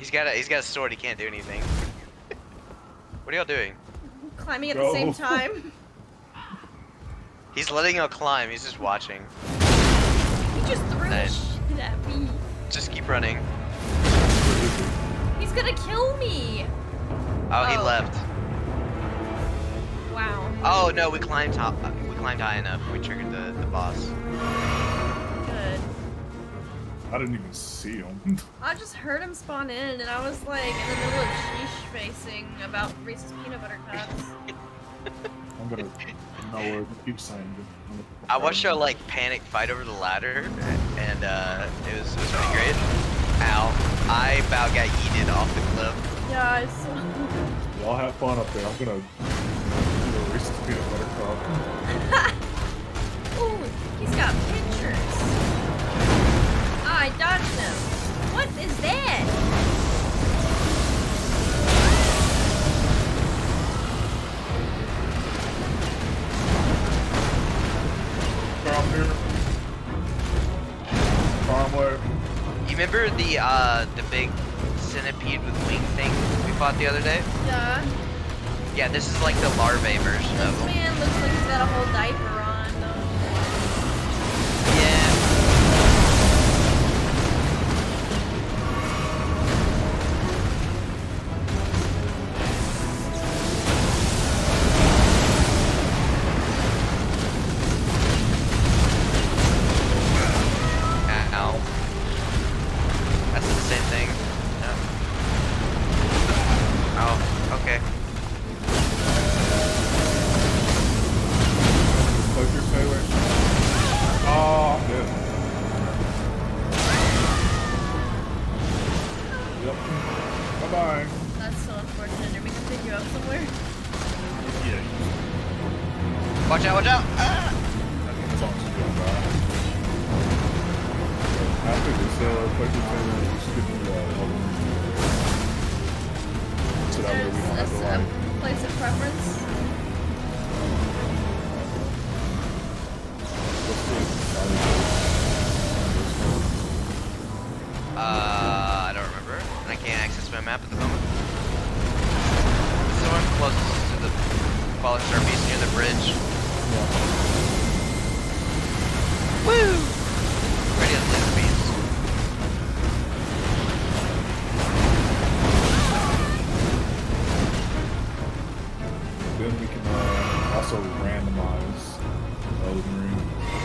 [SPEAKER 3] He's got a he's got a sword. He can't do anything. What are y'all doing?
[SPEAKER 1] Climbing at
[SPEAKER 6] Go.
[SPEAKER 1] the same time.
[SPEAKER 3] He's letting y'all climb. He's just watching.
[SPEAKER 1] He just threw
[SPEAKER 3] Nice.
[SPEAKER 1] shit at me.
[SPEAKER 3] Just keep running.
[SPEAKER 1] He's gonna kill me.
[SPEAKER 3] Oh, he
[SPEAKER 1] Oh.
[SPEAKER 3] left.
[SPEAKER 1] Wow.
[SPEAKER 3] Oh no, we climbed top. We climbed high enough. We triggered the the boss.
[SPEAKER 1] Good.
[SPEAKER 6] I didn't even see him.
[SPEAKER 1] I just heard him spawn in, and I was like in the middle of sheesh facing about Reese's peanut butter cups.
[SPEAKER 6] I'm gonna no word. Keep saying it.
[SPEAKER 3] I watched y'all like panic fight over the ladder, and uh, it was it was pretty great. Ow! I about got yeeted off the cliff.
[SPEAKER 1] Yeah, I saw.
[SPEAKER 6] Y'all have fun up there. I'm gonna do a Reese's peanut butter cup.
[SPEAKER 1] Ooh, he's got pictures. I dodged him. What is that?
[SPEAKER 6] Farm here. Farmware.
[SPEAKER 3] You remember the uh the big centipede with wing thing we fought the other day?
[SPEAKER 1] Yeah.
[SPEAKER 3] Yeah, this is like the larvae version of
[SPEAKER 1] This
[SPEAKER 3] them.
[SPEAKER 1] man looks like he's got a whole diaper on, though.
[SPEAKER 3] Yeah. Ow. That's the same thing. Yeah. Oh, okay.
[SPEAKER 6] Poke your sailor. Oh, I'm dead. Yep. Bye bye.
[SPEAKER 1] That's so unfortunate. Are we gonna pick you up somewhere?
[SPEAKER 6] Yeah.
[SPEAKER 3] Watch out, watch out! Ah!
[SPEAKER 6] I think as long as you don't die. After this, uh, poke your sailor, we should give you uh, other so that way we don't have to
[SPEAKER 1] Is
[SPEAKER 6] like.
[SPEAKER 1] a place of preference?
[SPEAKER 3] Uh, I don't remember. And I can't access my map at the moment. This is the one closest to the falling star beast near the bridge. Woo! Ready to laser beast.
[SPEAKER 6] Then we can uh, also randomize the Elden Ring.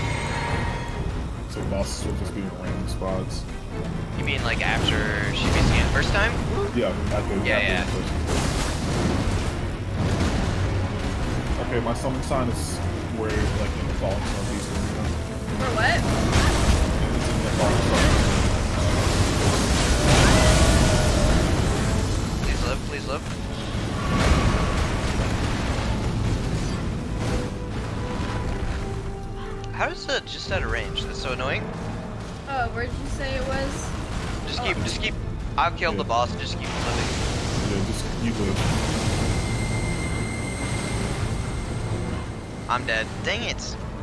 [SPEAKER 6] So bosses will just be in random spots.
[SPEAKER 3] You mean like after she beats me the first time?
[SPEAKER 6] Yeah, after,
[SPEAKER 3] Yeah,
[SPEAKER 6] after
[SPEAKER 3] yeah.
[SPEAKER 6] the first. Okay, my summon sign is where, like, in the Fallen Star Beast arena.
[SPEAKER 1] For what?
[SPEAKER 6] It's in the Fallen Star.
[SPEAKER 3] Please live, please live. How is it just out of range? That's so annoying.
[SPEAKER 1] Oh, where'd you say it was?
[SPEAKER 3] Just
[SPEAKER 1] Oh.
[SPEAKER 3] keep, just keep. I'll kill the
[SPEAKER 6] Yeah.
[SPEAKER 3] boss and just keep living.
[SPEAKER 6] Yeah, just, you live.
[SPEAKER 3] I'm dead. Dang it.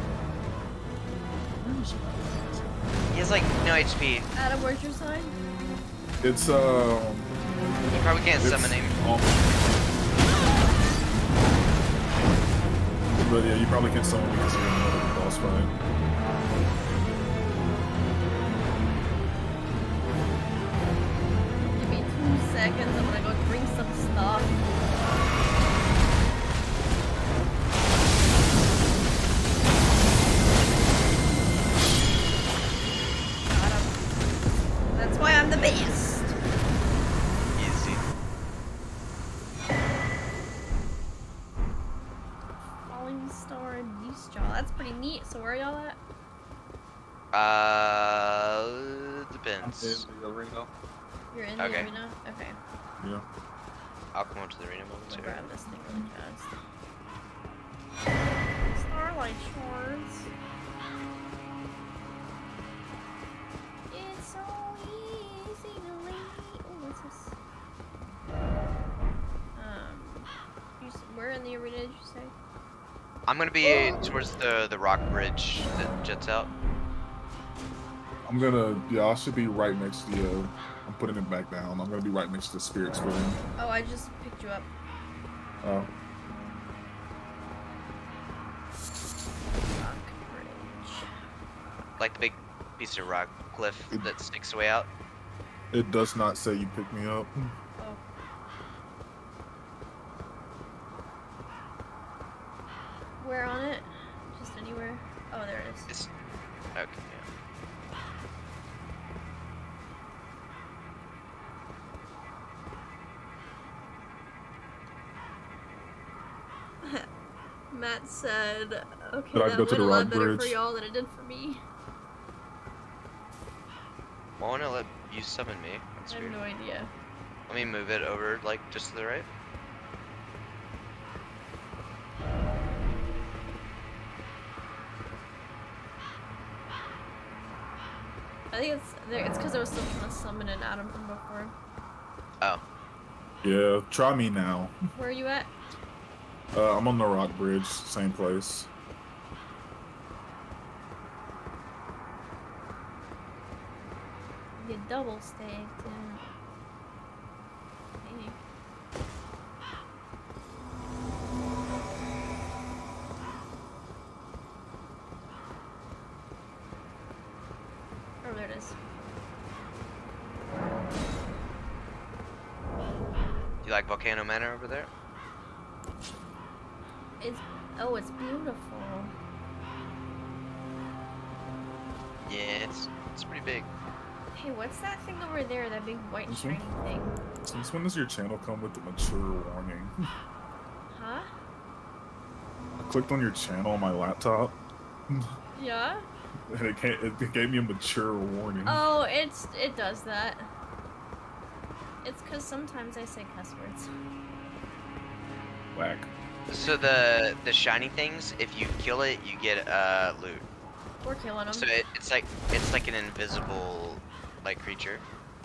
[SPEAKER 3] He has like no H P.
[SPEAKER 1] Adam, where's your sign?
[SPEAKER 6] It's, um...
[SPEAKER 3] You probably can't
[SPEAKER 6] it's
[SPEAKER 3] summon him.
[SPEAKER 6] on- But yeah, you probably can summon because you're in the middle of the boss fight.
[SPEAKER 1] Give me two seconds. I'm gonna go drink some stuff. Got him. That's why I'm the best.
[SPEAKER 3] Easy.
[SPEAKER 1] Falling Star and Beast Jaw. That's pretty neat. So where are y'all at?
[SPEAKER 3] Uh, depends.
[SPEAKER 1] You're in the
[SPEAKER 3] Okay.
[SPEAKER 1] arena? Okay.
[SPEAKER 6] Yeah.
[SPEAKER 3] I'll come up to the arena
[SPEAKER 1] I'm gonna
[SPEAKER 3] momentarily.
[SPEAKER 1] grab this thing really fast. Starlight Shores. It's so easy to leave. Oh, what's this? Um, you, s- where in the arena did you say?
[SPEAKER 3] I'm gonna be towards the the rock bridge that jets out.
[SPEAKER 6] I'm gonna, yeah, I should be right next to you. I'm putting it back down. I'm gonna be right next to the spirit spring.
[SPEAKER 1] Oh, I just picked you up.
[SPEAKER 6] Oh.
[SPEAKER 1] Rock bridge.
[SPEAKER 3] Like the big piece of rock cliff
[SPEAKER 6] It-
[SPEAKER 3] that sticks way out.
[SPEAKER 6] It does not say you pick me up.
[SPEAKER 1] Oh. Where on it? Just anywhere? Oh, there it is.
[SPEAKER 3] It's okay. Yeah.
[SPEAKER 1] Matt said, okay,
[SPEAKER 6] Did I
[SPEAKER 1] that
[SPEAKER 6] go to
[SPEAKER 1] went
[SPEAKER 6] the
[SPEAKER 1] a lot
[SPEAKER 6] rock
[SPEAKER 1] better for
[SPEAKER 6] bridge?
[SPEAKER 1] y'all than it did for me.
[SPEAKER 3] Well, I wanna let you summon me. That's
[SPEAKER 1] I have
[SPEAKER 3] weird.
[SPEAKER 1] no idea.
[SPEAKER 3] Let me move it over, like, just to the right.
[SPEAKER 1] I think it's there. It's because I was still trying to summon an Adam from before.
[SPEAKER 3] Oh.
[SPEAKER 6] Yeah, try me now.
[SPEAKER 1] Where are you at?
[SPEAKER 6] Uh, I'm on the rock bridge, same place.
[SPEAKER 1] You double staked and hey. Oh, there it is.
[SPEAKER 3] You like Volcano Manor over there?
[SPEAKER 1] It's oh, it's beautiful.
[SPEAKER 3] Yeah, it's it's pretty big.
[SPEAKER 1] Hey, what's that thing over there? That big white
[SPEAKER 6] This
[SPEAKER 1] shiny
[SPEAKER 6] one?
[SPEAKER 1] thing?
[SPEAKER 6] Since when does your channel come with the mature warning?
[SPEAKER 1] Huh?
[SPEAKER 6] I clicked on your channel on my laptop,
[SPEAKER 1] Yeah.
[SPEAKER 6] and it, can't, it gave me a mature warning.
[SPEAKER 1] Oh, it's it does that. It's because sometimes I say cuss words.
[SPEAKER 6] Whack.
[SPEAKER 3] So the the shiny things, if you kill it, you get uh loot.
[SPEAKER 1] We're killing them.
[SPEAKER 3] So it, it's like it's like an invisible like creature.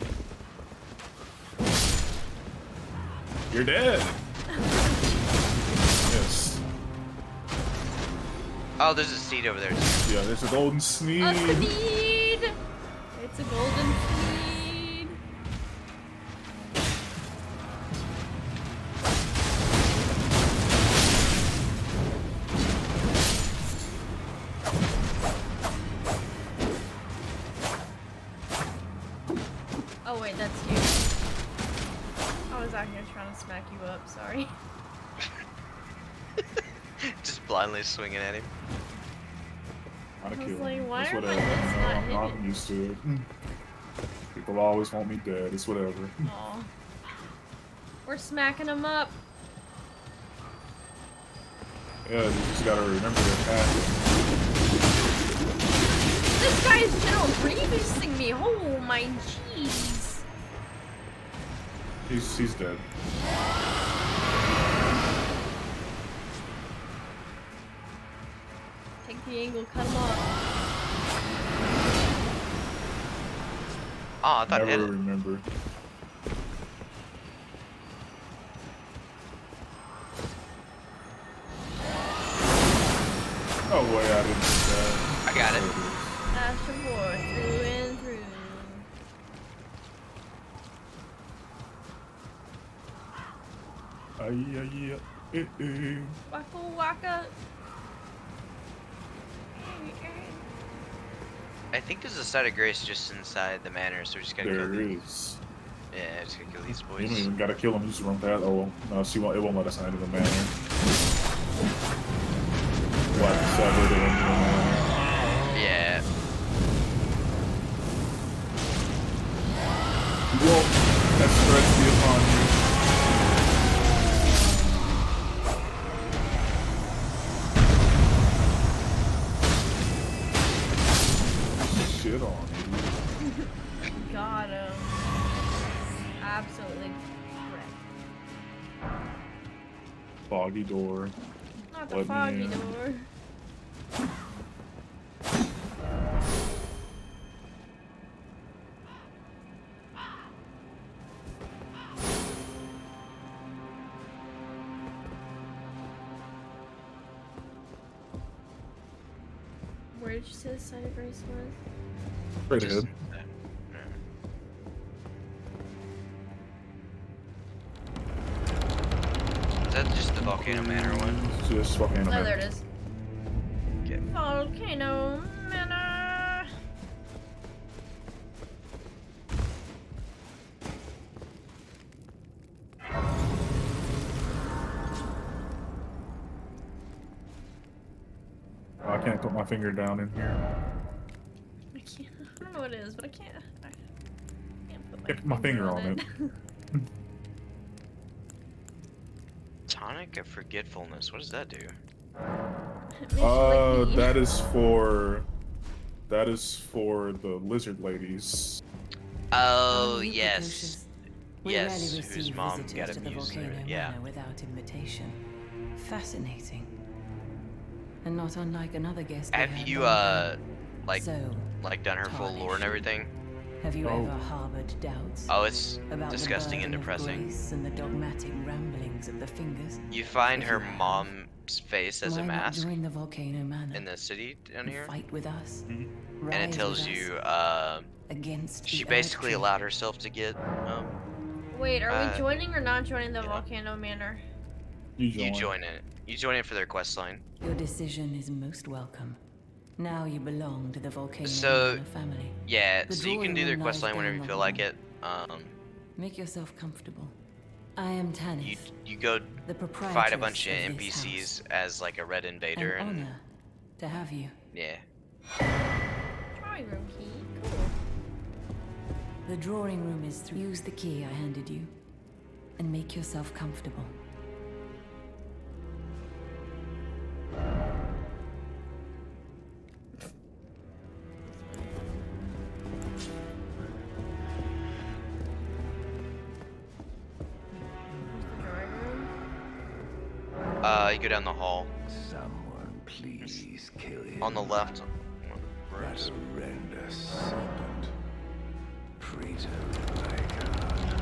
[SPEAKER 6] You're dead! Yes.
[SPEAKER 3] Oh, there's a seed over there.
[SPEAKER 6] Yeah, there's a golden sneed.
[SPEAKER 1] A sneed! It's a golden sneed. Oh wait, that's you. I was out here trying to smack you up, sorry.
[SPEAKER 3] Just blindly swinging at him.
[SPEAKER 6] Trying to
[SPEAKER 1] I was
[SPEAKER 6] kill
[SPEAKER 1] like,
[SPEAKER 6] him.
[SPEAKER 1] why
[SPEAKER 6] It's
[SPEAKER 1] are my
[SPEAKER 6] whatever.
[SPEAKER 1] hits
[SPEAKER 6] You know,
[SPEAKER 1] not
[SPEAKER 6] I'm, I'm
[SPEAKER 1] hitting?
[SPEAKER 6] used to it. People always want me dead. It's whatever.
[SPEAKER 1] Aw. We're smacking them up.
[SPEAKER 6] Yeah, you just gotta remember their path.
[SPEAKER 1] This guy is General Grievousing me. Oh my jeez.
[SPEAKER 6] He's he's dead.
[SPEAKER 1] Take the angle, cut him off.
[SPEAKER 3] Oh, I thought it
[SPEAKER 6] Never
[SPEAKER 3] hit it.
[SPEAKER 6] remember. Oh way, I didn't do that.
[SPEAKER 3] I got it.
[SPEAKER 6] There is.
[SPEAKER 1] Ash of War, through and through.
[SPEAKER 6] Ay, ay, ay, eh, eh.
[SPEAKER 1] Waka waka.
[SPEAKER 3] I think there's a site of grace just inside the manor, so we just gotta
[SPEAKER 6] There
[SPEAKER 3] kill these.
[SPEAKER 6] is.
[SPEAKER 3] Yeah, just gotta kill these
[SPEAKER 6] You don't
[SPEAKER 3] boys.
[SPEAKER 6] even gotta kill him, you just run past. Oh, well. No, she won't, it won't let us into the manor. What? Severed it into the manor.
[SPEAKER 3] Yeah.
[SPEAKER 6] Well, that threats be upon you. Shit on you.
[SPEAKER 1] Got him. Absolutely wrecked.
[SPEAKER 6] Foggy door.
[SPEAKER 1] Not the
[SPEAKER 6] Let me
[SPEAKER 1] foggy
[SPEAKER 6] in.
[SPEAKER 1] door. Where did you say the site of grace was?
[SPEAKER 6] Straight
[SPEAKER 3] Just-
[SPEAKER 6] ahead.
[SPEAKER 3] Is that just the Volcano Manor one?
[SPEAKER 6] It's just fucking.
[SPEAKER 1] Oh, there it is.
[SPEAKER 3] Okay.
[SPEAKER 1] Volcano Manor.
[SPEAKER 6] I can't put my finger down in here.
[SPEAKER 1] I can't. I don't know what it is, but I can't. I can't put my,
[SPEAKER 6] Get my finger on it.
[SPEAKER 3] Tonic of Forgetfulness. What does that do?
[SPEAKER 1] It makes you
[SPEAKER 6] Uh,
[SPEAKER 1] like me.
[SPEAKER 6] that is for. That is for the lizard ladies.
[SPEAKER 3] Oh,
[SPEAKER 7] Our new
[SPEAKER 3] yes.
[SPEAKER 7] Caduceus. We
[SPEAKER 3] Yes,
[SPEAKER 7] rarely
[SPEAKER 3] whose
[SPEAKER 7] receive
[SPEAKER 3] mom
[SPEAKER 7] visitors
[SPEAKER 3] got
[SPEAKER 7] to the
[SPEAKER 3] abused there,
[SPEAKER 7] Volcano
[SPEAKER 3] yeah.
[SPEAKER 7] Manor without invitation. Fascinating. And not unlike another guest we
[SPEAKER 3] Have
[SPEAKER 7] had
[SPEAKER 3] you,
[SPEAKER 7] long
[SPEAKER 3] uh,
[SPEAKER 7] ago.
[SPEAKER 3] like,
[SPEAKER 7] So,
[SPEAKER 3] like done her full lore and
[SPEAKER 7] tarnished.
[SPEAKER 3] everything?
[SPEAKER 7] have you
[SPEAKER 6] Oh.
[SPEAKER 7] ever harbored doubts
[SPEAKER 3] Oh, it's
[SPEAKER 7] about
[SPEAKER 3] disgusting
[SPEAKER 7] the
[SPEAKER 3] and
[SPEAKER 7] burden of
[SPEAKER 3] depressing.
[SPEAKER 7] grace and the dogmatic ramblings of the fingers?
[SPEAKER 3] You find
[SPEAKER 7] If
[SPEAKER 3] her
[SPEAKER 7] you have,
[SPEAKER 3] mom's face as
[SPEAKER 7] Why
[SPEAKER 3] a
[SPEAKER 7] not
[SPEAKER 3] mask
[SPEAKER 7] join the Volcano Manor
[SPEAKER 3] in the city down
[SPEAKER 7] and
[SPEAKER 3] here,
[SPEAKER 7] fight with us?
[SPEAKER 6] Mhm.
[SPEAKER 3] and it
[SPEAKER 7] Rise
[SPEAKER 3] tells
[SPEAKER 7] with us
[SPEAKER 3] you, uh,
[SPEAKER 7] against
[SPEAKER 3] she
[SPEAKER 7] the
[SPEAKER 3] basically
[SPEAKER 7] Erdtree.
[SPEAKER 3] allowed herself to get, um,
[SPEAKER 1] Wait, are
[SPEAKER 3] uh,
[SPEAKER 1] we joining or not joining the
[SPEAKER 3] yeah.
[SPEAKER 1] Volcano Manor?
[SPEAKER 6] You join.
[SPEAKER 3] you join it. You join it for their quest line.
[SPEAKER 7] Your decision is most welcome. Now you belong to the Volcano
[SPEAKER 3] So-
[SPEAKER 7] Manor family.
[SPEAKER 3] Yeah,
[SPEAKER 7] The
[SPEAKER 3] so you can
[SPEAKER 7] drawing
[SPEAKER 3] do their
[SPEAKER 7] room
[SPEAKER 3] quest
[SPEAKER 7] lies
[SPEAKER 3] line whenever
[SPEAKER 7] down
[SPEAKER 3] you
[SPEAKER 7] the
[SPEAKER 3] feel like
[SPEAKER 7] hall.
[SPEAKER 3] it. Um,
[SPEAKER 7] Make yourself comfortable. I am Tannis,
[SPEAKER 3] you you go
[SPEAKER 7] the proprietress
[SPEAKER 3] fight a bunch of
[SPEAKER 7] of
[SPEAKER 3] N
[SPEAKER 7] this
[SPEAKER 3] P Cs
[SPEAKER 7] house.
[SPEAKER 3] as like a red invader,
[SPEAKER 7] An
[SPEAKER 3] and
[SPEAKER 7] honor to have you.
[SPEAKER 3] yeah.
[SPEAKER 1] Drawing room key. Cool.
[SPEAKER 7] The drawing room is through. Use the key I handed you, and make yourself comfortable.
[SPEAKER 1] The drawing room.
[SPEAKER 3] Uh, you go down the hall
[SPEAKER 8] Someone please kill him.
[SPEAKER 3] on the left.
[SPEAKER 8] That
[SPEAKER 3] Rooms.
[SPEAKER 8] horrendous serpent. Praetor Rykard.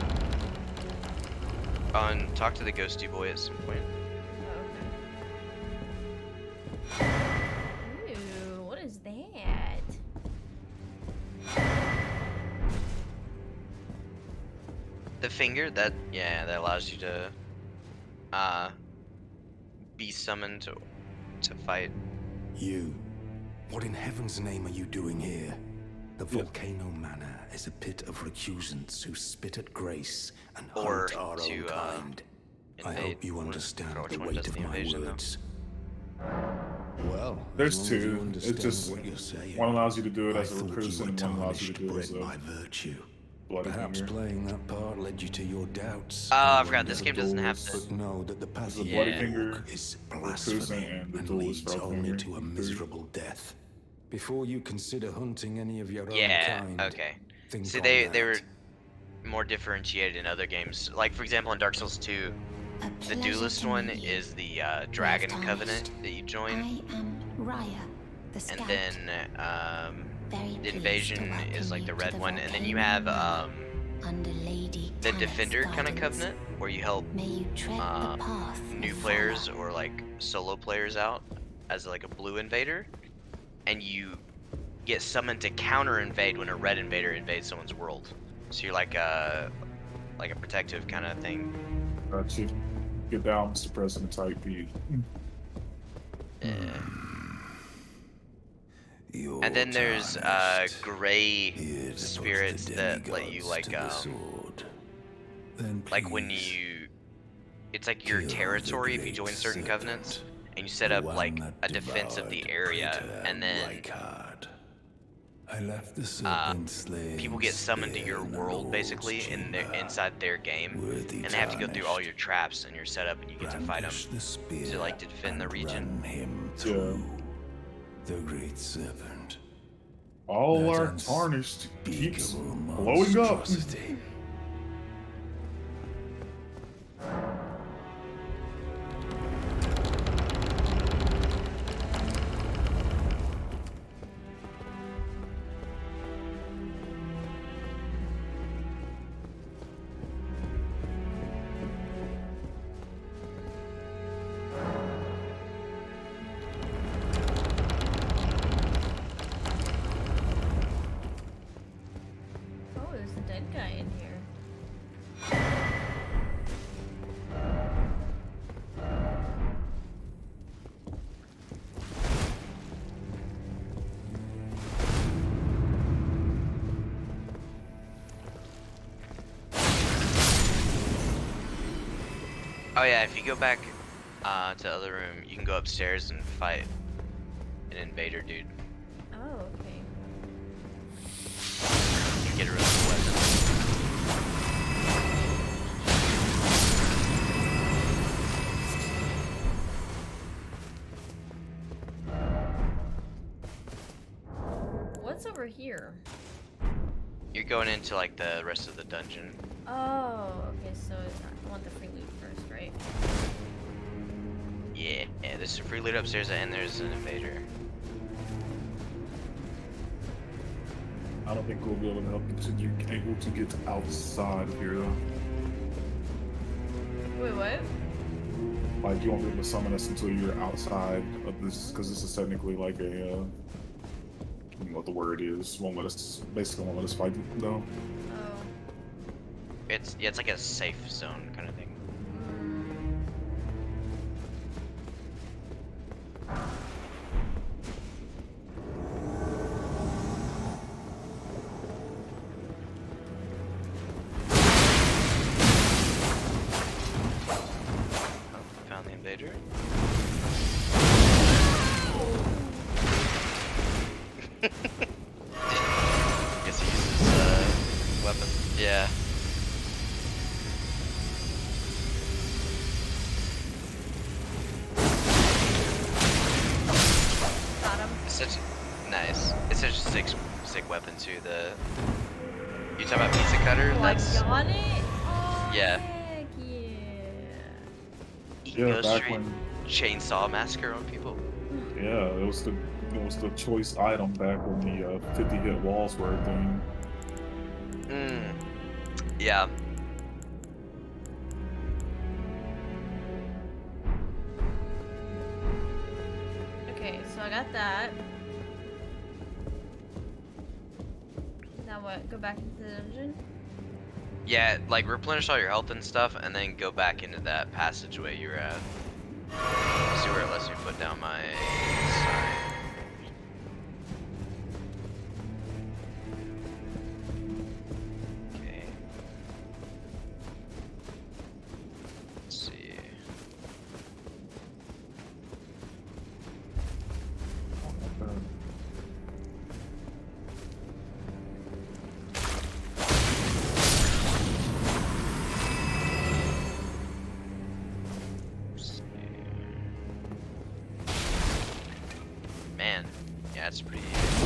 [SPEAKER 3] Oh, and talk to the ghosty boy at some point.
[SPEAKER 1] Oh, okay. Ooh, what is that?
[SPEAKER 3] The finger that yeah that allows you to uh be summoned to to fight.
[SPEAKER 8] You. What in heaven's name are you doing here? The Volcano Manor is a pit of recusants who spit at grace and
[SPEAKER 3] Or
[SPEAKER 8] hunt our
[SPEAKER 3] to,
[SPEAKER 8] own
[SPEAKER 3] uh,
[SPEAKER 8] kind. I
[SPEAKER 3] invade.
[SPEAKER 8] hope you
[SPEAKER 3] What-
[SPEAKER 8] understand
[SPEAKER 3] forgot which
[SPEAKER 8] the
[SPEAKER 3] one
[SPEAKER 8] weight
[SPEAKER 3] does
[SPEAKER 8] of
[SPEAKER 3] the
[SPEAKER 8] my
[SPEAKER 3] invasion, though.
[SPEAKER 8] words. Well,
[SPEAKER 6] There's
[SPEAKER 8] as long as you
[SPEAKER 6] two. It's
[SPEAKER 8] understand
[SPEAKER 6] just
[SPEAKER 8] what you're saying,
[SPEAKER 6] one allows you to do it
[SPEAKER 8] I
[SPEAKER 6] as a
[SPEAKER 8] thought you
[SPEAKER 6] recruit,
[SPEAKER 8] were
[SPEAKER 6] and one allows you to do it as
[SPEAKER 8] tarnished
[SPEAKER 6] a
[SPEAKER 8] bred by virtue.
[SPEAKER 6] bloody
[SPEAKER 8] Perhaps
[SPEAKER 6] finger.
[SPEAKER 8] playing that part led you to your doubts.
[SPEAKER 3] Oh, I
[SPEAKER 8] and
[SPEAKER 3] forgot this
[SPEAKER 8] wonder.
[SPEAKER 3] game doesn't have
[SPEAKER 6] Duels.
[SPEAKER 3] to.
[SPEAKER 8] But know that the path
[SPEAKER 6] The
[SPEAKER 8] you
[SPEAKER 3] bloody
[SPEAKER 8] walk
[SPEAKER 6] finger,
[SPEAKER 8] is
[SPEAKER 6] recusant,
[SPEAKER 8] blasphemy
[SPEAKER 6] and the
[SPEAKER 8] and
[SPEAKER 6] duel is
[SPEAKER 8] leads
[SPEAKER 6] for
[SPEAKER 8] only
[SPEAKER 6] finger.
[SPEAKER 8] to a
[SPEAKER 6] Three.
[SPEAKER 8] miserable death. Before you consider hunting any of your
[SPEAKER 3] Yeah.
[SPEAKER 8] own kind,
[SPEAKER 3] Okay.
[SPEAKER 8] think
[SPEAKER 3] See,
[SPEAKER 8] on
[SPEAKER 3] they
[SPEAKER 8] that.
[SPEAKER 3] they were more differentiated in other games. Like for example, in Dark Souls two, the duelist one is the uh, Dragon Covenant that you join,
[SPEAKER 9] I am Raya, the scout.
[SPEAKER 3] and then um,
[SPEAKER 9] Very
[SPEAKER 3] the
[SPEAKER 9] pleased
[SPEAKER 3] invasion
[SPEAKER 9] to welcome
[SPEAKER 3] is like
[SPEAKER 9] you
[SPEAKER 3] the
[SPEAKER 9] to
[SPEAKER 3] red
[SPEAKER 9] the
[SPEAKER 3] one, and then you
[SPEAKER 9] Volcano
[SPEAKER 3] have
[SPEAKER 9] Manor.
[SPEAKER 3] um,
[SPEAKER 9] Under Lady
[SPEAKER 3] the
[SPEAKER 9] Tannet's
[SPEAKER 3] Defender kind of
[SPEAKER 9] guidance.
[SPEAKER 3] Covenant, where you help
[SPEAKER 9] May you tread
[SPEAKER 3] um,
[SPEAKER 9] the path
[SPEAKER 3] new
[SPEAKER 9] of
[SPEAKER 3] players
[SPEAKER 9] valor.
[SPEAKER 3] or like solo players out as like a blue invader, and you get summoned to counter invade when a red invader invades someone's world. So you're like a like a protective kind of thing.
[SPEAKER 6] Got you. Get down, Mister President type beat.
[SPEAKER 3] Yeah.
[SPEAKER 8] Your
[SPEAKER 3] And then there's uh
[SPEAKER 8] tarnished.
[SPEAKER 3] gray
[SPEAKER 8] Here to put
[SPEAKER 3] spirits
[SPEAKER 8] the
[SPEAKER 3] that let you
[SPEAKER 8] demigods
[SPEAKER 3] like
[SPEAKER 8] to the
[SPEAKER 3] um
[SPEAKER 8] sword. Then
[SPEAKER 3] like when
[SPEAKER 8] please,
[SPEAKER 3] you it's like your
[SPEAKER 8] kill the
[SPEAKER 3] territory if you
[SPEAKER 8] great
[SPEAKER 3] join certain
[SPEAKER 8] serpent,
[SPEAKER 3] covenants, and you set
[SPEAKER 8] the
[SPEAKER 3] up
[SPEAKER 8] one
[SPEAKER 3] like
[SPEAKER 8] that
[SPEAKER 3] a defense of the
[SPEAKER 8] devoured
[SPEAKER 3] area,
[SPEAKER 8] Praetor
[SPEAKER 3] and then
[SPEAKER 8] Rykard. I left the
[SPEAKER 3] uh,
[SPEAKER 8] serpent slain
[SPEAKER 3] people get summoned to your
[SPEAKER 8] still in the
[SPEAKER 3] world
[SPEAKER 8] Lord's
[SPEAKER 3] basically in their
[SPEAKER 8] chamber.
[SPEAKER 3] inside their game,
[SPEAKER 8] Worthy
[SPEAKER 3] and they have to go through all
[SPEAKER 8] tarnished.
[SPEAKER 3] your traps and your setup, and you get to fight them.
[SPEAKER 8] Brandish the spear
[SPEAKER 3] to, like, defend the
[SPEAKER 8] and
[SPEAKER 3] region.
[SPEAKER 8] run him through. The great serpent.
[SPEAKER 6] All
[SPEAKER 8] That
[SPEAKER 6] our tarnished
[SPEAKER 8] unspeakable
[SPEAKER 6] keeps blowing up.
[SPEAKER 8] monstrosity.
[SPEAKER 1] guy in here.
[SPEAKER 3] Oh yeah, if you go back uh, to the other room, you can go upstairs and fight an invader dude.
[SPEAKER 1] Oh, okay.
[SPEAKER 3] You get a really cool weapon.
[SPEAKER 1] What's over here?
[SPEAKER 3] You're going into like the rest of the dungeon.
[SPEAKER 1] Oh, okay, so I want the free loot first, right?
[SPEAKER 3] Yeah, yeah, there's some free loot upstairs and there's an invader.
[SPEAKER 6] I don't think we'll be able to help until you're able to get outside of here, though.
[SPEAKER 1] Wait, what?
[SPEAKER 6] Like, you won't be able to summon us until you're outside of this, because this is technically like a, uh, I don't know what the word is. Won't let us, basically won't let us fight, though.
[SPEAKER 1] Oh.
[SPEAKER 3] It's yeah, it's like a safe zone kind of thing. Oh, found the invader. Guess he uses uh, weapon. Yeah.
[SPEAKER 1] Got him.
[SPEAKER 3] It's such nice. It's such a sick, sick weapon too. The you talking about pizza cutter?
[SPEAKER 1] Oh,
[SPEAKER 3] That's
[SPEAKER 1] I got it? Oh,
[SPEAKER 3] yeah.
[SPEAKER 1] heck yeah.
[SPEAKER 3] You can
[SPEAKER 6] Yeah,
[SPEAKER 3] go
[SPEAKER 6] back
[SPEAKER 3] straight
[SPEAKER 6] when-
[SPEAKER 3] chainsaw massacre on people.
[SPEAKER 6] Yeah, it was the it was the choice item back when the uh, fifty hit walls were a thing.
[SPEAKER 3] Mm. Yeah.
[SPEAKER 1] Okay, so I got that. Now what? Go back into the dungeon?
[SPEAKER 3] Yeah, like replenish all your health and stuff, and then go back into that passageway you were at. See where it lets me put down my sign. Okay. Let's see. Man, yeah, it's pretty.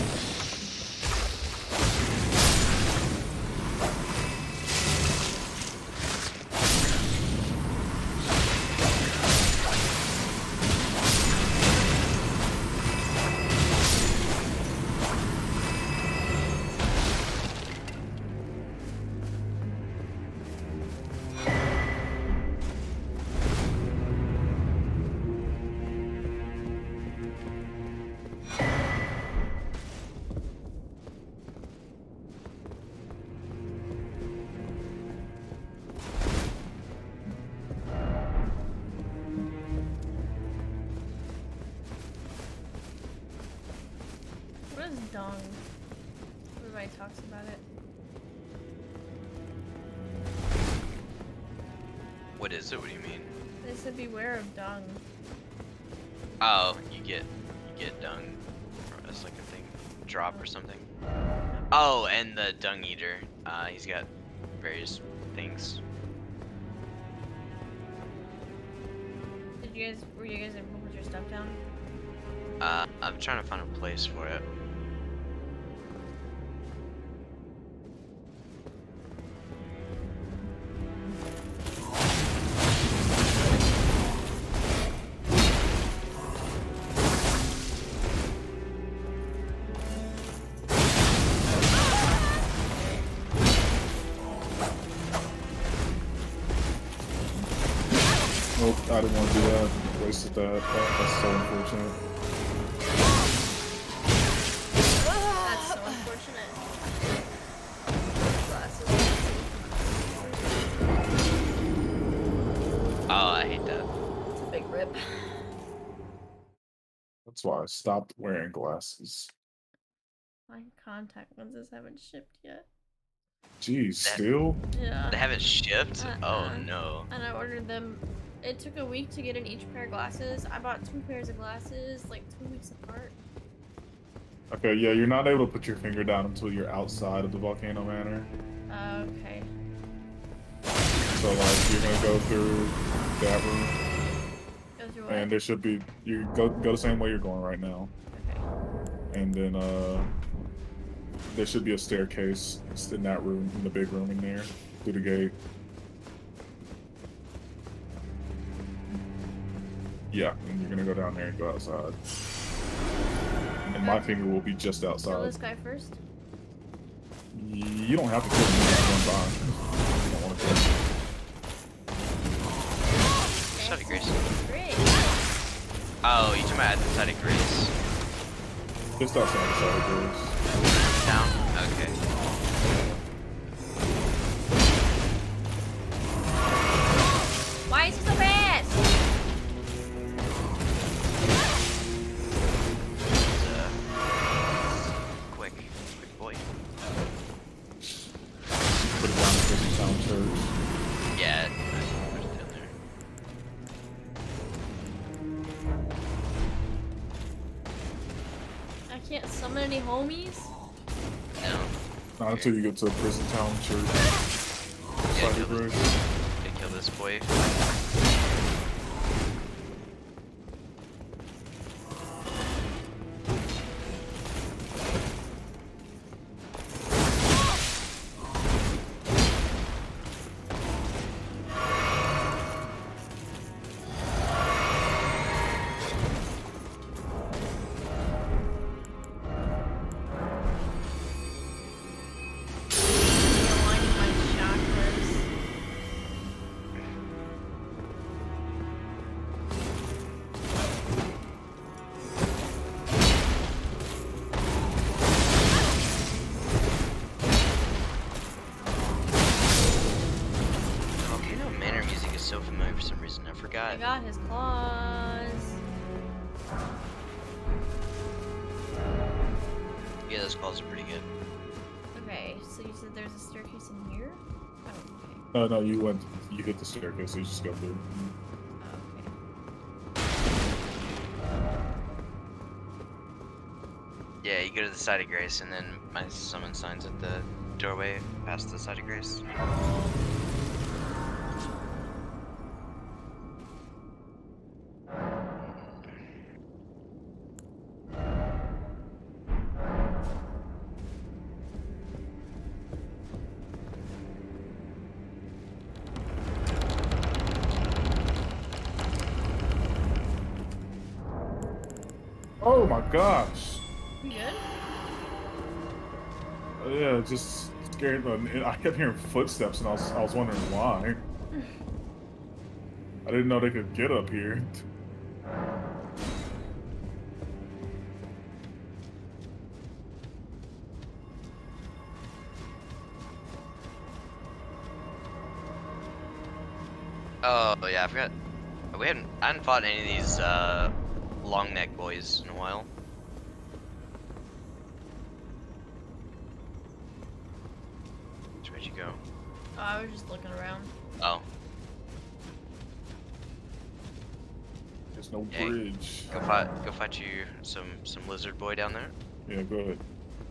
[SPEAKER 1] What is dung? Everybody talks about it.
[SPEAKER 3] What is it? What do you mean?
[SPEAKER 1] They said beware of dung.
[SPEAKER 3] Oh, you get you get dung as like a thing, drop or something. Oh, and the dung eater. Uh, he's got various things.
[SPEAKER 1] Did you guys, were you guys able to put your stuff down?
[SPEAKER 3] Uh, I'm trying to find a place for it.
[SPEAKER 6] Nope, I didn't want to do that. Wasted that. that that's so unfortunate.
[SPEAKER 1] That's so unfortunate. Glasses.
[SPEAKER 6] That's why I stopped wearing glasses.
[SPEAKER 1] My contact lenses haven't shipped yet.
[SPEAKER 6] Geez, still?
[SPEAKER 1] Yeah.
[SPEAKER 3] They haven't shipped?
[SPEAKER 1] Uh-uh.
[SPEAKER 3] Oh no.
[SPEAKER 1] And I ordered them. It took a week to get in each pair of glasses. I bought two pairs of glasses, like two weeks apart.
[SPEAKER 6] Okay, yeah, you're not able to put your finger down until you're outside of the Volcano Manor.
[SPEAKER 1] Uh, okay.
[SPEAKER 6] So, like, you're gonna go through that room.
[SPEAKER 1] Go through what?
[SPEAKER 6] And there should be, you go go the same way you're going right now.
[SPEAKER 1] Okay.
[SPEAKER 6] And then, uh, there should be a staircase in that room, in the big room in there, through the gate. Yeah, and you're gonna go down there and go outside. And my finger will be just
[SPEAKER 1] Kill
[SPEAKER 6] outside.
[SPEAKER 1] this guy first.
[SPEAKER 6] You don't have to kill him one time. You don't want to kill him.
[SPEAKER 3] Side of Grace.
[SPEAKER 1] Great.
[SPEAKER 3] Oh, you talking about at the side of Grace?
[SPEAKER 6] Just outside the side of Grace.
[SPEAKER 3] Down? Okay.
[SPEAKER 1] Why is he so fast?
[SPEAKER 3] Quick, quick boy.
[SPEAKER 6] Put it down because you sound church.
[SPEAKER 3] Yeah, I put it down there.
[SPEAKER 1] I can't summon any homies?
[SPEAKER 3] No.
[SPEAKER 6] Not until you get to the prison town church.
[SPEAKER 3] Yeah,
[SPEAKER 6] Side
[SPEAKER 3] kill
[SPEAKER 6] of
[SPEAKER 3] this,
[SPEAKER 6] Grace.
[SPEAKER 3] yeah, kill this boy.
[SPEAKER 1] Aligning my chakras.
[SPEAKER 3] Volcano Manor music is so familiar for some reason. I
[SPEAKER 1] I
[SPEAKER 3] forgot.
[SPEAKER 1] got his claws.
[SPEAKER 3] Yeah, those calls are pretty good.
[SPEAKER 1] Okay, so you said there's a staircase in here? Oh, okay.
[SPEAKER 6] No, no, you went, you hit the staircase, so you just go through.
[SPEAKER 1] Okay.
[SPEAKER 3] Yeah, you go to the side of Grace, and then my summon sign's at the doorway past the side of Grace.
[SPEAKER 6] Oh my gosh!
[SPEAKER 1] You good?
[SPEAKER 6] Uh, yeah, it just scared me. I kept hearing footsteps, and I was, I was wondering why. I didn't know they could get up here.
[SPEAKER 3] Oh yeah, I forgot. We hadn't, I hadn't fought any of these uh, long neck boys in a while. So where'd you go?
[SPEAKER 1] Oh, I was just looking around.
[SPEAKER 3] Oh,
[SPEAKER 6] There's no
[SPEAKER 3] Hey,
[SPEAKER 6] bridge.
[SPEAKER 3] go fight, go fight you some some lizard boy down there.
[SPEAKER 6] Yeah, go ahead.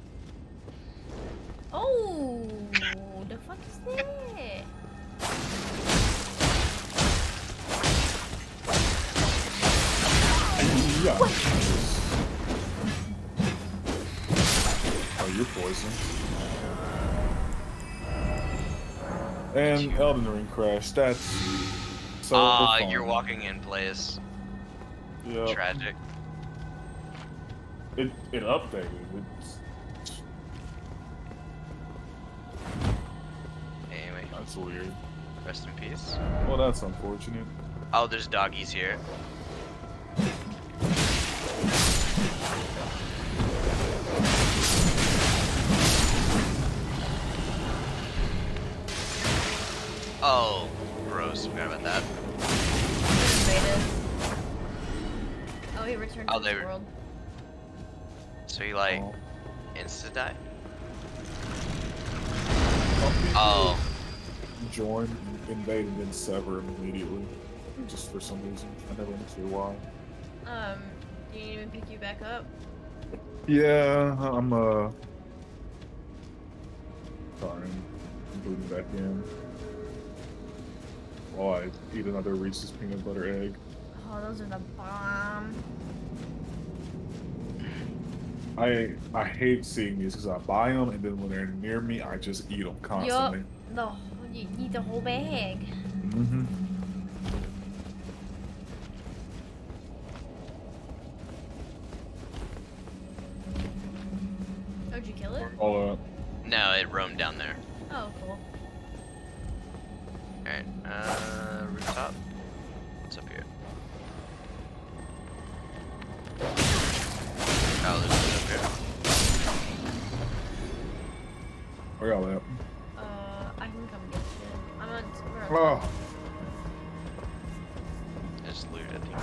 [SPEAKER 1] Oh, the fuck is that?
[SPEAKER 6] Yeah. Oh, you're poisoned. And Elden Ring crashed. That's so
[SPEAKER 3] Ah,
[SPEAKER 6] fun.
[SPEAKER 3] you're walking in place.
[SPEAKER 6] Yeah.
[SPEAKER 3] Tragic.
[SPEAKER 6] It it updated. It's,
[SPEAKER 3] Anyway,
[SPEAKER 6] that's weird.
[SPEAKER 3] rest in peace.
[SPEAKER 6] Well, that's unfortunate.
[SPEAKER 3] Oh, there's doggies here. Oh, gross. Forgot about that.
[SPEAKER 1] Invaded. Oh, he returned
[SPEAKER 3] Oh,
[SPEAKER 1] to
[SPEAKER 3] they
[SPEAKER 1] the
[SPEAKER 3] were-
[SPEAKER 1] world.
[SPEAKER 3] So he like
[SPEAKER 6] Oh.
[SPEAKER 3] insta die?
[SPEAKER 6] Some
[SPEAKER 3] Oh.
[SPEAKER 6] people join, invade, and then sever immediately. Just for some reason. I never understood why.
[SPEAKER 1] Um, do you need me to pick you back up?
[SPEAKER 6] Yeah, I'm uh sorry, I'm booting back in. While I eat another Reese's peanut butter egg.
[SPEAKER 1] Oh, those are the bomb.
[SPEAKER 6] I I hate seeing these because I buy them and then when they're near me, I just eat them constantly.
[SPEAKER 1] Yup. The you eat the whole bag.
[SPEAKER 6] Mm-hmm.
[SPEAKER 1] Oh, did you kill it?
[SPEAKER 6] Oh, uh,
[SPEAKER 3] No, it roamed down there.
[SPEAKER 1] Oh, cool.
[SPEAKER 3] Alright, uh, rooftop. What's up here? Oh, there's one up here.
[SPEAKER 6] where y'all at?
[SPEAKER 1] Uh, I can come get you. I'm on. We're on
[SPEAKER 6] Oh,
[SPEAKER 3] There's loot at the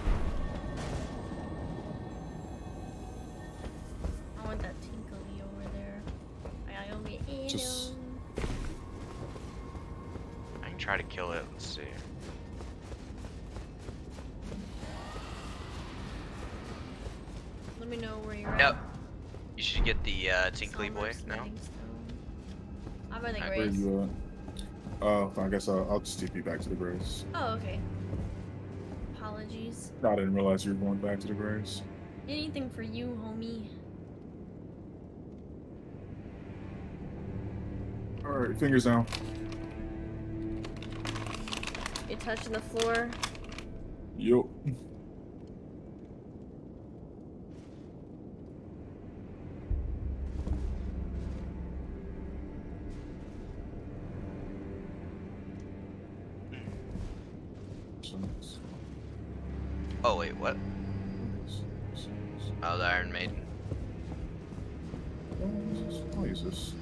[SPEAKER 1] I want that tinkly over there. I gotta go get it.
[SPEAKER 6] Just-
[SPEAKER 3] I can try to kill it. Let's see.
[SPEAKER 1] Let me know where you're
[SPEAKER 3] Nope.
[SPEAKER 1] at.
[SPEAKER 3] You should get the uh, Tinkly boy
[SPEAKER 1] Summer's
[SPEAKER 3] now.
[SPEAKER 1] Lighting Stone. I'm by the
[SPEAKER 3] Alright,
[SPEAKER 6] where
[SPEAKER 1] grace.
[SPEAKER 6] you at? Oh, I guess I'll, I'll just take you back to the Grace.
[SPEAKER 1] Oh, okay. Apologies.
[SPEAKER 6] I didn't realize you were going back to the Grace.
[SPEAKER 1] Anything for you, homie.
[SPEAKER 6] Alright, fingers down.
[SPEAKER 1] You touching the floor?
[SPEAKER 6] Yo.
[SPEAKER 3] Oh wait, what? Oh, the Iron Maiden.
[SPEAKER 6] What is this?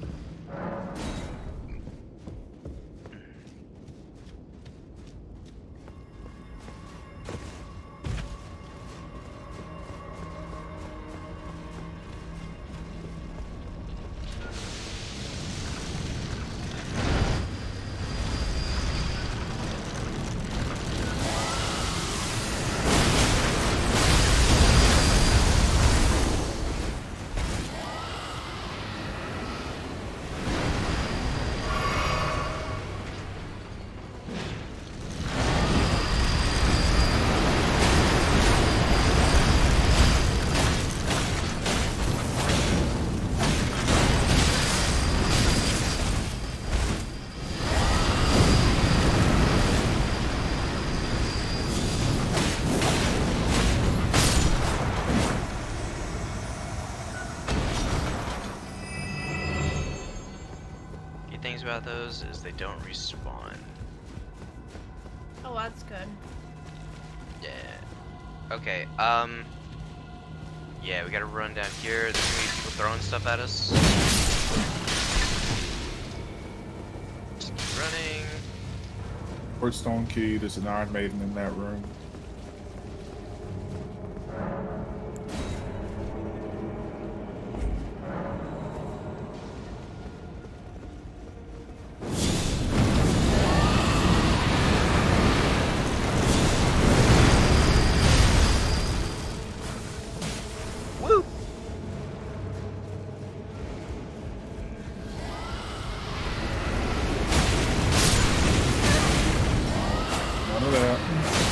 [SPEAKER 3] Things about those is they don't respawn.
[SPEAKER 1] Oh, that's good.
[SPEAKER 3] Yeah. Okay, um... yeah, we gotta run down here. There's gonna be people throwing stuff at us. Just keep running.
[SPEAKER 6] Port Stone Key, there's an Iron Maiden in that room. None of that.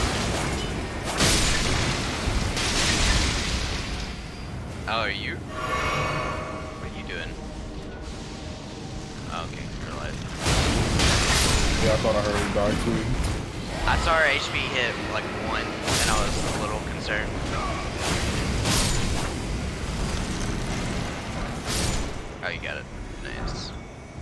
[SPEAKER 3] Oh, are you? What are you doing? Oh, okay, you're alive.
[SPEAKER 6] Yeah, I thought I heard him die too.
[SPEAKER 3] I saw her H P hit like one, and I was a little concerned. Oh, you got it. Nice.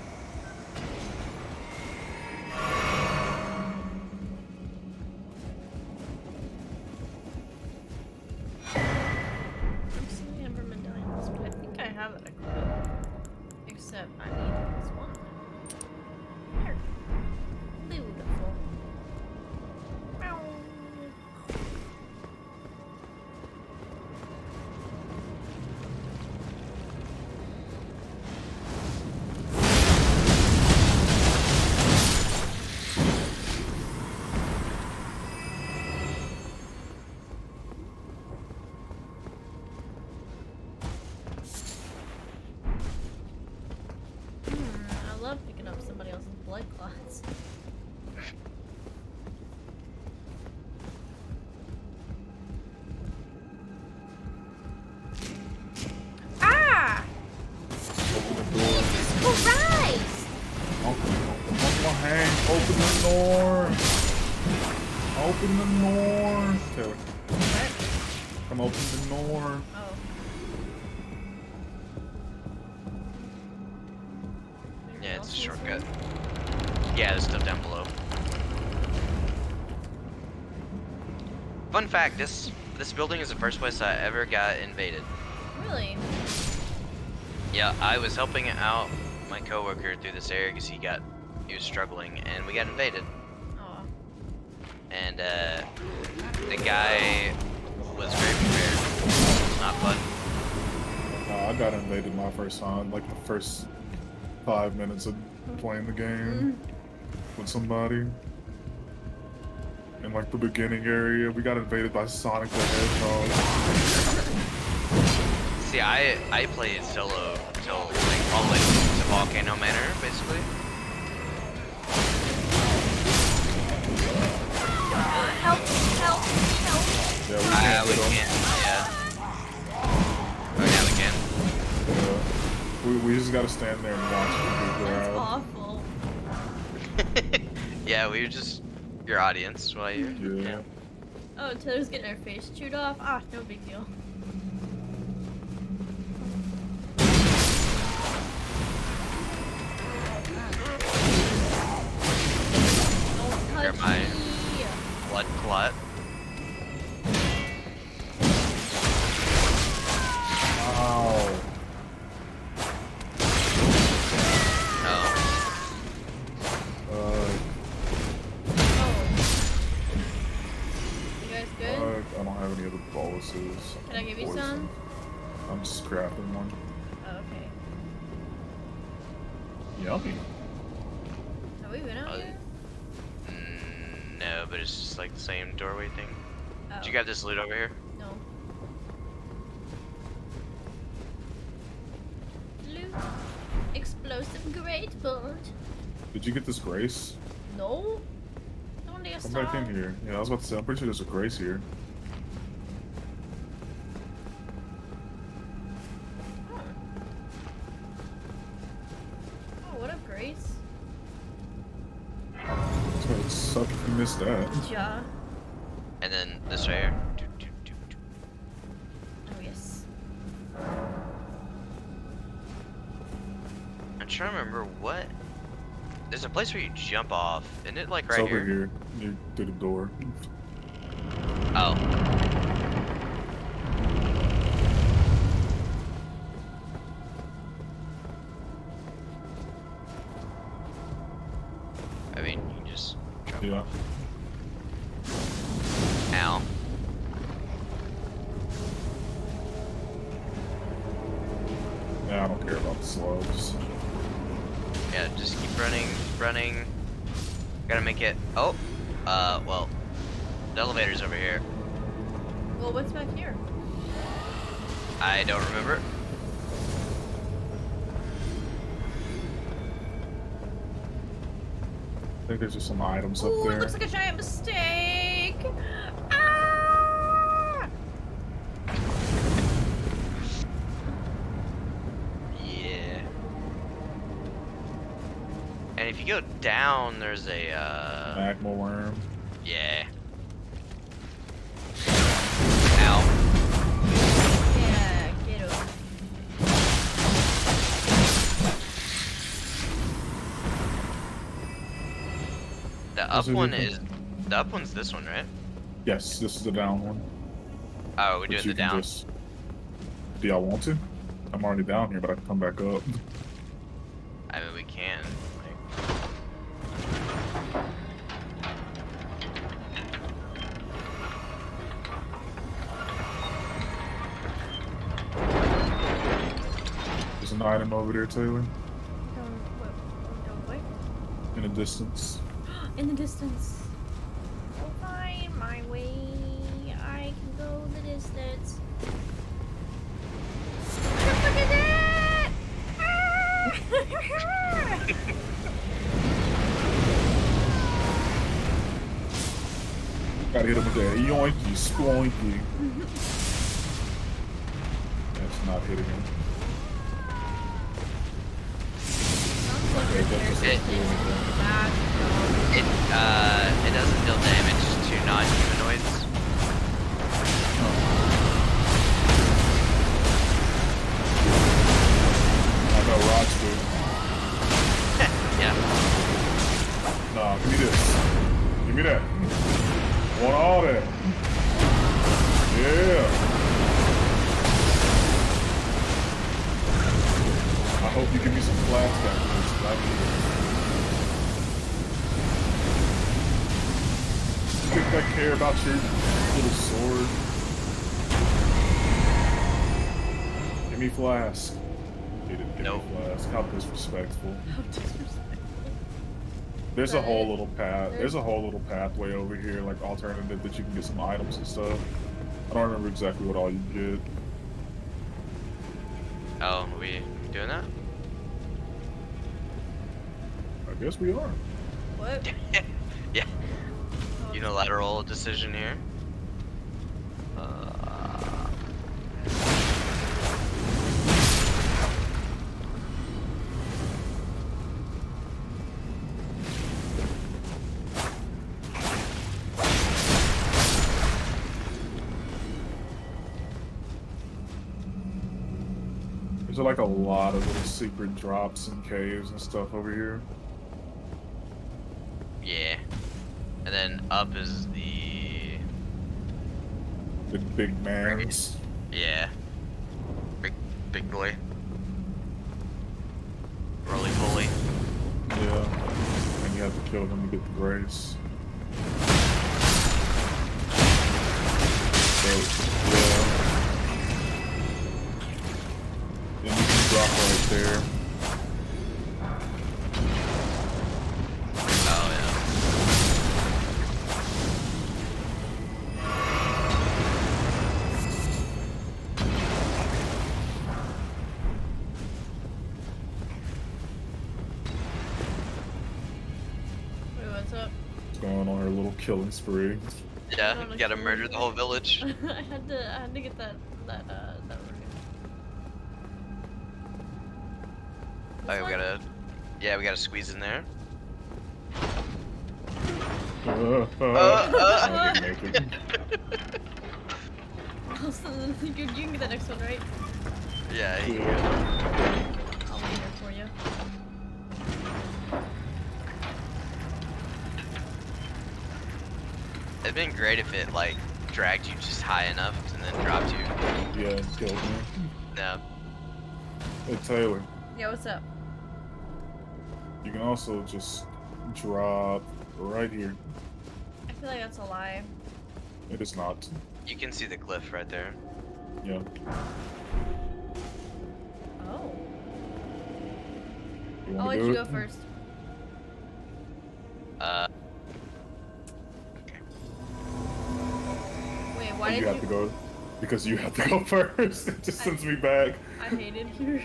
[SPEAKER 1] I'm seeing Ember medallions, but I think I have it equipped. Except I need this one. Here. Beautiful. Meow. blood clots. Ah! Jesus Christ!
[SPEAKER 6] Open, open, open my hand. Open the door. Open the door. Taylor.
[SPEAKER 1] What?
[SPEAKER 6] Come open the door.
[SPEAKER 1] Oh.
[SPEAKER 3] Yeah, it's a shortcut. Yeah, there's stuff down below. Fun fact, this this building is the first place I ever got invaded.
[SPEAKER 1] Really?
[SPEAKER 3] Yeah, I was helping out my coworker through this area because he got he was struggling and we got invaded.
[SPEAKER 1] Aw.
[SPEAKER 3] And uh the guy was very prepared. It was not fun.
[SPEAKER 6] Uh, I got invaded my first time, like the first five minutes of playing the game with somebody. In like the beginning area, we got invaded by Sonic the Hedgehog.
[SPEAKER 3] See, I I played solo till like all the way to Volcano Manor, basically.
[SPEAKER 1] Help! Help! Help!
[SPEAKER 6] Yeah, we
[SPEAKER 3] Uh,
[SPEAKER 6] can't
[SPEAKER 3] we
[SPEAKER 6] get 'em.
[SPEAKER 3] can't. Yeah. Oh yeah, we can.
[SPEAKER 6] Yeah. We, we just gotta stand there and watch people
[SPEAKER 1] That's
[SPEAKER 6] grab.
[SPEAKER 1] awful.
[SPEAKER 3] Yeah, we were just your audience while you.
[SPEAKER 6] Yeah.
[SPEAKER 1] Oh, Taylor's getting her face chewed off. Ah, no big deal. Don't
[SPEAKER 3] You're
[SPEAKER 1] touch
[SPEAKER 3] my
[SPEAKER 1] me.
[SPEAKER 3] blood clot.
[SPEAKER 6] Wow.
[SPEAKER 3] Oh.
[SPEAKER 6] Uh,
[SPEAKER 1] Oh. You guys
[SPEAKER 6] uh,
[SPEAKER 1] good?
[SPEAKER 6] I don't have any other boluses.
[SPEAKER 1] Can I give you
[SPEAKER 6] Poison.
[SPEAKER 1] some?
[SPEAKER 6] I'm just crafting one.
[SPEAKER 1] Oh, okay.
[SPEAKER 6] Yummy.
[SPEAKER 1] Have we been out
[SPEAKER 3] Uh,
[SPEAKER 1] here?
[SPEAKER 3] Mm, no, but it's just like the same doorway thing.
[SPEAKER 1] Oh.
[SPEAKER 3] Did you got this loot over here?
[SPEAKER 1] No. Loot. Explosive great bird.
[SPEAKER 6] Did you get this Grace?
[SPEAKER 1] No. Don't you
[SPEAKER 6] Come
[SPEAKER 1] stop?
[SPEAKER 6] back in here. Yeah, I was about to say, I'm pretty sure there's a Grace here.
[SPEAKER 1] Oh. Oh, what up, Grace?
[SPEAKER 6] So it sucked if you missed that.
[SPEAKER 1] Ja.
[SPEAKER 3] And then this right here. Doo, doo, doo, doo.
[SPEAKER 1] Oh, yes.
[SPEAKER 3] I'm trying to remember what. There's a place where you jump off. Isn't it like
[SPEAKER 6] It's
[SPEAKER 3] right
[SPEAKER 6] over
[SPEAKER 3] here?
[SPEAKER 6] here. Near through the door.
[SPEAKER 3] Oh. I mean, you can just jump
[SPEAKER 6] Yeah.
[SPEAKER 3] off. Ow.
[SPEAKER 6] Yeah, I don't care about the slugs.
[SPEAKER 3] Yeah, just keep running, keep running. Gotta make it. Oh, uh, well, the elevator's over here.
[SPEAKER 1] Well, what's back here?
[SPEAKER 3] I don't remember.
[SPEAKER 6] I think there's just some items up
[SPEAKER 1] Ooh,
[SPEAKER 6] there.
[SPEAKER 1] it looks like a giant mistake. Ah!
[SPEAKER 3] Yeah. And if you go down, there's a, uh...
[SPEAKER 6] Magma worm.
[SPEAKER 3] Yeah. Ow.
[SPEAKER 1] Yeah, get over.
[SPEAKER 3] The up
[SPEAKER 6] Those are
[SPEAKER 3] one
[SPEAKER 6] different.
[SPEAKER 3] is... The up one's this one, right?
[SPEAKER 6] Yes, this is the down one.
[SPEAKER 3] Oh, we're
[SPEAKER 6] But
[SPEAKER 3] doing
[SPEAKER 6] you
[SPEAKER 3] the
[SPEAKER 6] can
[SPEAKER 3] down.
[SPEAKER 6] just- Do y'all want to? I'm already down here, but I can come back up.
[SPEAKER 3] I mean, we can. Like...
[SPEAKER 6] There's an item over there, Taylor,
[SPEAKER 1] Don't, what, don't what?
[SPEAKER 6] in the distance.
[SPEAKER 1] In the distance. I'll find my way. I can go the distance. Look at that! Ah!
[SPEAKER 6] Gotta hit him with that yoinky, sploinky. That's not hitting him. Okay, that doesn't do anything.
[SPEAKER 3] It, uh, it doesn't deal damage to non-humanoids.
[SPEAKER 6] I know Rods do.
[SPEAKER 3] Yeah.
[SPEAKER 6] Nah, give me this. Give me that. Want all that. Yeah. I hope you give me some flash back. Right here. You think I care about your little sword? Give me flask. He didn't give
[SPEAKER 3] Nope.
[SPEAKER 6] me flask. How disrespectful.
[SPEAKER 1] How disrespectful.
[SPEAKER 6] There's a
[SPEAKER 1] Right.
[SPEAKER 6] whole little path. There's a whole little pathway over here, like alternative, that you can get some items and stuff. I don't remember exactly what all you get.
[SPEAKER 3] Oh, are we doing that?
[SPEAKER 6] I guess we are.
[SPEAKER 1] What?
[SPEAKER 3] Yeah. Unilateral decision here. Uh...
[SPEAKER 6] There's like a lot of little secret drops and caves and stuff over here.
[SPEAKER 3] Yeah. And then up is the...
[SPEAKER 6] The big mans.
[SPEAKER 3] Yeah. Big, big boy. Roly poly.
[SPEAKER 6] Yeah. And you have to kill them to get the grace. So, yeah. Then you can drop right there.
[SPEAKER 3] Oh, yeah.
[SPEAKER 1] Wait, what's up?
[SPEAKER 6] What's going on her little killing spree?
[SPEAKER 3] Yeah, you gotta murder the whole village.
[SPEAKER 1] I had to, I had to get that, that, uh, that rune.
[SPEAKER 3] Alright, we gotta... Yeah, we gotta squeeze in there.
[SPEAKER 6] Uh, uh,
[SPEAKER 3] Uh, uh.
[SPEAKER 6] I didn't make it.
[SPEAKER 1] you, you can get the next one, right?
[SPEAKER 3] Yeah, you
[SPEAKER 6] Yeah.
[SPEAKER 1] I'll be there for you.
[SPEAKER 3] It'd been great if it, like, dragged you just high enough and then dropped you.
[SPEAKER 6] Yeah, it killed me.
[SPEAKER 3] No.
[SPEAKER 6] Hey, Taylor.
[SPEAKER 1] Yeah, what's up?
[SPEAKER 6] You can also just drop right here.
[SPEAKER 1] I feel like that's a lie.
[SPEAKER 6] It is not.
[SPEAKER 3] You can see the glyph right there.
[SPEAKER 6] Yeah.
[SPEAKER 1] Oh.
[SPEAKER 6] You
[SPEAKER 1] I'll
[SPEAKER 6] wanna
[SPEAKER 1] let
[SPEAKER 6] do
[SPEAKER 1] you
[SPEAKER 6] it?
[SPEAKER 1] go first.
[SPEAKER 3] Uh...
[SPEAKER 1] Wait, why
[SPEAKER 6] Oh,
[SPEAKER 1] did
[SPEAKER 6] you
[SPEAKER 1] you...
[SPEAKER 6] have to go because you have to go first. It just sends me back.
[SPEAKER 1] I hate it here.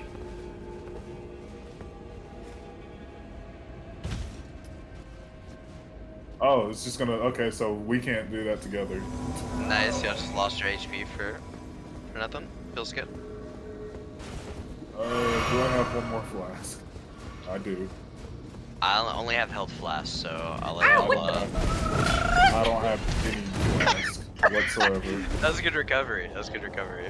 [SPEAKER 6] Oh, it's just gonna. Okay, so we can't do that together.
[SPEAKER 3] Nice, you just lost your H P for, for nothing. Feels good.
[SPEAKER 6] Uh, do I have one more flask? I do.
[SPEAKER 3] I only have health flask, so I'll let
[SPEAKER 1] Ow,
[SPEAKER 3] you. Uh...
[SPEAKER 6] I don't have any flask whatsoever.
[SPEAKER 3] That was a good recovery. That was a good recovery.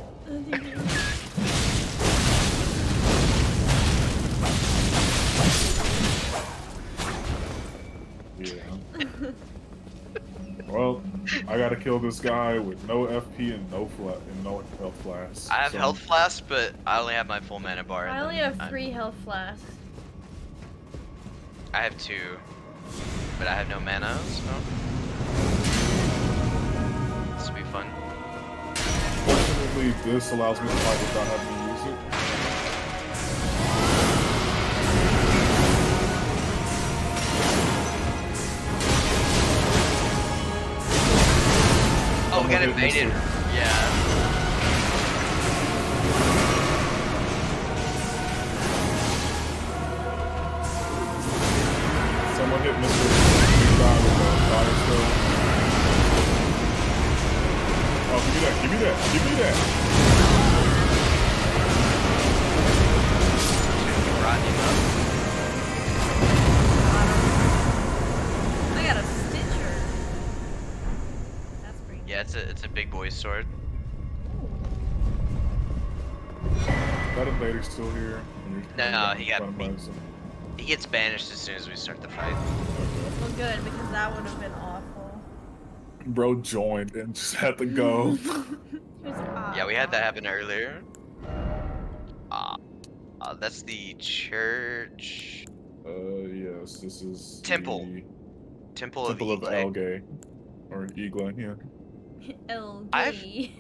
[SPEAKER 6] Yeah. Well, I gotta kill this guy with no F P and no fla and no health flask.
[SPEAKER 3] I have
[SPEAKER 6] so-
[SPEAKER 3] health flask, but I only have my full mana bar.
[SPEAKER 1] I
[SPEAKER 3] and
[SPEAKER 1] only
[SPEAKER 3] then
[SPEAKER 1] have
[SPEAKER 3] I-
[SPEAKER 1] three health flasks.
[SPEAKER 3] I have two, but I have no mana, so this will be fun.
[SPEAKER 6] Fortunately, this allows me to fight without having to use it.
[SPEAKER 3] Oh, we got
[SPEAKER 6] Someone hit
[SPEAKER 3] invaded.
[SPEAKER 6] missile.
[SPEAKER 3] Yeah.
[SPEAKER 6] Someone hit Mister Die with a fire spell.
[SPEAKER 3] It's a big boy's sword.
[SPEAKER 6] That invader's still here.
[SPEAKER 3] No, no, he got
[SPEAKER 6] Fun
[SPEAKER 3] he,
[SPEAKER 6] medicine.
[SPEAKER 3] he gets banished as soon as we start the fight.
[SPEAKER 1] Well, good, because that would have been awful.
[SPEAKER 6] Bro joined and just had to go.
[SPEAKER 1] He was like, ah,
[SPEAKER 3] Yeah, we had that happen earlier. Uh, uh, that's the church.
[SPEAKER 6] Uh, yes, this is
[SPEAKER 3] Temple.
[SPEAKER 6] the
[SPEAKER 3] Temple,
[SPEAKER 6] Temple
[SPEAKER 3] of
[SPEAKER 6] of
[SPEAKER 3] Iglay.
[SPEAKER 6] Elgay, or Iglay, yeah.
[SPEAKER 1] L
[SPEAKER 3] I've-
[SPEAKER 1] G.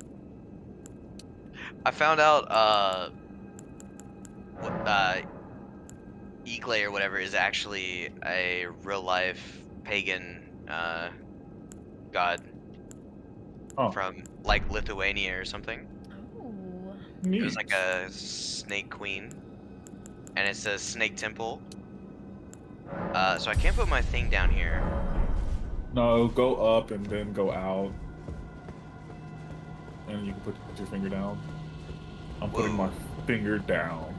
[SPEAKER 3] I found out uh, what, uh, Iglay or whatever is actually a real life pagan uh, god
[SPEAKER 6] Oh.
[SPEAKER 3] from like Lithuania or something.
[SPEAKER 1] Oh.
[SPEAKER 3] It was like a snake queen, and it says Snake Temple. Uh, so I can't put my thing down here.
[SPEAKER 6] No, go up and then go out. And you can put your finger down. I'm putting
[SPEAKER 3] Whoa.
[SPEAKER 6] my finger down.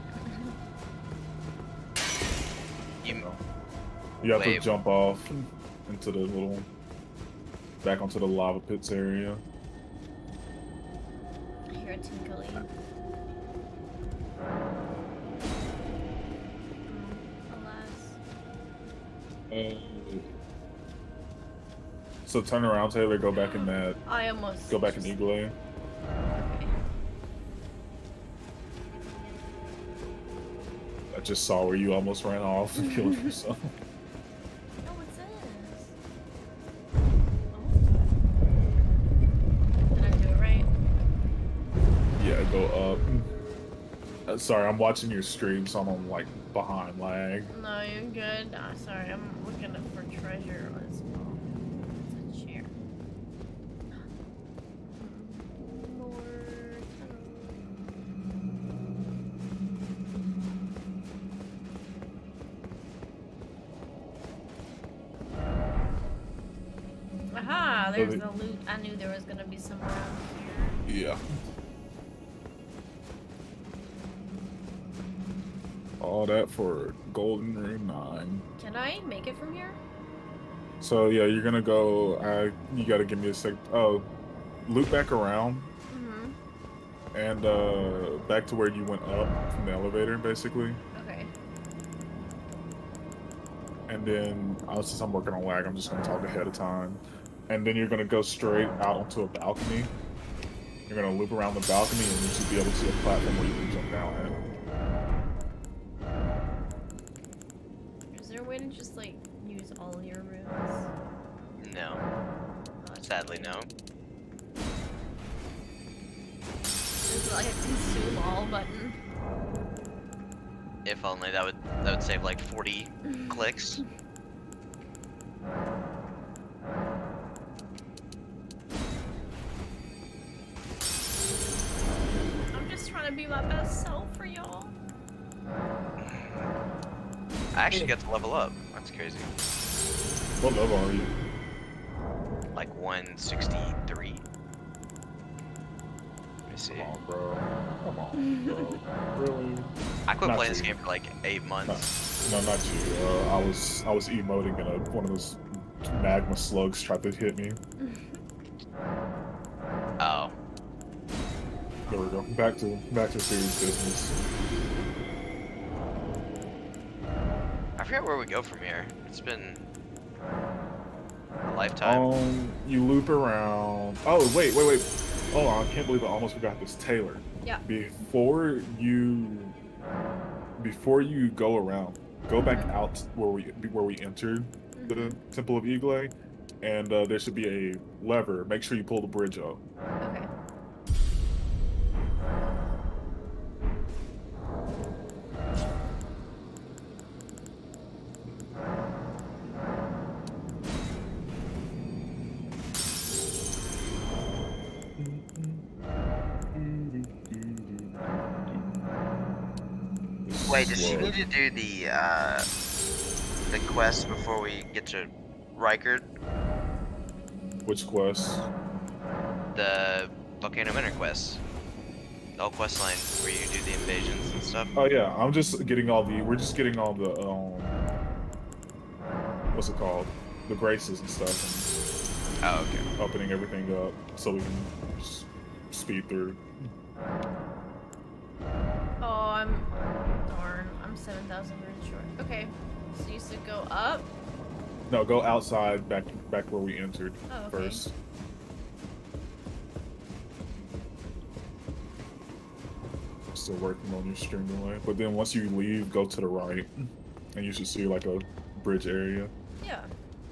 [SPEAKER 3] You,
[SPEAKER 6] No. You have
[SPEAKER 3] Wait.
[SPEAKER 6] to jump off into the little, back onto the lava pits area.
[SPEAKER 1] I hear a tinkling. Alas.
[SPEAKER 6] Uh, so turn around, Taylor. Go back in that.
[SPEAKER 1] I almost.
[SPEAKER 6] Go back in
[SPEAKER 1] just-
[SPEAKER 6] Iglay.
[SPEAKER 1] Okay.
[SPEAKER 6] I just saw where you almost ran off and killed yourself.
[SPEAKER 1] Oh, what's this? Oh. Did I do it right?
[SPEAKER 6] Yeah, go up. Uh, sorry, I'm watching your stream, so I'm on like behind lag.
[SPEAKER 1] No, you're good. Ah, sorry, I'm looking for treasure as well. It's a chair. More tunnels. Aha! There's
[SPEAKER 6] the-
[SPEAKER 1] the loot. I knew there was gonna be some around here.
[SPEAKER 6] Yeah. All that for Golden Rune nine.
[SPEAKER 1] Can I make it from here?
[SPEAKER 6] So yeah, you're gonna go. Uh, you gotta give me a sec. Oh, loop back around
[SPEAKER 1] Mm-hmm.
[SPEAKER 6] and uh, back to where you went up from the elevator, basically.
[SPEAKER 1] Okay.
[SPEAKER 6] And then, uh, since I'm working on lag, I'm just gonna talk ahead of time. And then you're gonna go straight out onto a balcony. You're gonna loop around the balcony, and you should be able to see a platform where you can jump down at.
[SPEAKER 1] Is there a way to just like use all your rooms?
[SPEAKER 3] no.
[SPEAKER 1] Oh, that's
[SPEAKER 3] Sadly, no.
[SPEAKER 1] There's like a consume all button.
[SPEAKER 3] If only that would that would save like forty clicks.
[SPEAKER 1] I'm just trying to be my best self for y'all.
[SPEAKER 3] I actually got to level up. That's crazy.
[SPEAKER 6] What level are you?
[SPEAKER 3] Like one sixty-three. Let me see.
[SPEAKER 6] Come on, bro. Come on, bro. Really?
[SPEAKER 3] I quit
[SPEAKER 6] Not
[SPEAKER 3] playing this
[SPEAKER 6] you.
[SPEAKER 3] game for like eight months.
[SPEAKER 6] No, not you. Uh, I was I was emoting and a, one of those magma slugs tried to hit me.
[SPEAKER 3] Oh.
[SPEAKER 6] There we go. Back to back to serious business.
[SPEAKER 3] I forget where we go from here. It's been a lifetime.
[SPEAKER 6] Um, you loop around. Oh wait, wait, wait. Oh, I can't believe I almost forgot this, Taylor.
[SPEAKER 1] Yeah.
[SPEAKER 6] Before you, before you go around, go back out where we where we entered the Temple of Iglay, and uh, there should be a lever. Make sure you pull the bridge up.
[SPEAKER 1] Okay.
[SPEAKER 3] Wait, does she
[SPEAKER 6] Whoa.
[SPEAKER 3] need to do the uh, the quest before we get to Rykard?
[SPEAKER 6] Which quest?
[SPEAKER 3] The Volcano Manor quest. The whole quest line where you do the invasions and stuff.
[SPEAKER 6] Oh yeah, I'm just getting all the. We're just getting all the. Um, what's it called? The graces and stuff.
[SPEAKER 3] Oh, okay.
[SPEAKER 6] Opening everything up so we can s- speed through.
[SPEAKER 1] Oh, I'm... Darn. I'm seven thousand runes short. Okay. So you said go up?
[SPEAKER 6] No, go outside, back back where we entered
[SPEAKER 1] Oh, okay.
[SPEAKER 6] first. Still working on your string away. But then once you leave, go to the right. And you should see like a bridge area.
[SPEAKER 1] Yeah.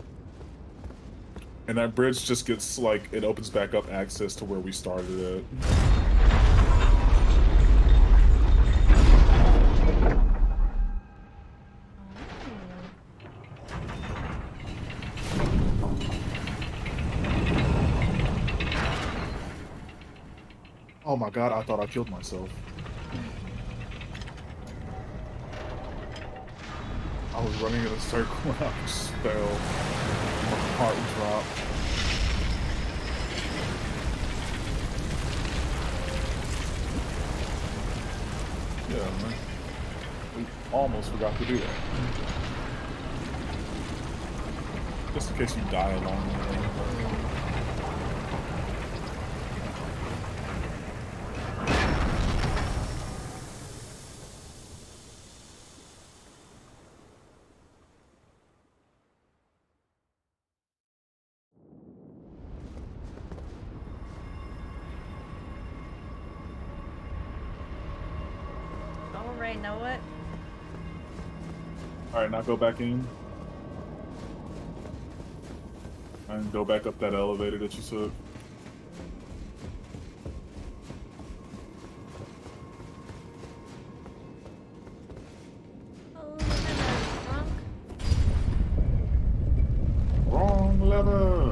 [SPEAKER 6] And that bridge just gets like, it opens back up access to where we started at. Oh my god, I thought I killed myself. I was running in a circle and I just fell. My heart dropped. Yeah, man. We almost forgot to do that. Just in case you die along the way.
[SPEAKER 1] Alright, now what?
[SPEAKER 6] Alright, now go back in. And go back up that elevator that you took.
[SPEAKER 1] Oh, look at that drunk.
[SPEAKER 6] Wrong lever!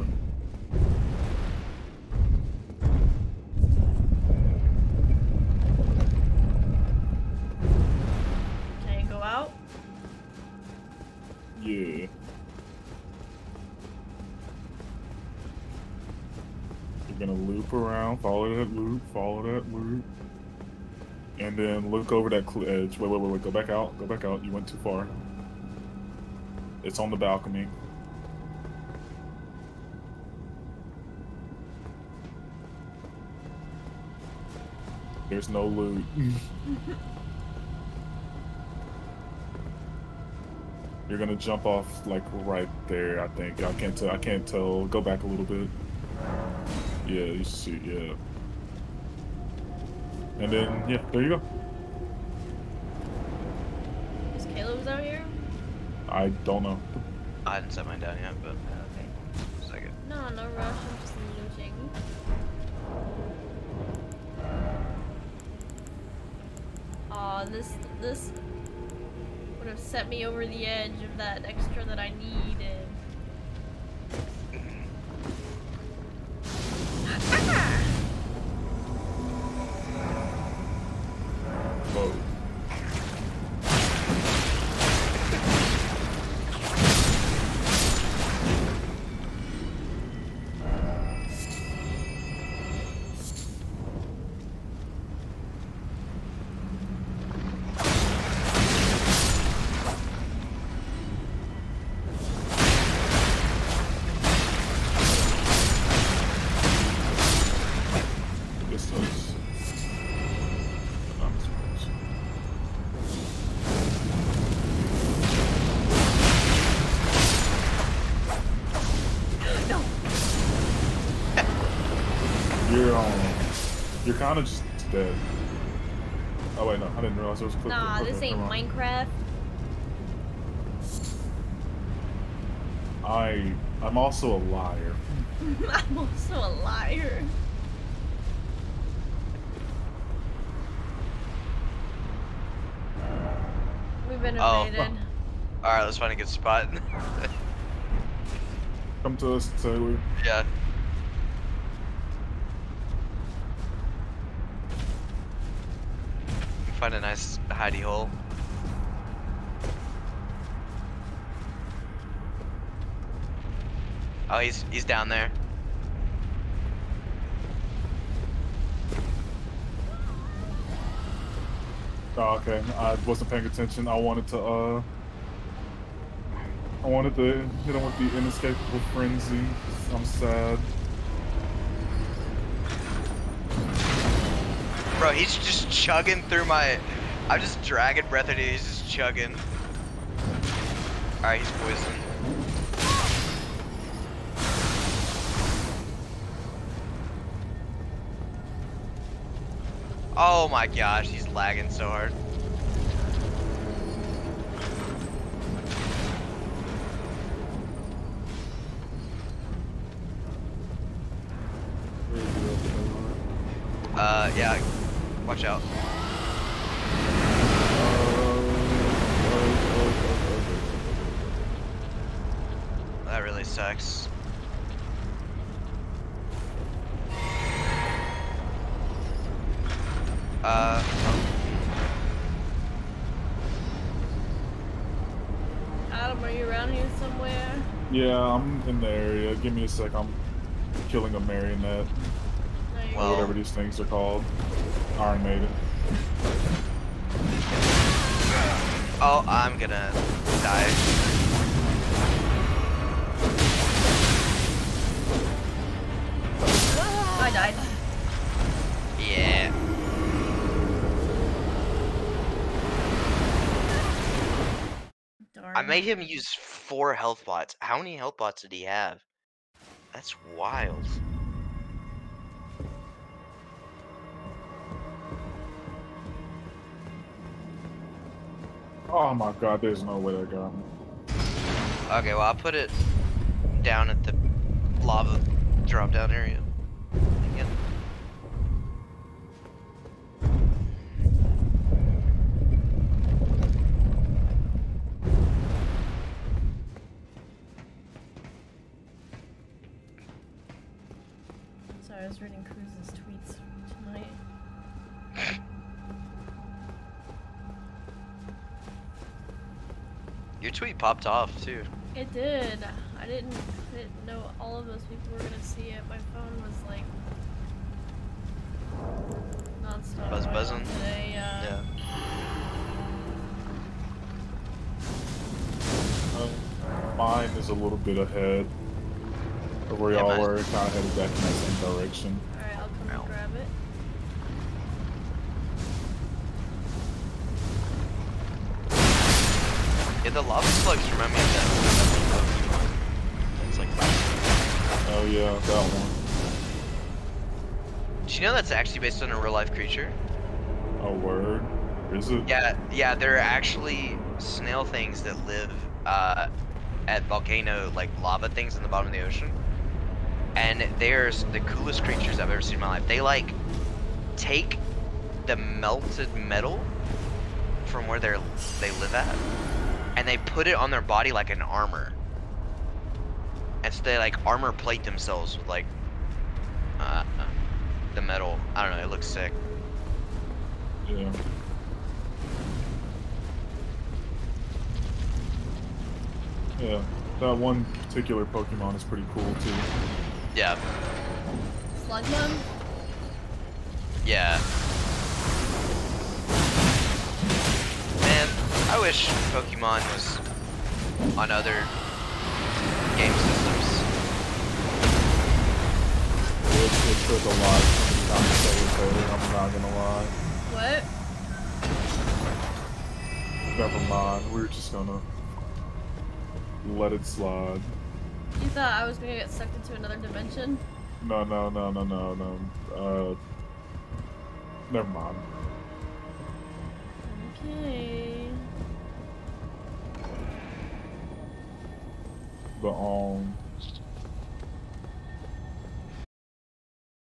[SPEAKER 1] Can you go out?
[SPEAKER 6] Yeah. You're gonna loop around, follow that loop, follow that loop. And then look over that cl edge. Wait, wait, wait, wait, go back out, go back out. You went too far. It's on the balcony. There's no loot. You're gonna jump off like right there, I think. I can't tell. I can't tell. Go back a little bit. Yeah, you see. Yeah. And then yeah, there you go.
[SPEAKER 1] Is Caleb's out here?
[SPEAKER 6] I don't know.
[SPEAKER 3] I hadn't set mine down yet, but
[SPEAKER 1] Oh, okay.
[SPEAKER 3] a second.
[SPEAKER 1] No, no rush. I'm just looting. Aw, this this would have set me over the edge of that extra that I needed.
[SPEAKER 6] Whoa. This is. I'm surprised.
[SPEAKER 1] No.
[SPEAKER 6] You're um, you're kind of just dead. Oh wait, no, I didn't realize there was a clip.
[SPEAKER 1] Nah,
[SPEAKER 6] Okay,
[SPEAKER 1] this ain't
[SPEAKER 6] never mind.
[SPEAKER 1] Minecraft.
[SPEAKER 6] I I'm also a liar.
[SPEAKER 1] I'm also a liar. We've been
[SPEAKER 3] Oh.
[SPEAKER 1] invaded.
[SPEAKER 3] Alright, let's find a good spot.
[SPEAKER 6] Come to us, Taylor.
[SPEAKER 3] Yeah. Find a nice hidey hole. Oh, he's he's down there.
[SPEAKER 6] Oh, okay. I wasn't paying attention. I wanted to uh I wanted to hit him with the inescapable frenzy. I'm sad.
[SPEAKER 3] Bro, he's just chugging through my... I'm just dragging breath at it, he's just chugging. Alright, he's poisoned. Oh my gosh, he's lagging so hard. Uh, yeah, watch out. That really sucks. Uh,
[SPEAKER 1] Adam, are you around here somewhere?
[SPEAKER 6] Yeah, I'm in the area. Give me a sec. I'm killing a marionette. Or
[SPEAKER 3] well,
[SPEAKER 6] whatever these things are called. Iron Maiden.
[SPEAKER 3] oh, I'm gonna die.
[SPEAKER 1] I died.
[SPEAKER 3] Yeah.
[SPEAKER 1] Darn.
[SPEAKER 3] I made him use four health bots. How many health bots did he have? That's wild.
[SPEAKER 6] Oh my god, there's no way that got me.
[SPEAKER 3] Okay, well, I'll put it down at the lava drop down area. Again.
[SPEAKER 1] Sorry, I was reading Cruz's tweets tonight.
[SPEAKER 3] Your tweet popped off too.
[SPEAKER 1] It did. I didn't, I didn't know all of those people were gonna see it. My phone was like non-stop.
[SPEAKER 3] Buzz buzzing.
[SPEAKER 1] Today, yeah.
[SPEAKER 3] Yeah.
[SPEAKER 6] Uh, mine is a little bit ahead of where
[SPEAKER 3] Yeah,
[SPEAKER 6] y'all
[SPEAKER 3] mine-
[SPEAKER 6] were. Kind of headed back in the same direction.
[SPEAKER 1] Alright, I'll come
[SPEAKER 3] Ow.
[SPEAKER 1] and grab it.
[SPEAKER 3] Yeah, the lava slugs remind me of that Pokemon. It's like
[SPEAKER 6] Oh yeah, that one.
[SPEAKER 3] Do you know that's actually based on a real life creature?
[SPEAKER 6] A word? Is it?
[SPEAKER 3] Yeah, yeah, there are actually snail things that live uh, at volcano, like lava things in the bottom of the ocean. And they're the coolest creatures I've ever seen in my life. They like take the melted metal from where they're they live at, and they put it on their body like an armor. And so they like armor plate themselves with like uh, the metal. I don't know, it looks sick.
[SPEAKER 6] Yeah. Yeah, that one particular Pokemon is pretty cool too.
[SPEAKER 3] Yeah.
[SPEAKER 1] Slugma?
[SPEAKER 3] Yeah. Man, I wish Pokemon was on other game systems.
[SPEAKER 6] It, it took a lot to compensate with her, I'm not gonna lie.
[SPEAKER 1] What?
[SPEAKER 6] Never mind, we're just gonna let it slide.
[SPEAKER 1] You thought I was gonna get sucked into another dimension?
[SPEAKER 6] No, no, no, no, no, no. Uh, never mind.
[SPEAKER 1] Okay.
[SPEAKER 6] But um,